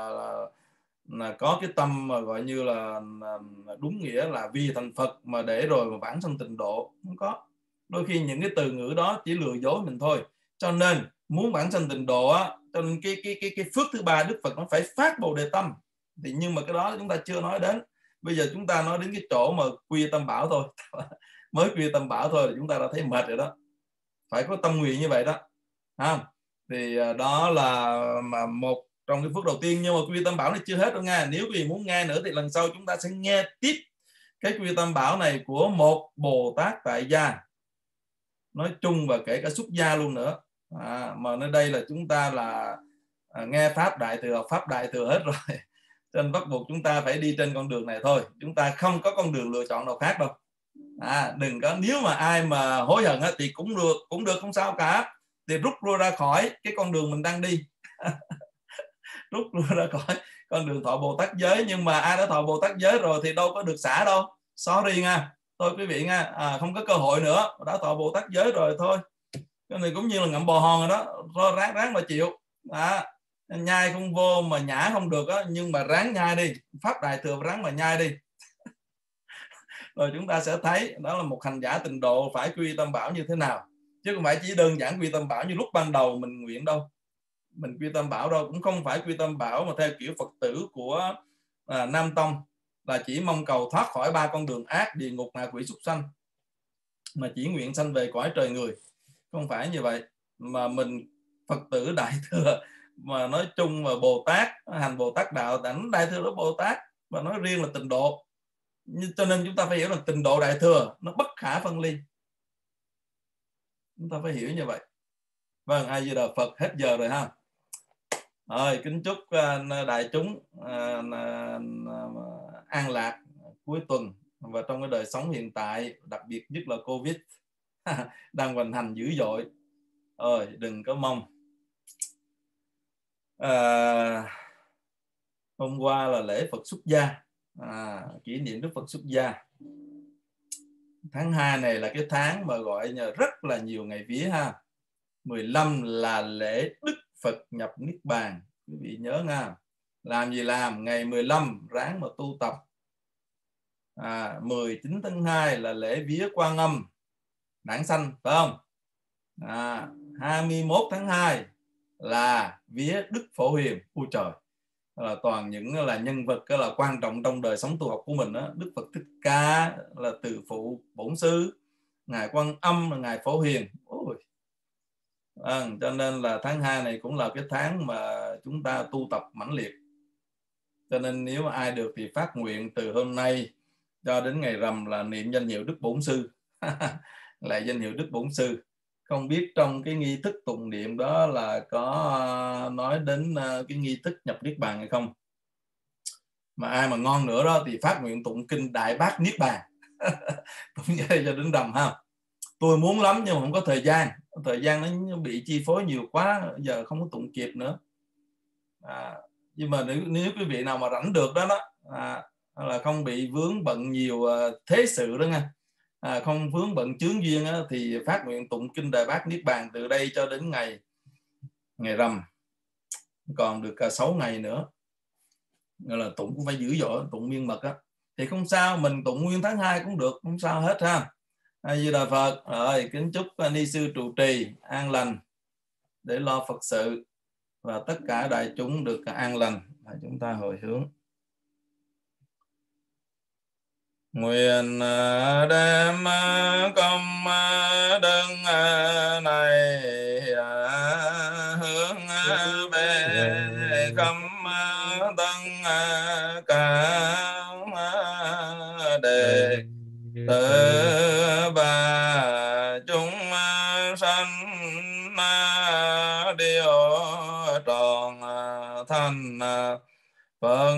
là có cái tâm mà gọi như là đúng nghĩa là vì thành Phật mà để rồi mà vãng sanh tịnh độ, không có. Đôi khi những cái từ ngữ đó chỉ lừa dối mình thôi. Cho nên muốn vãng sanh tịnh độ á, cho nên cái phước thứ ba Đức Phật nó phải phát Bồ Đề tâm. Thì nhưng mà cái đó chúng ta chưa nói đến. Bây giờ chúng ta nói đến cái chỗ mà quy tâm bảo thôi. Mới quy tâm bảo thôi là chúng ta đã thấy mệt rồi đó. Phải có tâm nguyện như vậy đó. Không? Thì đó là mà một trong cái phước đầu tiên. Nhưng mà quy tâm bảo này chưa hết đâu nha. Nếu quý vị muốn nghe nữa thì lần sau chúng ta sẽ nghe tiếp cái quy tâm bảo này của một Bồ Tát tại gia, nói chung và kể cả xuất gia luôn nữa. Mà nơi đây là chúng ta là nghe pháp đại thừa, pháp đại thừa hết rồi. Cho nên bắt buộc chúng ta phải đi trên con đường này thôi. Chúng ta không có con đường lựa chọn nào khác đâu. Đừng có, nếu mà ai mà hối hận thì cũng được, không sao cả. Thì rút ra khỏi cái con đường mình đang đi. Rút ra khỏi con đường thọ Bồ Tát giới. Nhưng mà ai đã thọ Bồ Tát giới rồi thì đâu có được xả đâu. Sorry nha. Thôi quý vị nha, không có cơ hội nữa. Đã thọ Bồ Tát giới rồi thôi. Cái này cũng như là ngậm bò hòn rồi đó. Ráng mà chịu. Nhai không vô mà nhả không được đó, nhưng mà ráng nhai đi. Pháp đại thừa ráng mà nhai đi. Rồi chúng ta sẽ thấy đó là một hành giả tịnh độ phải quy tâm bảo như thế nào. Chứ không phải chỉ đơn giản quy tâm bảo như lúc ban đầu mình nguyện đâu. Mình quy tâm bảo đâu, cũng không phải quy tâm bảo mà theo kiểu Phật tử của Nam Tông, là chỉ mong cầu thoát khỏi ba con đường ác, địa ngục, ngạ quỷ, súc sanh, mà chỉ nguyện sanh về cõi trời người. Không phải như vậy. Mà mình Phật tử đại thừa mà nói chung mà Bồ Tát, hành Bồ Tát đạo, đảnh đại thừa đó Bồ Tát, và nói riêng là tịnh độ. Cho nên chúng ta phải hiểu là tịnh độ đại thừa nó bất khả phân ly. Chúng ta phải hiểu như vậy. Vâng, A Di Đà Phật. Hết giờ rồi ha. Rồi, kính chúc đại chúng an lạc cuối tuần và trong cái đời sống hiện tại, đặc biệt nhất là Covid đang hoành hành dữ dội. Đừng có mong. Hôm qua là lễ Phật xuất gia, kỷ niệm Đức Phật xuất gia. Tháng 2 này là cái tháng mà gọi là rất là nhiều ngày vía ha. 15 là lễ Đức Phật nhập Niết Bàn. Quý vị nhớ nha. Làm gì làm, ngày 15 ráng mà tu tập. 19 tháng 2 là lễ vía Quan Âm đản sanh, phải không? 21 tháng 2 là vía Đức Phổ Hiền. Ôi trời, là toàn những là nhân vật là quan trọng trong đời sống tu học của mình đó. Đức Phật Thích Ca là từ phụ bổn sư, ngài Quan Âm là ngài Phổ Hiền. Cho nên là tháng 2 này cũng là cái tháng mà chúng ta tu tập mãnh liệt. Cho nên nếu mà ai được thì phát nguyện từ hôm nay cho đến ngày rằm là niệm danh hiệu Đức Bổn Sư. Lại danh hiệu Đức Bổn Sư. Không biết trong cái nghi thức tụng niệm đó là có nói đến cái nghi thức nhập Niết Bàn hay không? Mà ai mà ngon nữa đó thì phát nguyện tụng kinh Đại Bát Niết Bàn. Tụng cho đến rằm ha. Tôi muốn lắm nhưng mà không có thời gian. Thời gian nó bị chi phối nhiều quá, giờ không có tụng kịp nữa. Nhưng mà nếu quý vị nào mà rảnh được đó là không bị vướng bận nhiều thế sự đó nha, không vướng bận chướng duyên đó, thì phát nguyện tụng kinh Đại Bát Niết Bàn từ đây cho đến ngày rằm, còn được 6 ngày nữa. Nên là tụng cũng phải dữ dội, tụng miên mật á. Thì không sao, mình tụng nguyên tháng 2 cũng được, không sao hết ha. A Di Đà Phật. Rồi, kính chúc ni sư trụ trì an lành để lo Phật sự và tất cả đại chúng được an lành. Chúng ta hồi hướng. Nguyện đem công đức này khâm tân cả đệ tử bà chúng sanh điều tròn thành Phật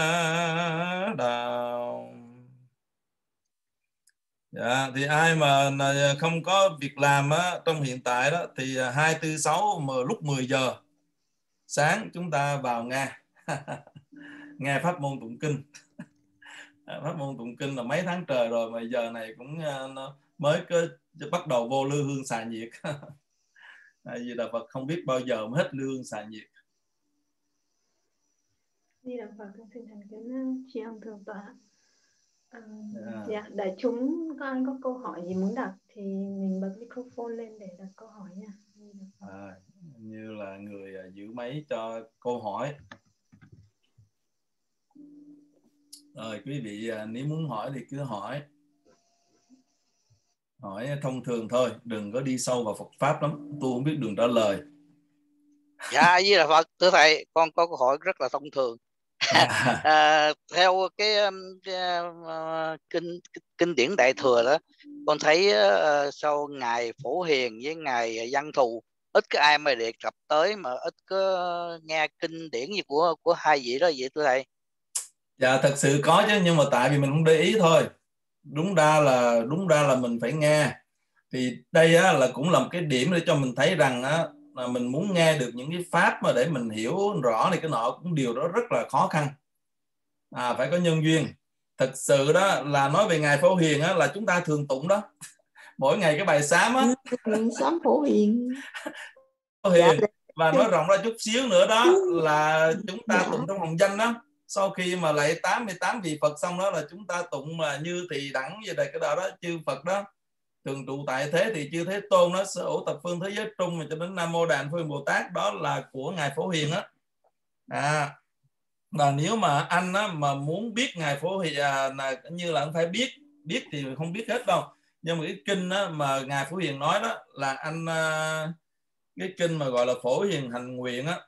đạo. Dạ, thì ai mà không có việc làm á, trong hiện tại đó thì 246 mà lúc 10 giờ sáng chúng ta vào nghe nghe pháp môn tụng kinh. Pháp môn tụng kinh là mấy tháng trời rồi mà giờ này cũng mới bắt đầu vô lư hương xà nhiệt. Tại vì là Phật không biết bao giờ mới hết lư hương xà nhiệt. Di Đà Phật, con xin thành kính tri ân thượng tọa. Dạ, đại chúng có ai có câu hỏi gì muốn đặt thì mình bật microphone lên để đặt câu hỏi nha. Như là người giữ máy cho câu hỏi. Rồi quý vị nếu muốn hỏi thì cứ hỏi thông thường thôi, đừng có đi sâu vào Phật pháp lắm, tôi không biết đường trả lời. Dạ, Di Đà Phật, thưa thầy, con có câu hỏi rất là thông thường. Theo cái kinh điển Đại Thừa đó, con thấy sau ngày Phổ Hiền với ngày Văn Thù ít có ai mà đề cập tới, mà ít có nghe kinh điển gì của hai vị đó vậy thưa thầy. Dạ thật sự có chứ, nhưng mà tại vì mình không để ý thôi. Đúng ra là mình phải nghe. Thì đây á, là cũng là một cái điểm để cho mình thấy rằng á, là mình muốn nghe được những cái pháp mà để mình hiểu rõ này cái nọ cũng điều đó rất là khó khăn. Phải có nhân duyên. Thật sự đó là nói về ngày Phổ Hiền á, là chúng ta thường tụng đó. Mỗi ngày cái bài sám á, sám Phổ Hiền. Phổ Hiền. Và nói rộng ra chút xíu nữa đó là chúng ta tụng trong hồng danh đó. Sau khi mà lạy 88 vị Phật xong đó là chúng ta tụng mà như thì đẳng về đây cái đó chư Phật đó thường trụ tại thế thì chư Thế Tôn đó sở hữu thập phương thế giới trung, cho đến Nam Mô Đàn Phương Bồ Tát, đó là của ngài Phổ Hiền á. Và nếu mà anh á, mà muốn biết ngài Phổ Hiền như là anh phải biết thì không biết hết đâu, nhưng mà cái kinh á, mà ngài Phổ Hiền nói đó là anh cái kinh mà gọi là Phổ Hiền hành nguyện á,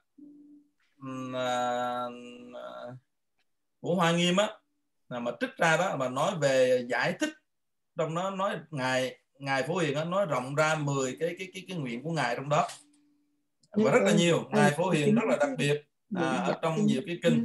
của Hoa Nghiêm á, mà trích ra đó mà nói về giải thích, trong đó nói ngài Phổ Hiền á, nói rộng ra 10 cái nguyện của ngài trong đó, và rất là nhiều. Ngài Phổ Hiền rất là đặc biệt ở trong nhiều cái kinh.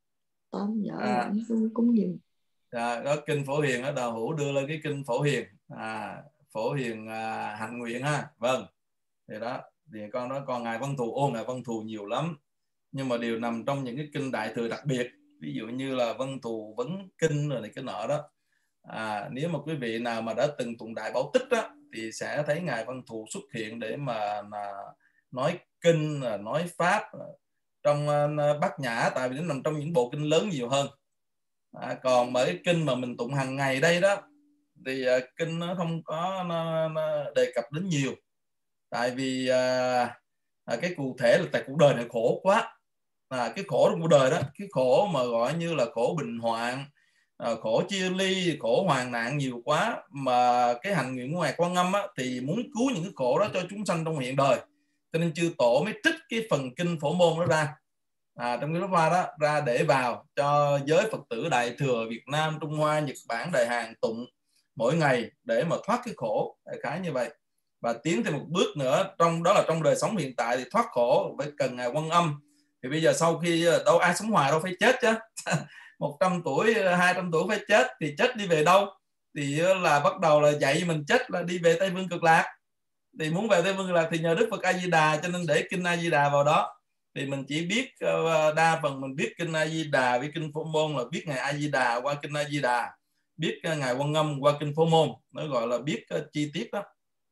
Cũng nhiều. Đó, kinh Phổ Hiền ở Đạo Hữu đưa lên cái kinh Phổ Hiền, Phổ Hiền hạnh nguyện ha. Vâng, thì đó thì con nói còn ngài Văn Thù, ngài Văn Thù nhiều lắm, nhưng mà đều nằm trong những cái kinh Đại Thừa đặc biệt, ví dụ như là Văn Thù vấn kinh rồi này cái nọ đó. Nếu mà quý vị nào mà đã từng tụng Đại Bảo Tích á, thì sẽ thấy ngài Văn Thù xuất hiện để mà nói kinh, nói pháp trong Bát Nhã, tại vì nó nằm trong những bộ kinh lớn nhiều hơn. Còn bởi cái kinh mà mình tụng hàng ngày đây đó thì kinh nó không có nó đề cập đến nhiều, tại vì cái cụ thể là tại cuộc đời này khổ quá. Cái khổ trong cuộc đời đó, cái khổ mà gọi như là khổ bình hoạn, khổ chia ly, khổ hoàn nạn nhiều quá, mà cái hành nguyện của ngài Quan Âm á, thì muốn cứu những cái khổ đó cho chúng sanh trong hiện đời, cho nên chư tổ mới trích cái phần kinh Phổ Môn đó ra, trong cái lớp hoa đó ra để vào cho giới Phật tử Đại Thừa Việt Nam, Trung Hoa, Nhật Bản, Đại Hàn tụng mỗi ngày để mà thoát cái khổ, đại khái như vậy. Và tiến thêm một bước nữa, trong đời sống hiện tại thì thoát khổ phải cần ngài Quan Âm. Thì bây giờ sau khi đâu ai sống hoài đâu, phải chết chứ. 100 tuổi, 200 tuổi phải chết, thì chết đi về đâu? Thì là bắt đầu là dạy mình chết là đi về Tây Phương Cực Lạc. Thì muốn về Tây Phương Cực Lạc thì nhờ Đức Phật A Di Đà, cho nên để kinh A Di Đà vào đó. Thì mình chỉ biết đa phần mình biết kinh A Di Đà với kinh Phổ Môn là biết ngài A Di Đà qua kinh A Di Đà, biết ngài Quan Âm qua kinh Phổ Môn, nó gọi là biết chi tiết đó.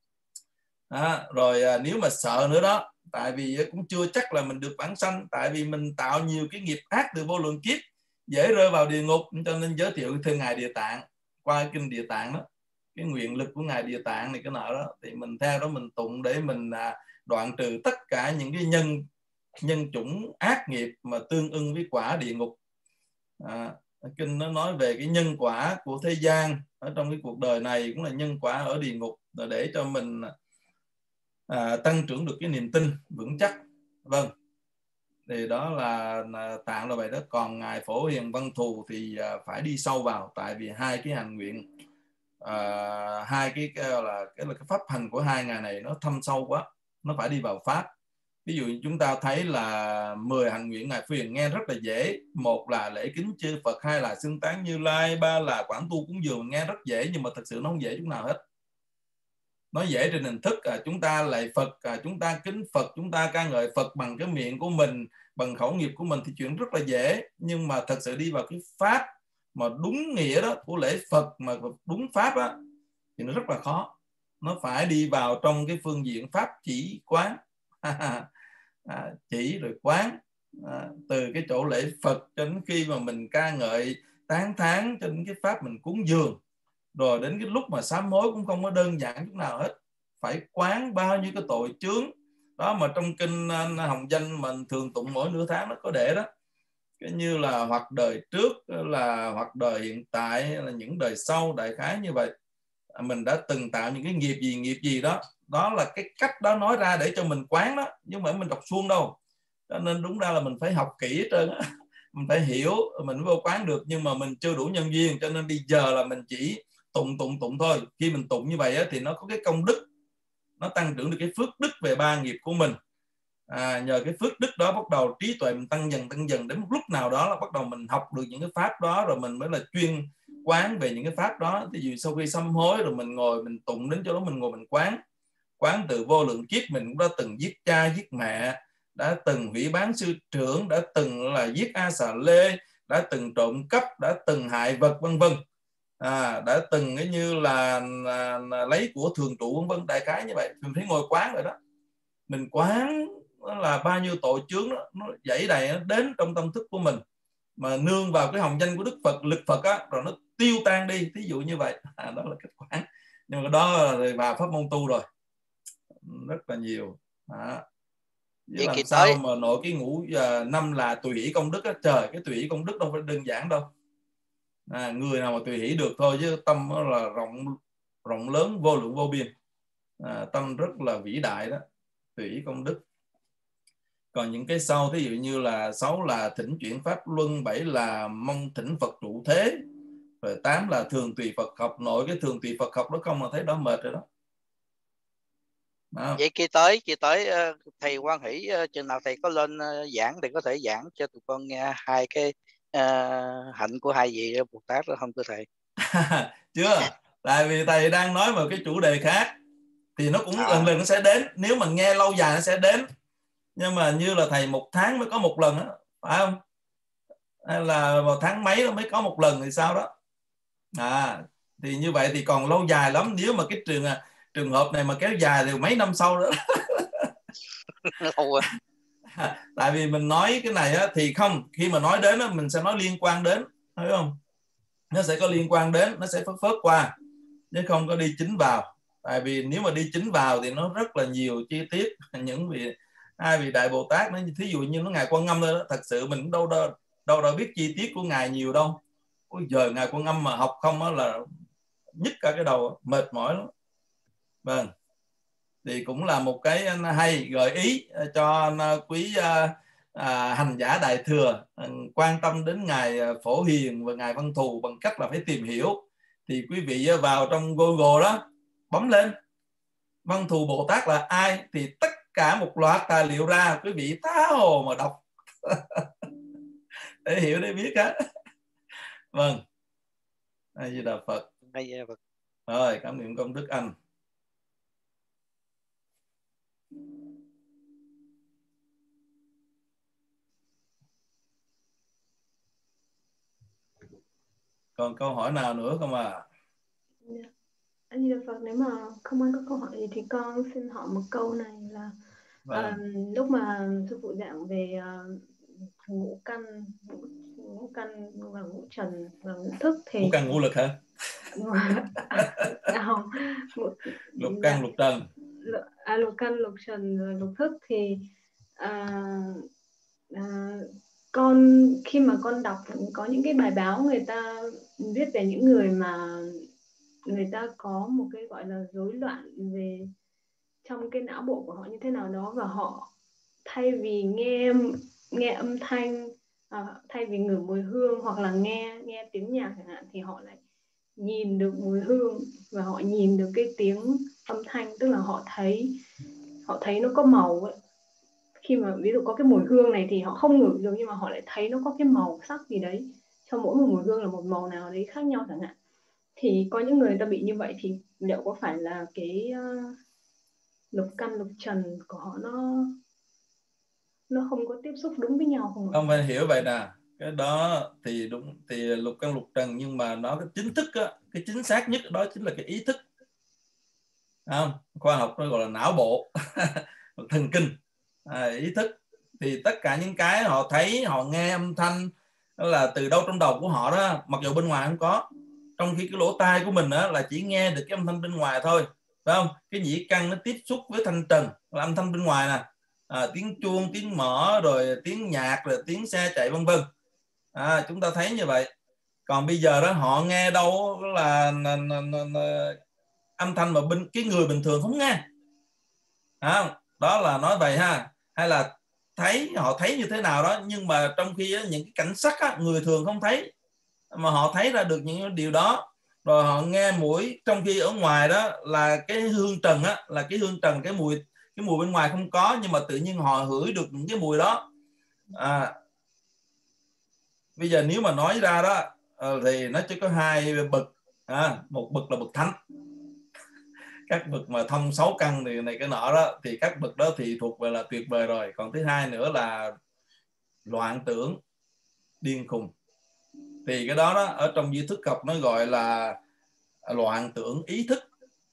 Rồi nếu mà sợ nữa đó, tại vì cũng chưa chắc là mình được vãng sanh, tại vì mình tạo nhiều cái nghiệp ác từ vô lượng kiếp, dễ rơi vào địa ngục, cho nên giới thiệu thêm ngài Địa Tạng qua kinh Địa Tạng đó, cái nguyện lực của ngài Địa Tạng này cái nọ đó, thì mình theo đó mình tụng để mình đoạn trừ tất cả những cái nhân chủng ác nghiệp mà tương ưng với quả địa ngục. Kinh nó nói về cái nhân quả của thế gian ở trong cái cuộc đời này, cũng là nhân quả ở địa ngục, để cho mình tăng trưởng được cái niềm tin vững chắc. Vâng. Thì đó là tạng là vậy đó. Còn ngài Phổ Hiền Văn Thù thì phải đi sâu vào, tại vì hai cái hành nguyện, hai cái là cái pháp hành của hai ngài này nó thâm sâu quá, nó phải đi vào pháp. Ví dụ chúng ta thấy là 10 hành nguyện ngài Phổ Hiền nghe rất là dễ, một là lễ kính chư Phật, hai là xưng tán Như Lai, ba là quảng tu cúng dường, nghe rất dễ, nhưng mà thật sự nó không dễ chút nào hết. Nó dễ trên hình thức, chúng ta lạy Phật, chúng ta kính Phật, chúng ta ca ngợi Phật bằng cái miệng của mình, bằng khẩu nghiệp của mình thì chuyện rất là dễ. Nhưng mà thật sự đi vào cái pháp mà đúng nghĩa đó của lễ Phật, mà đúng pháp á, thì nó rất là khó. Nó phải đi vào trong cái phương diện pháp chỉ quán. Chỉ rồi quán, từ cái chỗ lễ Phật cho đến khi mà mình ca ngợi tán thán, cho đến cái pháp mình cúng dường, rồi đến cái lúc mà sám hối cũng không có đơn giản chút nào hết. Phải quán bao nhiêu cái tội chướng đó mà trong kinh Hồng Danh mình thường tụng mỗi nửa tháng nó có để đó, cái như là hoặc đời trước, là hoặc đời hiện tại, là những đời sau, đại khái như vậy. Mình đã từng tạo những cái nghiệp gì đó, đó là cái cách đó nói ra để cho mình quán đó, nhưng mà mình đọc suông đâu. Cho nên đúng ra là mình phải học kỹ hết trơn á. Mình phải hiểu mình mới vô quán được, nhưng mà mình chưa đủ nhân duyên, cho nên bây giờ là mình chỉ tụng thôi. Khi mình tụng như vậy á, thì nó có cái công đức, nó tăng trưởng được cái phước đức về ba nghiệp của mình. Nhờ cái phước đức đó bắt đầu trí tuệ mình tăng dần, đến một lúc nào đó là bắt đầu mình học được những cái pháp đó, rồi mình mới là chuyên quán về những cái pháp đó. Ví dụ sau khi sám hối rồi mình ngồi mình tụng, đến chỗ đó mình ngồi mình quán từ vô lượng kiếp mình cũng đã từng giết cha giết mẹ, đã từng hủy bán sư trưởng, đã từng là giết A Xà Lê, đã từng trộm cắp, đã từng hại vật vân vân, đã từng cái như là lấy của thường trụ vân vân, đại khái như vậy. Mình phải ngồi quán rồi đó, mình quán là bao nhiêu tội chướng đó, nó dãy đầy nó đến trong tâm thức của mình, mà nương vào cái hồng danh của Đức Phật, lực Phật á, rồi nó tiêu tan đi, ví dụ như vậy. Đó là cách quán. Nhưng mà đó là vào pháp môn tu rồi, rất là nhiều. Chứ làm sao mà nội cái ngũ năm là tùy hỷ công đức á, trời, cái tùy hỷ công đức đâu phải đơn giản đâu. Người nào mà tùy hỷ được thôi, chứ tâm nó là rộng lớn vô lượng vô biên, tâm rất là vĩ đại đó, tùy hỷ công đức. Còn những cái sau, ví dụ như là 6 là thỉnh chuyển pháp luân, 7 là mong thỉnh Phật trụ thế, rồi 8 là thường tùy Phật học. Nội cái thường tùy Phật học đó không mà thấy đó mệt rồi đó. Vậy kia tới thầy Quang Hỷ chừng nào thầy có lên giảng thì có thể giảng cho tụi con nghe hai cái hạnh của hai vị Bồ Tát đó không thưa thầy? Chưa, tại vì thầy đang nói vào cái chủ đề khác, thì nó cũng lần nó sẽ đến. Nếu mà nghe lâu dài nó sẽ đến, nhưng mà như là thầy 1 tháng mới có 1 lần đó, phải không? Hay là vào tháng mấy nó mới có 1 lần thì sao đó. Thì như vậy thì còn lâu dài lắm. Nếu mà cái trường hợp này mà kéo dài thì mấy năm sau đó. Tại vì mình nói cái này á, thì không, khi mà nói đến á, mình sẽ nói liên quan đến, thấy không? Nó sẽ có liên quan đến, nó sẽ phớt qua, chứ không có đi chính vào. Tại vì nếu mà đi chính vào thì nó rất là nhiều chi tiết. Những hai vị đại Bồ Tát, nó thí dụ như nó ngài Quan Âm đó, thật sự mình cũng đâu biết chi tiết của ngài nhiều đâu. Ôi giời, ngài Quan Âm mà học không đó là nhức cả cái đầu, mệt mỏi lắm. Vâng, thì cũng là một cái hay gợi ý cho quý hành giả đại thừa quan tâm đến ngài Phổ Hiền và ngài Văn Thù bằng cách là phải tìm hiểu. Thì quý vị vào trong Google đó, bấm lên Văn Thù Bồ Tát là ai, thì tất cả một loạt tài liệu ra, quý vị tha hồ mà đọc để hiểu, để biết á. Vâng, A Di Đà Phật. Rồi, cảm niệm công đức anh. Còn câu hỏi nào nữa không ạ? A Di Đà Phật, nếu mà không ai có câu hỏi gì thì con xin hỏi một câu này là lúc mà sư phụ giảng về ngũ căn và ngũ trần và ngũ thức thì ngũ căn ngũ lực hả? không, lục căn lục trần. Lục căn lục trần rồi lục thức thì con khi mà con đọc có những cái bài báo người ta viết về những người mà người ta có một cái gọi là rối loạn về trong cái não bộ của họ như thế nào đó, và họ thay vì nghe nghe âm thanh, thay vì ngửi mùi hương hoặc là nghe tiếng nhạc chẳng hạn, thì họ lại nhìn được mùi hương và họ nhìn được cái tiếng âm thanh, tức là họ thấy nó có màu ấy. Khi mà ví dụ có cái mùi hương này thì họ không ngửi được, nhưng mà họ lại thấy nó có cái màu sắc gì đấy, cho mỗi một mùi hương là một màu nào đấy khác nhau chẳng hạn. Thì có những người ta bị như vậy thì liệu có phải là cái lục căn lục trần của họ nó không có tiếp xúc đúng với nhau không ạ? Không phải hiểu vậy nè, cái đó thì đúng, thì lục căn lục trần, nhưng mà nó cái chính thức á, cái chính xác nhất đó chính là cái ý thức, không? Khoa học nó gọi là não bộ thần kinh, ý thức. Thì tất cả những cái họ thấy, họ nghe âm thanh đó là từ đâu trong đầu của họ đó, mặc dù bên ngoài không có, trong khi cái lỗ tai của mình đó là chỉ nghe được cái âm thanh bên ngoài thôi, phải không? Cái nhĩ căn nó tiếp xúc với thanh trần là âm thanh bên ngoài nè, tiếng chuông, tiếng mõ, rồi tiếng nhạc, rồi tiếng xe chạy vân vân, chúng ta thấy như vậy. Còn bây giờ đó họ nghe đâu là âm thanh mà cái người bình thường không nghe, đó là nói vậy ha. Hay là họ thấy như thế nào đó, nhưng mà trong khi những cái cảnh sắc á, người thường không thấy, mà họ thấy ra được những điều đó. Rồi họ nghe mũi, trong khi ở ngoài đó là cái hương trần á, là cái hương trần, cái mùi bên ngoài không có, nhưng mà tự nhiên họ hửi được những cái mùi đó. Bây giờ nếu mà nói ra đó thì nó chỉ có hai bậc, một bậc là bậc thánh, các bậc mà thông 6 căn thì này cái nọ đó, thì các bậc đó thì thuộc về là tuyệt vời rồi. Còn thứ hai nữa là loạn tưởng, điên khùng, thì cái đó ở trong duy thức học nó gọi là loạn tưởng ý thức.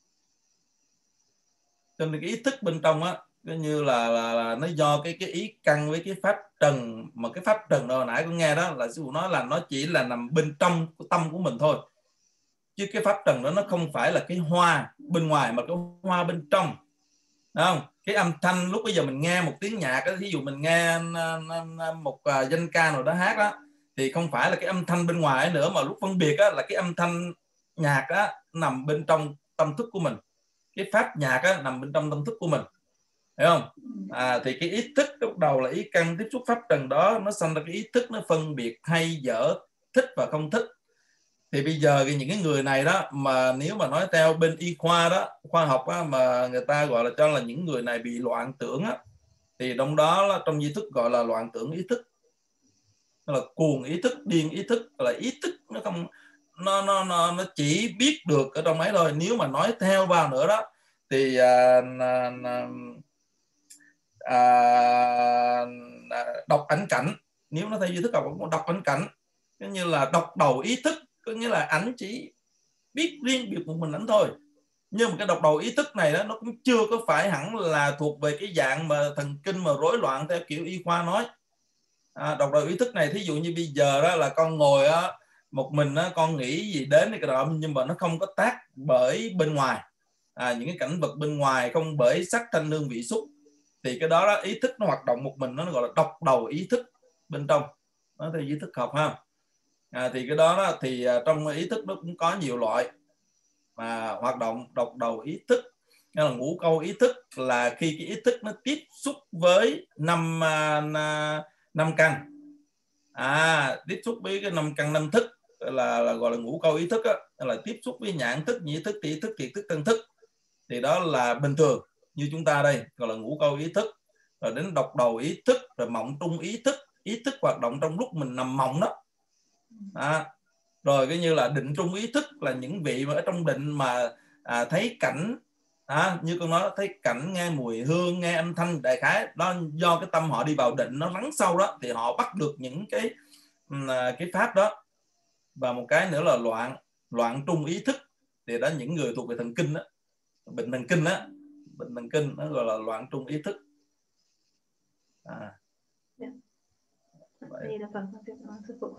Cho nên cái ý thức bên trong á, cái như là nó do cái ý căn với cái pháp trần, mà cái pháp trần đó hồi nãy con nghe đó là sư phụ nói là nó chỉ là nằm bên trong của tâm của mình thôi, chứ cái pháp trần đó nó không phải là cái hoa bên ngoài, mà cái hoa bên trong, đúng không? Cái âm thanh lúc bây giờ mình nghe một tiếng nhạc đó, ví dụ mình nghe một danh ca nào đó hát đó, thì không phải là cái âm thanh bên ngoài nữa, mà lúc phân biệt á, là cái âm thanh nhạc á, nằm bên trong tâm thức của mình, cái pháp nhạc á, nằm bên trong tâm thức của mình, hiểu không? Thì cái ý thức lúc đầu là ý căn tiếp xúc pháp trần đó, nó sinh ra cái ý thức, nó phân biệt hay dở, thích và không thích. Thì bây giờ những cái người này đó, mà nếu mà nói theo bên y khoa đó, khoa học á, mà người ta gọi là cho là những người này bị loạn tưởng á, thì trong đó trong duy thức gọi là loạn tưởng ý thức, là cuồng ý thức, điên ý thức, là ý thức nó không, nó chỉ biết được ở trong ấy thôi. Nếu mà nói theo vào nữa đó thì đọc ảnh cảnh, nếu nó theo duy thức học cũng đọc ảnh cảnh, cái như là đọc đầu ý thức, có nghĩa là ảnh chỉ biết riêng việc của mình ảnh thôi. Nhưng mà cái đọc đầu ý thức này đó, nó cũng chưa có phải hẳn là thuộc về cái dạng mà thần kinh mà rối loạn theo kiểu y khoa nói. Đọc đầu ý thức này, thí dụ như bây giờ đó là con ngồi á, một mình á, con nghĩ gì đến cái đó, nhưng mà nó không có tác bởi bên ngoài, những cái cảnh vật bên ngoài, không bởi sắc thanh hương vị xúc, thì cái đó, ý thức nó hoạt động một mình, nó gọi là đọc đầu ý thức bên trong, nó theo ý thức học ha. Thì cái đó thì trong ý thức nó cũng có nhiều loại mà hoạt động đọc đầu ý thức. Nên là ngũ câu ý thức là khi cái ý thức nó tiếp xúc với năm căn, tiếp xúc với cái 5 căn 5 thức là gọi là ngũ câu ý thức á, là tiếp xúc với nhãn thức, nhĩ thức, tỷ thức, kiệt thức, tân thức, thì đó là bình thường như chúng ta đây, gọi là ngũ câu ý thức. Rồi đến đọc đầu ý thức, rồi mộng trung ý thức hoạt động trong lúc mình nằm mộng đó. Rồi cái như là định trung ý thức là những vị mà ở trong định mà thấy cảnh, như con nói, thấy cảnh, nghe mùi hương, nghe âm thanh, đại khái đó do cái tâm họ đi vào định nó lắng sâu đó, thì họ bắt được những cái pháp đó. Và một cái nữa là loạn trung ý thức, thì đó những người thuộc về thần kinh đó, bệnh thần kinh đó, bệnh thần kinh nó gọi là loạn trung ý thức. Đây là phần sư phụ.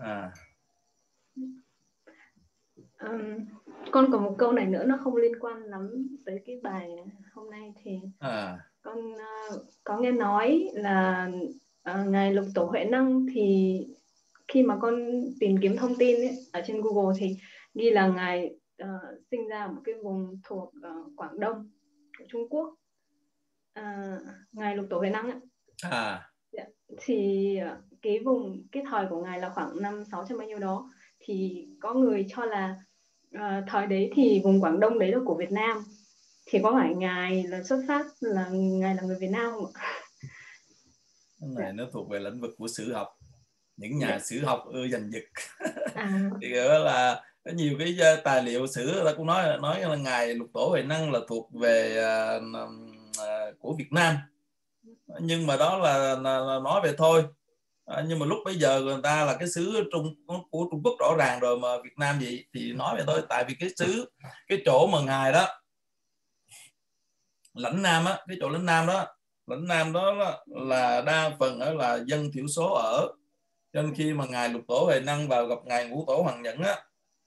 Con có một câu này nữa, nó không liên quan lắm tới cái bài hôm nay. Thì con có nghe nói là ngài Lục Tổ Huệ Năng, thì khi mà con tìm kiếm thông tin ấy, ở trên Google thì ghi là ngài sinh ra một cái vùng thuộc Quảng Đông của Trung Quốc, ngài Lục Tổ Huệ Năng ấy. thì cái thời của ngài là khoảng năm 600 bao nhiêu đó, thì có người cho là thời đấy thì vùng Quảng Đông đấy là của Việt Nam, thì có phải ngài là xuất phát là ngài là người Việt Nam không ạ? Cái này nó thuộc về lĩnh vực của sử học, những nhà sử học ưa giành giật. Thì đó là có nhiều cái tài liệu sử người ta cũng nói là ngài Lục Tổ Huệ Năng là thuộc về của Việt Nam, nhưng mà đó là nói về thôi. Nhưng mà lúc bây giờ người ta là cái xứ của Trung Quốc rõ ràng rồi, mà Việt Nam vậy thì nói về thôi. Tại vì cái chỗ mà ngài đó lãnh Nam á, cái chỗ lãnh Nam đó là đa phần là dân thiểu số ở. Cho nên khi mà ngài Lục Tổ Huệ Năng vào gặp ngài Ngũ Tổ Hoàng Nhẫn á,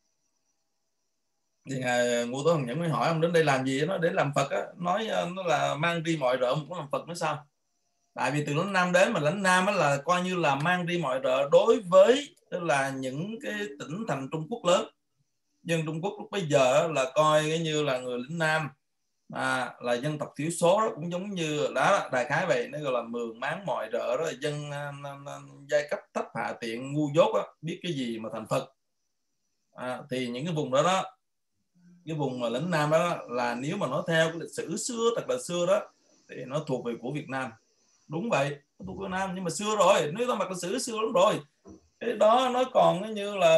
thì ngài Ngũ Tổ Hoàng Nhẫn mới hỏi ông đến đây làm gì? Nó để làm Phật á. Nói nó là mang đi mọi rợ cũng làm Phật nữa sao? Tại vì từ lãnh Nam đến, mà lãnh Nam là coi như là mang đi mọi rợ đối với tức là những cái tỉnh thành Trung Quốc lớn. Dân Trung Quốc lúc bây giờ là coi như là người lãnh Nam là dân tộc thiểu số đó, cũng giống như đó, đại khái vậy. Nó gọi là mường máng mọi rợ đó, là dân giai cấp thấp hạ tiện ngu dốt đó, biết cái gì mà thành Phật. Thì những cái vùng đó cái vùng mà lãnh Nam đó là nếu mà nói theo cái lịch sử xưa thật là xưa đó thì nó thuộc về của Việt Nam. Đúng vậy, nó thuộc Việt Nam, nhưng mà xưa rồi, nếu ta mặc lịch sử xưa lắm rồi. Cái đó nó còn như là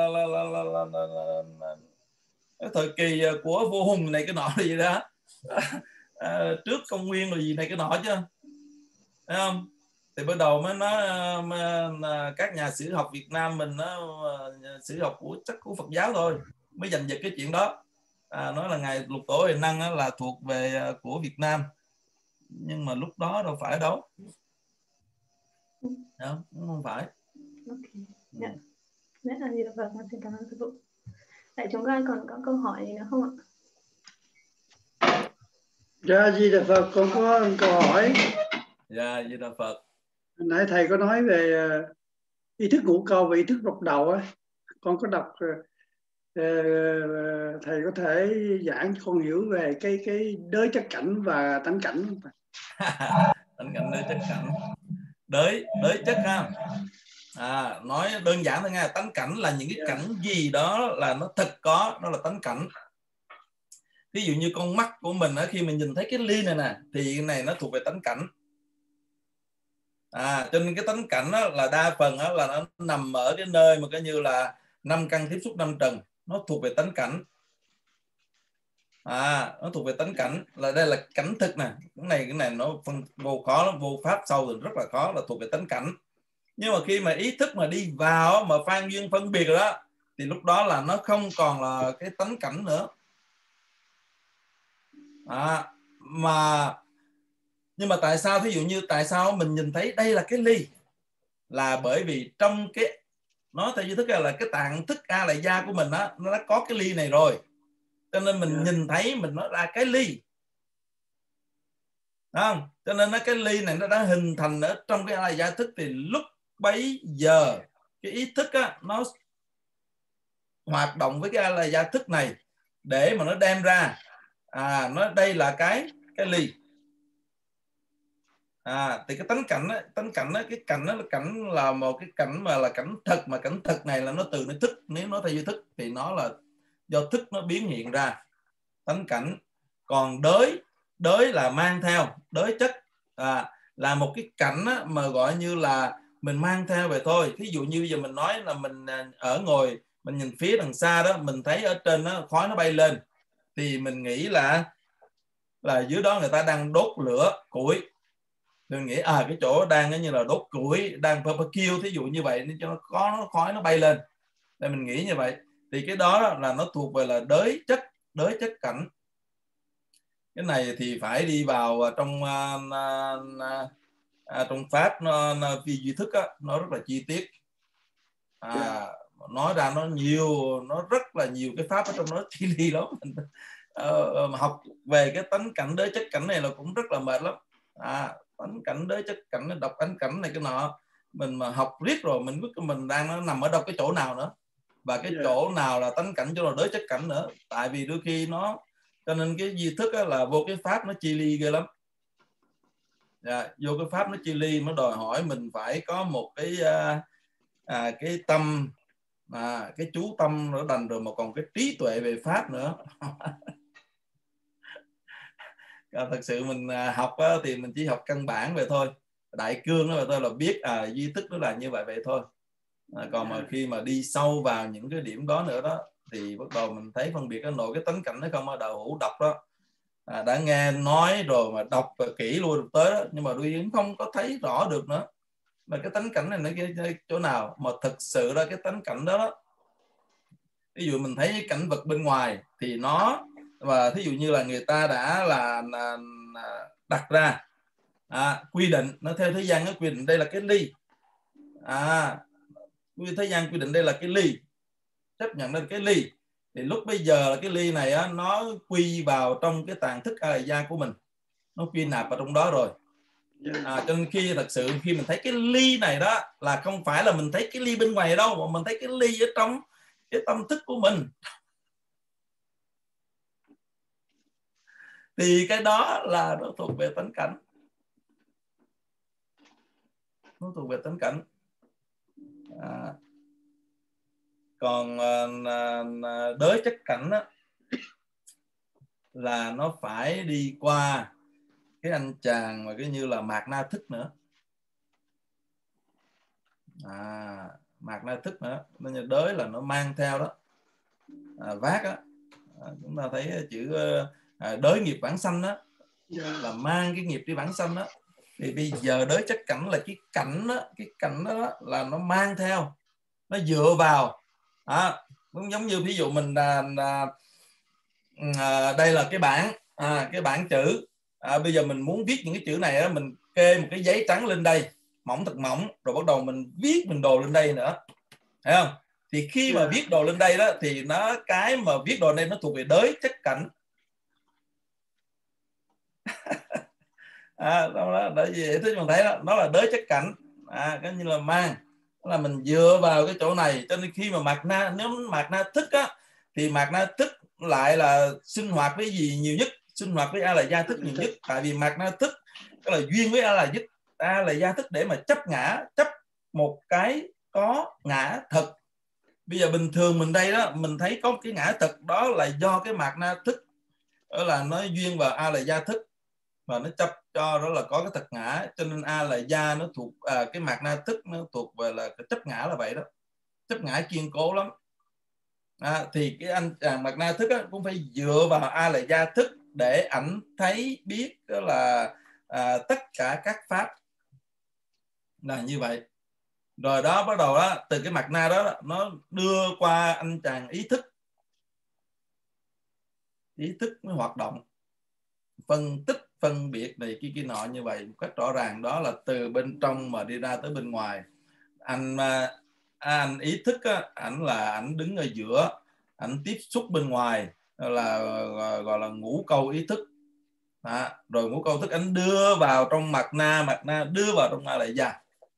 cái thời kỳ của vua Hùng này cái nọ gì đó, trước công nguyên rồi gì này cái nọ chứ, thấy không? Thì bắt đầu mới nói các nhà sử học Việt Nam mình sử học của Phật giáo thôi mới giành giật cái chuyện đó. Nói là ngài Lục Tổ Huệ Năng là thuộc về của Việt Nam, nhưng mà lúc đó đâu phải đâu, không phải. Dạ, là gì được. Vâng, xin cảm ơn sư phụ. Tại chúng con còn có câu hỏi gì nữa không ạ? Dạ Di Đà Phật, con có câu hỏi. Dạ Di Đà Phật. Nãy thầy có nói về ý thức ngũ câu và ý thức độc đầu á, con có đọc, thầy có thể giảng cho con hiểu về cái đới chất cảnh và tánh cảnh không? Tánh cảnh, đới chất cảnh, đới chất ha. Nói đơn giản thôi nha, tánh cảnh là những cái cảnh gì đó là nó thật có, đó là tánh cảnh. Ví dụ như con mắt của mình khi mình nhìn thấy cái ly này nè thì cái này nó thuộc về tánh cảnh. Cho nên cái tánh cảnh là đa phần là nó nằm ở cái nơi mà coi như là 5 căn tiếp xúc 5 trần, nó thuộc về tánh cảnh. Nó thuộc về tánh cảnh, là đây là cảnh thực nè. Cái này nó vô khó lắm, vô pháp sâu thì rất là khó, là thuộc về tánh cảnh. Nhưng mà khi mà ý thức mà đi vào mà phan duyên phân biệt rồi đó, thì lúc đó là nó không còn là cái tánh cảnh nữa. Nhưng mà tại sao, thí dụ như tại sao mình nhìn thấy đây là cái ly, là bởi vì trong cái nói theo như thức là cái tạng thức A lại gia của mình nó đã có cái ly này rồi, cho nên mình nhìn thấy mình nói ra cái ly, không? Cho nên cái ly này nó đã hình thành ở trong cái A lại gia thức, thì lúc bấy giờ cái ý thức nó hoạt động với cái A lại gia thức này để mà nó đem ra nói đây là cái ly. Thì cái tánh cảnh cái cảnh đó là cảnh là một cái cảnh mà là cảnh thực, mà cảnh thực này là nó từ nó thức. Nếu nó theo như thức thì nó là do thức nó biến hiện ra tánh cảnh. Còn đới là mang theo, đới chất là một cái cảnh mà gọi như là mình mang theo về thôi. Ví dụ như bây giờ mình nói là mình ở ngồi, mình nhìn phía đằng xa đó, mình thấy ở trên đó khói nó bay lên, thì mình nghĩ là dưới đó người ta đang đốt lửa củi. Mình nghĩ cái chỗ đang như là đốt củi, đang barbecue, thí dụ như vậy, nên cho nó có khói nó bay lên. Nên mình nghĩ như vậy. Thì cái đó là nó thuộc về là đới chất cảnh. Cái này thì phải đi vào trong trong pháp nó phi duy thức nó rất là chi tiết. Nói ra nó nhiều, nó rất là nhiều cái pháp ở trong đó chi ly lắm. Học về cái tánh cảnh đới chất cảnh này là cũng rất là mệt lắm. Tánh cảnh đới chất cảnh, đọc tánh cảnh này cái nọ, mình mà học riết rồi mình biết mình đang nó nằm ở đâu, cái chỗ nào nữa, và cái chỗ nào là tánh cảnh, chỗ nào đới chất cảnh nữa. Tại vì đôi khi nó, cho nên cái duy thức là vô cái pháp nó chi ly ghê lắm. vô cái pháp nó chia ly, nó đòi hỏi mình phải có một cái tâm, cái chú tâm nữa đành rồi, mà còn cái trí tuệ về pháp nữa. Thật sự mình học thì mình chỉ học căn bản về thôi, đại cương đó thôi, là biết duy thức nó là như vậy thôi. Còn mà khi mà đi sâu vào những cái điểm đó nữa đó thì bắt đầu mình thấy phân biệt cái nội cái tánh cảnh nó không. Ở đầu hữu đọc đó đã nghe nói rồi mà đọc kỹ luôn được tới đó, nhưng mà đôi cũng không có thấy rõ được nữa là cái tánh cảnh này nó cái chỗ nào. Mà thực sự là cái tánh cảnh đó, ví dụ mình thấy cảnh vật bên ngoài thì nó, và thí dụ như là người ta đã là đặt ra quy định, nó theo thế gian nó quy định đây là cái ly, thế gian quy định đây là cái ly, chấp nhận đây là cái ly, thì lúc bây giờ là cái ly này nó quy vào trong cái tàng thức a la gia của mình, nó quy nạp vào trong đó rồi. Cho nên khi thật sự khi mình thấy cái ly này đó là không phải là mình thấy cái ly bên ngoài đâu, mà mình thấy cái ly ở trong cái tâm thức của mình, thì cái đó là nó thuộc về tánh cảnh, nó thuộc về tánh cảnh. Còn đới chất cảnh đó, là nó phải đi qua cái anh chàng mà cái như là mạt na thức nữa, mạt na thức nữa. Nên đới là nó mang theo đó, vác á, chúng ta thấy chữ đới nghiệp vãng sanh đó, là mang cái nghiệp đi vãng sanh đó. Thì bây giờ đới chất cảnh là cái cảnh đó, cái cảnh đó là nó mang theo, nó dựa vào, cũng giống như ví dụ mình đây là cái bảng chữ, bây giờ mình muốn viết những cái chữ này mình kê một cái giấy trắng lên đây, mỏng thật mỏng, rồi bắt đầu mình viết mình đồ lên đây nữa, thấy không? Thì khi mà viết đồ lên đây đó thì nó, cái mà viết đồ lên đây nó thuộc về đới chất cảnh. Đó để gì thế mình thấy đó, nó là đới chất cảnh, cái như là mang, là mình dựa vào cái chỗ này. Cho nên khi mà mạt na, nếu mạt na thức á, thì mạt na thức lại là sinh hoạt với gì nhiều nhất? Sinh hoạt với a la gia thức nhiều nhất. Tại vì mạt na thức cái là duyên với a la gia thức để mà chấp ngã, chấp một cái có ngã thật. Bây giờ bình thường mình đây đó, mình thấy có cái ngã thật đó là do cái mạt na thức, đó là nó duyên vào a la gia thức và nó chấp cho đó là có cái thật ngã. Cho nên a la gia nó thuộc cái mạt na thức nó thuộc về là cái chấp ngã, là vậy đó, chấp ngã kiên cố lắm. Thì cái anh chàng mạt na thức cũng phải dựa vào a la gia thức để ảnh thấy biết đó là tất cả các pháp là như vậy. Rồi đó bắt đầu đó, từ cái mạt na đó nó đưa qua anh chàng ý thức, ý thức mới hoạt động, phân tích phân biệt này kia nọ như vậy một cách rõ ràng. Đó là từ bên trong mà đi ra tới bên ngoài. Anh ý thức ảnh đứng ở giữa, ảnh tiếp xúc bên ngoài là gọi là ngũ câu ý thức. Rồi ngũ câu thức ảnh đưa vào trong mạt na đưa vào trong a la gia.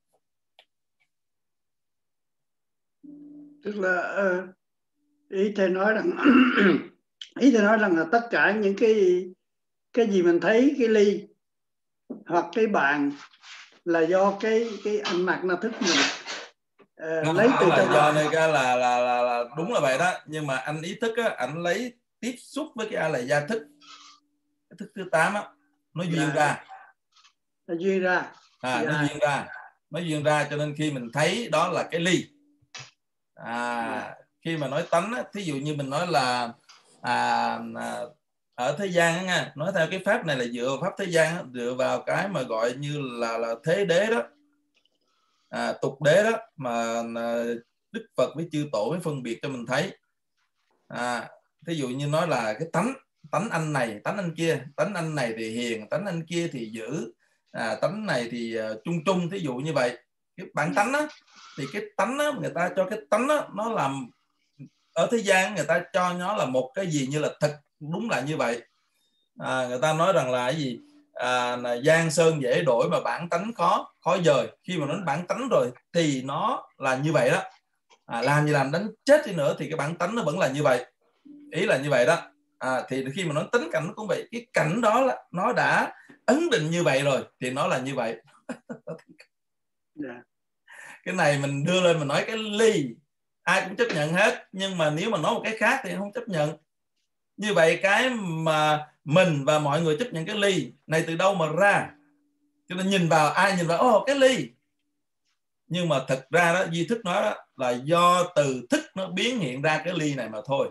Tức là ý thầy nói rằng là tất cả những cái gì mình thấy, cái ly hoặc cái bàn là do cái anh mạt na thức mình lấy từ là trong do này là đúng là vậy đó. Nhưng mà anh ý thức ảnh lấy tiếp xúc với cái a la gia thức, cái thức thứ 8 nó duyên ra, nó duyên ra, nó duyên ra. Cho nên khi mình thấy đó là cái ly, khi mà nói tánh thí dụ như mình nói là ở thế gian nha, nói theo cái pháp này là dựa vào pháp thế gian, dựa vào cái mà gọi như là thế đế đó, tục đế đó, mà Đức Phật với chư tổ mới phân biệt cho mình thấy. Thí dụ như nói là cái tánh anh này, tánh anh kia, tánh anh này thì hiền, tánh anh kia thì dữ, tánh này thì trung, thí dụ như vậy. Cái bản tánh á, thì cái tánh á, người ta cho cái tánh á, nó làm ở thế gian người ta cho nó là một cái gì như là thật, đúng là như vậy. Người ta nói rằng là cái gì là giang sơn dễ đổi mà bản tánh khó dời. Khi mà nói bản tánh rồi thì nó là như vậy đó. Làm gì làm đánh chết đi nữa thì cái bản tánh nó vẫn là như vậy, ý là như vậy đó. Thì khi mà nó tính cảnh nó cũng vậy, cái cảnh đó là nó đã ấn định như vậy rồi thì nó là như vậy. Cái này mình đưa lên mình nói cái ly ai cũng chấp nhận hết, nhưng mà nếu mà nói một cái khác thì không chấp nhận. Như vậy cái mà mình và mọi người chấp nhận cái ly này từ đâu mà ra? Cho nên nhìn vào, ai nhìn vào cái ly, nhưng mà thật ra đó Duy Thức nói đó là do từ thức nó biến hiện ra cái ly này mà thôi.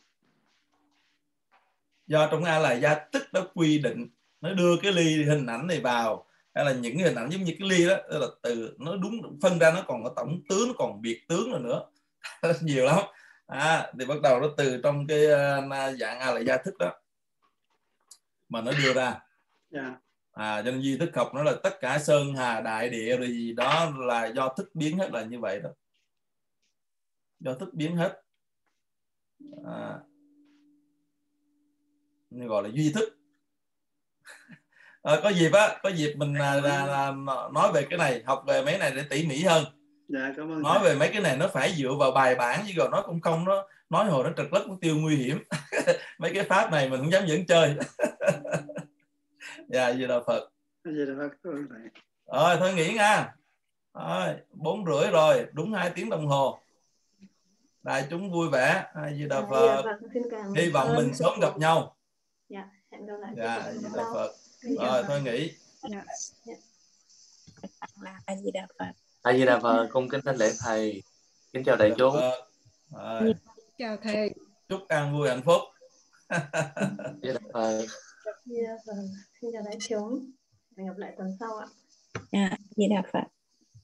Do trong A Lại Gia Thức nó quy định, nó đưa cái ly hình ảnh này vào, hay là những hình ảnh giống như cái ly đó là từ nó đúng phân ra, nó còn có tổng tướng, nó còn biệt tướng rồi nữa nhiều lắm. Thì bắt đầu nó từ trong cái dạng A Lại Gia Thức đó mà nó đưa ra. Cho nên Duy Thức học nó là tất cả sơn hà đại địa rồi gì đó là do thức biến hết, là như vậy đó, do thức biến hết. Gọi là duy thức. Có dịp mình nói về cái này, học về mấy này để tỉ mỉ hơn. Cảm ơn nói thầy. về mấy cái này nó phải dựa vào bài bản, chứ còn nói không nó nói hồi nó trật lất, nó tiêu nguy hiểm. Mấy cái pháp này mình không dám dẫn chơi. Vậy là Phật. Rồi thôi nghỉ nha. 4:30 rồi, đúng 2 tiếng đồng hồ. Đại chúng vui vẻ. Di Đà Phật. Hy vọng mình sớm gặp nhau. Hẹn gặp lại. Di Đà Phật. Rồi thôi nghỉ. A Di Đà Phật. A Di Đà Phật. Cung kính thánh lễ thầy. Kính chào đại chúng. Chào thầy. Chúc an vui hạnh phúc. Di Đà Phật. Xin chào đại chúng. Hẹn gặp lại tuần sau ạ. Di Đà Phật.